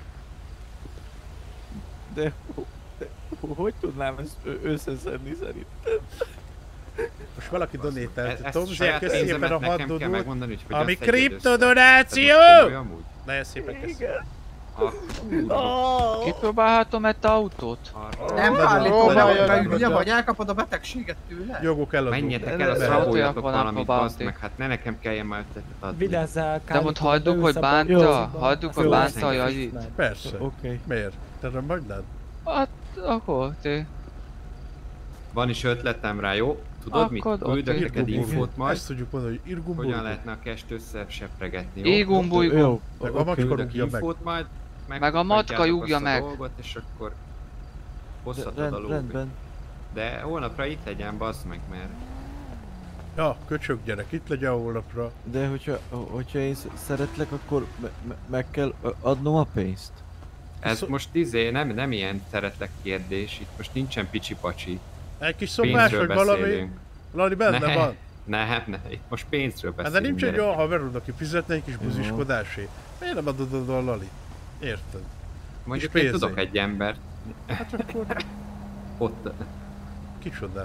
S4: De hogy tudnám ezt összeszedni szerintem?
S1: Most valaki donételt. Tomzér, köszi szépen a 6 dodót. Ami kriptodonáció! Nagyon szépen köszönöm.
S2: Kipróbálhatom ezt autót?
S3: Nem állítom, mert ugye vagy elkapod a betegséget tőle.
S1: Jogok eladó.
S15: Menjetek el, azt raboljatok valamit, bazd meg, hát ne nekem kelljen már ötletet adni.
S12: Vigyázzál,
S2: de most hagyduk, hogy bánta? Hagyduk, hogy bánta a Jajit?
S1: Persze. Miért? Te nem hagyd?
S2: Hát, akkor ti.
S15: Van is ötletem rá, jó? Tudod mit? Küldök neked infót majd.
S1: Ezt tudjuk mondani, hogy Irgumburgo.
S15: Hogyan lehetne a kest összeseppregetni, jó?
S2: Irgumburgo.
S1: Meg a macska rúgja meg.
S2: Meg a matka rúgja meg.
S15: És akkor hozhatod a lóvét. De holnapra itt legyen, bazd meg, mert...
S1: Ja, köcsög gyerek, itt legyen holnapra.
S4: De hogyha én szeretlek, akkor meg kell adnom a pénzt.
S15: Ez most nem ilyen szeretlek kérdés, itt most nincsen picsi-pacsi.
S1: Egy kis szobás, hogy valami benne van?
S15: Nem, itt most pénzről beszélünk.
S1: De nincs egy olyan haverod, aki fizetne egy kis buziskodásért. Miért nem adod oda a Lali? Érted?
S15: Mondjuk én tudok egy embert.
S1: Hát akkor...
S15: Ott...
S1: Kicsoda?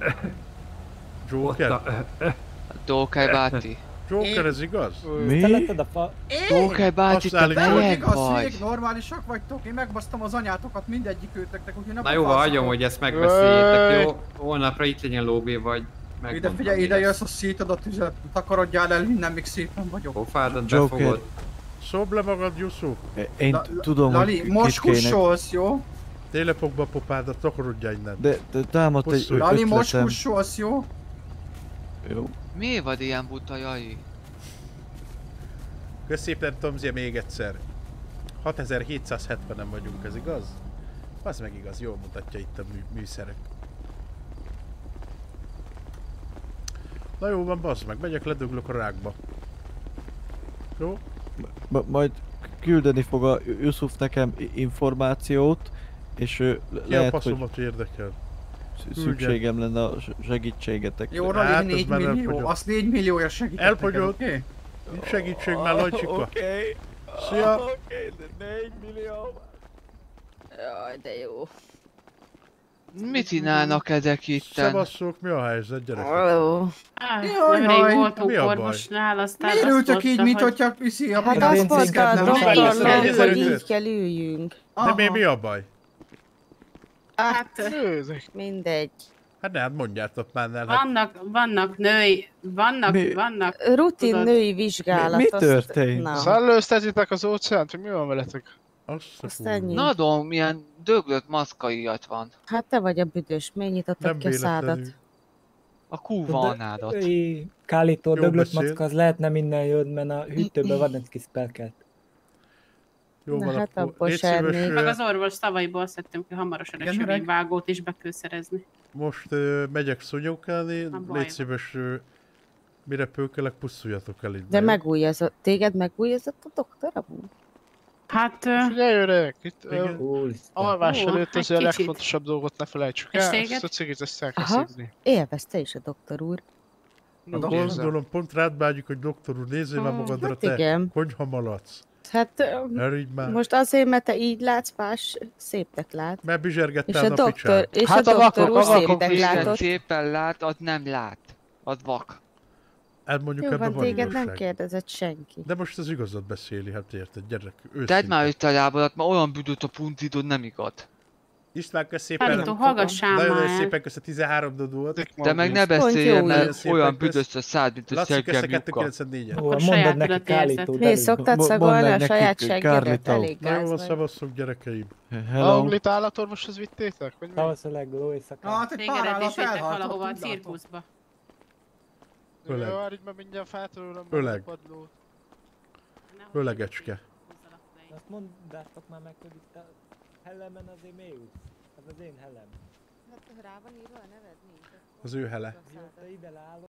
S1: Joker?
S2: Joker Báti.
S1: Joker, ez igaz?
S4: Mi?
S2: Joker Báti, te melyek vagy?
S3: Igaz, normálisak vagytok, én megbasztam az anyátokat mindegyik őtöknek, úgyhogy nem...
S15: Na jó, hagyom, hogy ezt megbeszéljétek, jó? Holnapra itt legyen lóvé, vagy...
S3: Ide figyelj, ide jössz, a szítod a tüzet, takarodjál el innen, még szépen vagyok.
S15: Pofádat befogod.
S1: Szobd le magad, Yusuf!
S4: Én tudom,
S3: Lali,
S4: hogy
S3: most kussolsz, jó?
S1: Tényleg fogd be a popádat, takarodjál innen.
S4: De támadt egy ötletem.
S3: Lali, most kussolsz, jó?
S4: Jó.
S2: Miért vagy ilyen buta, Jai?
S1: Kösz szépen, Tomzia, még egyszer. 6770-en vagyunk, ez igaz? Az meg igaz, jól mutatja itt a műszerek. Na jó van, bazd meg, megyek, ledöglök a rákba. Jó?
S4: Majd küldeni fog a Yusuf nekem információt, és lehet, hogy
S1: érdekel.
S4: Szükségem lenne a segítségetek.
S3: Jó, Rali, 4 millió, azt 4 milliója segítek.
S1: Elfogyott. Okay. Segítség már, Lajcsika.
S4: Oké.
S1: Szia.
S4: Oké, de 4 millió.
S7: Jaj, de jó.
S2: Mit csinálnak ezek itt?
S1: Szevasszok, mi a helyzet, gyerekek?
S21: Nemrég voltunk orvosnál, aztán
S3: miért ültök így, mint hogyha viszi a
S7: hát azt mondta a doktor, hogy így kell üljünk.
S1: De mi a baj?
S7: Hát, mindegy.
S1: Hát nem, mondjátok már el.
S21: Vannak női, vannak...
S7: Rutin női vizsgálat.
S4: Mi történt?
S14: Szellőztetitek az óceánt, hogy mi van veletek?
S7: Azt ennyi.
S2: Na adom, milyen döglött maszkaiat van.
S7: Hát te vagy a büdös, miért nyitottad ki a szádat?
S2: A kurva anádat.
S12: Kálító döglött macka, az lehetne minden jöd, mert a hűtőben van egy kis spelket.
S1: Jó,
S7: na hát abból sernék.
S21: Meg az orvos szavaiból szedtünk ki hamarosan egy sörényvágót is be kell szerezni.
S1: Most megyek szonyókálni, légy szíves, mire pőkelek, pusztuljatok el itt.
S7: De megújjazott, téged megújjazott a doktor amúgy?
S21: Hát...
S14: Figyelj öreg, itt alvás előtt azért a legfontosabb dolgot ne felejtsük el, ezt a cigit ezt el kell szívni.
S7: Élvezte is a doktor úr.
S1: Gondolom, pont rád vágyjuk, hogy doktor úr, nézzél már magadra, hát te konyha malac.
S7: Hát most azért, mert te így látsz, más szépnek lát.
S1: Mert bizsergettem a picsát.
S7: És a doktor úr szépnek látott.
S2: Szépen lát, az nem lát. Az vak.
S1: Hát mondjuk
S7: jó
S1: ebben
S7: van, téged nem kérdezett senki.
S1: De most az igazat beszéli, hát érted, gyerek, őszintén.
S2: Tedd már itt a lábadat, mert olyan büdött a puntidod, nem igaz.
S1: István, kösz szépen.
S21: Nagyon
S1: szépen kösz a 13 dodót.
S2: De meg ne beszéljen, mert olyan büdös a szád, mint a seggem lyuka.
S12: Mondod neki Kálító.
S7: Miért szoktad szagolni a saját seggedet? Elég gáz
S1: vagy. Nagyon szavasszok, gyerekeim.
S14: A Anglit állatorvoshoz vittétek?
S12: Tavasz a leggó éjszakán.
S21: Téged elviseltek valahova a cirkuszba.
S1: Öleg.
S14: Jó, így már mindjárt feltörölöm
S1: Öleg.
S14: a padlót.
S1: Ölegecske.
S12: Azt mondjátok már meg, hogy itt a hellemen azért mélyül. Ez az én hellem.
S7: Hát rá van írva a neved, nincs.
S1: Az ő hele.
S12: Mióta ide leállok,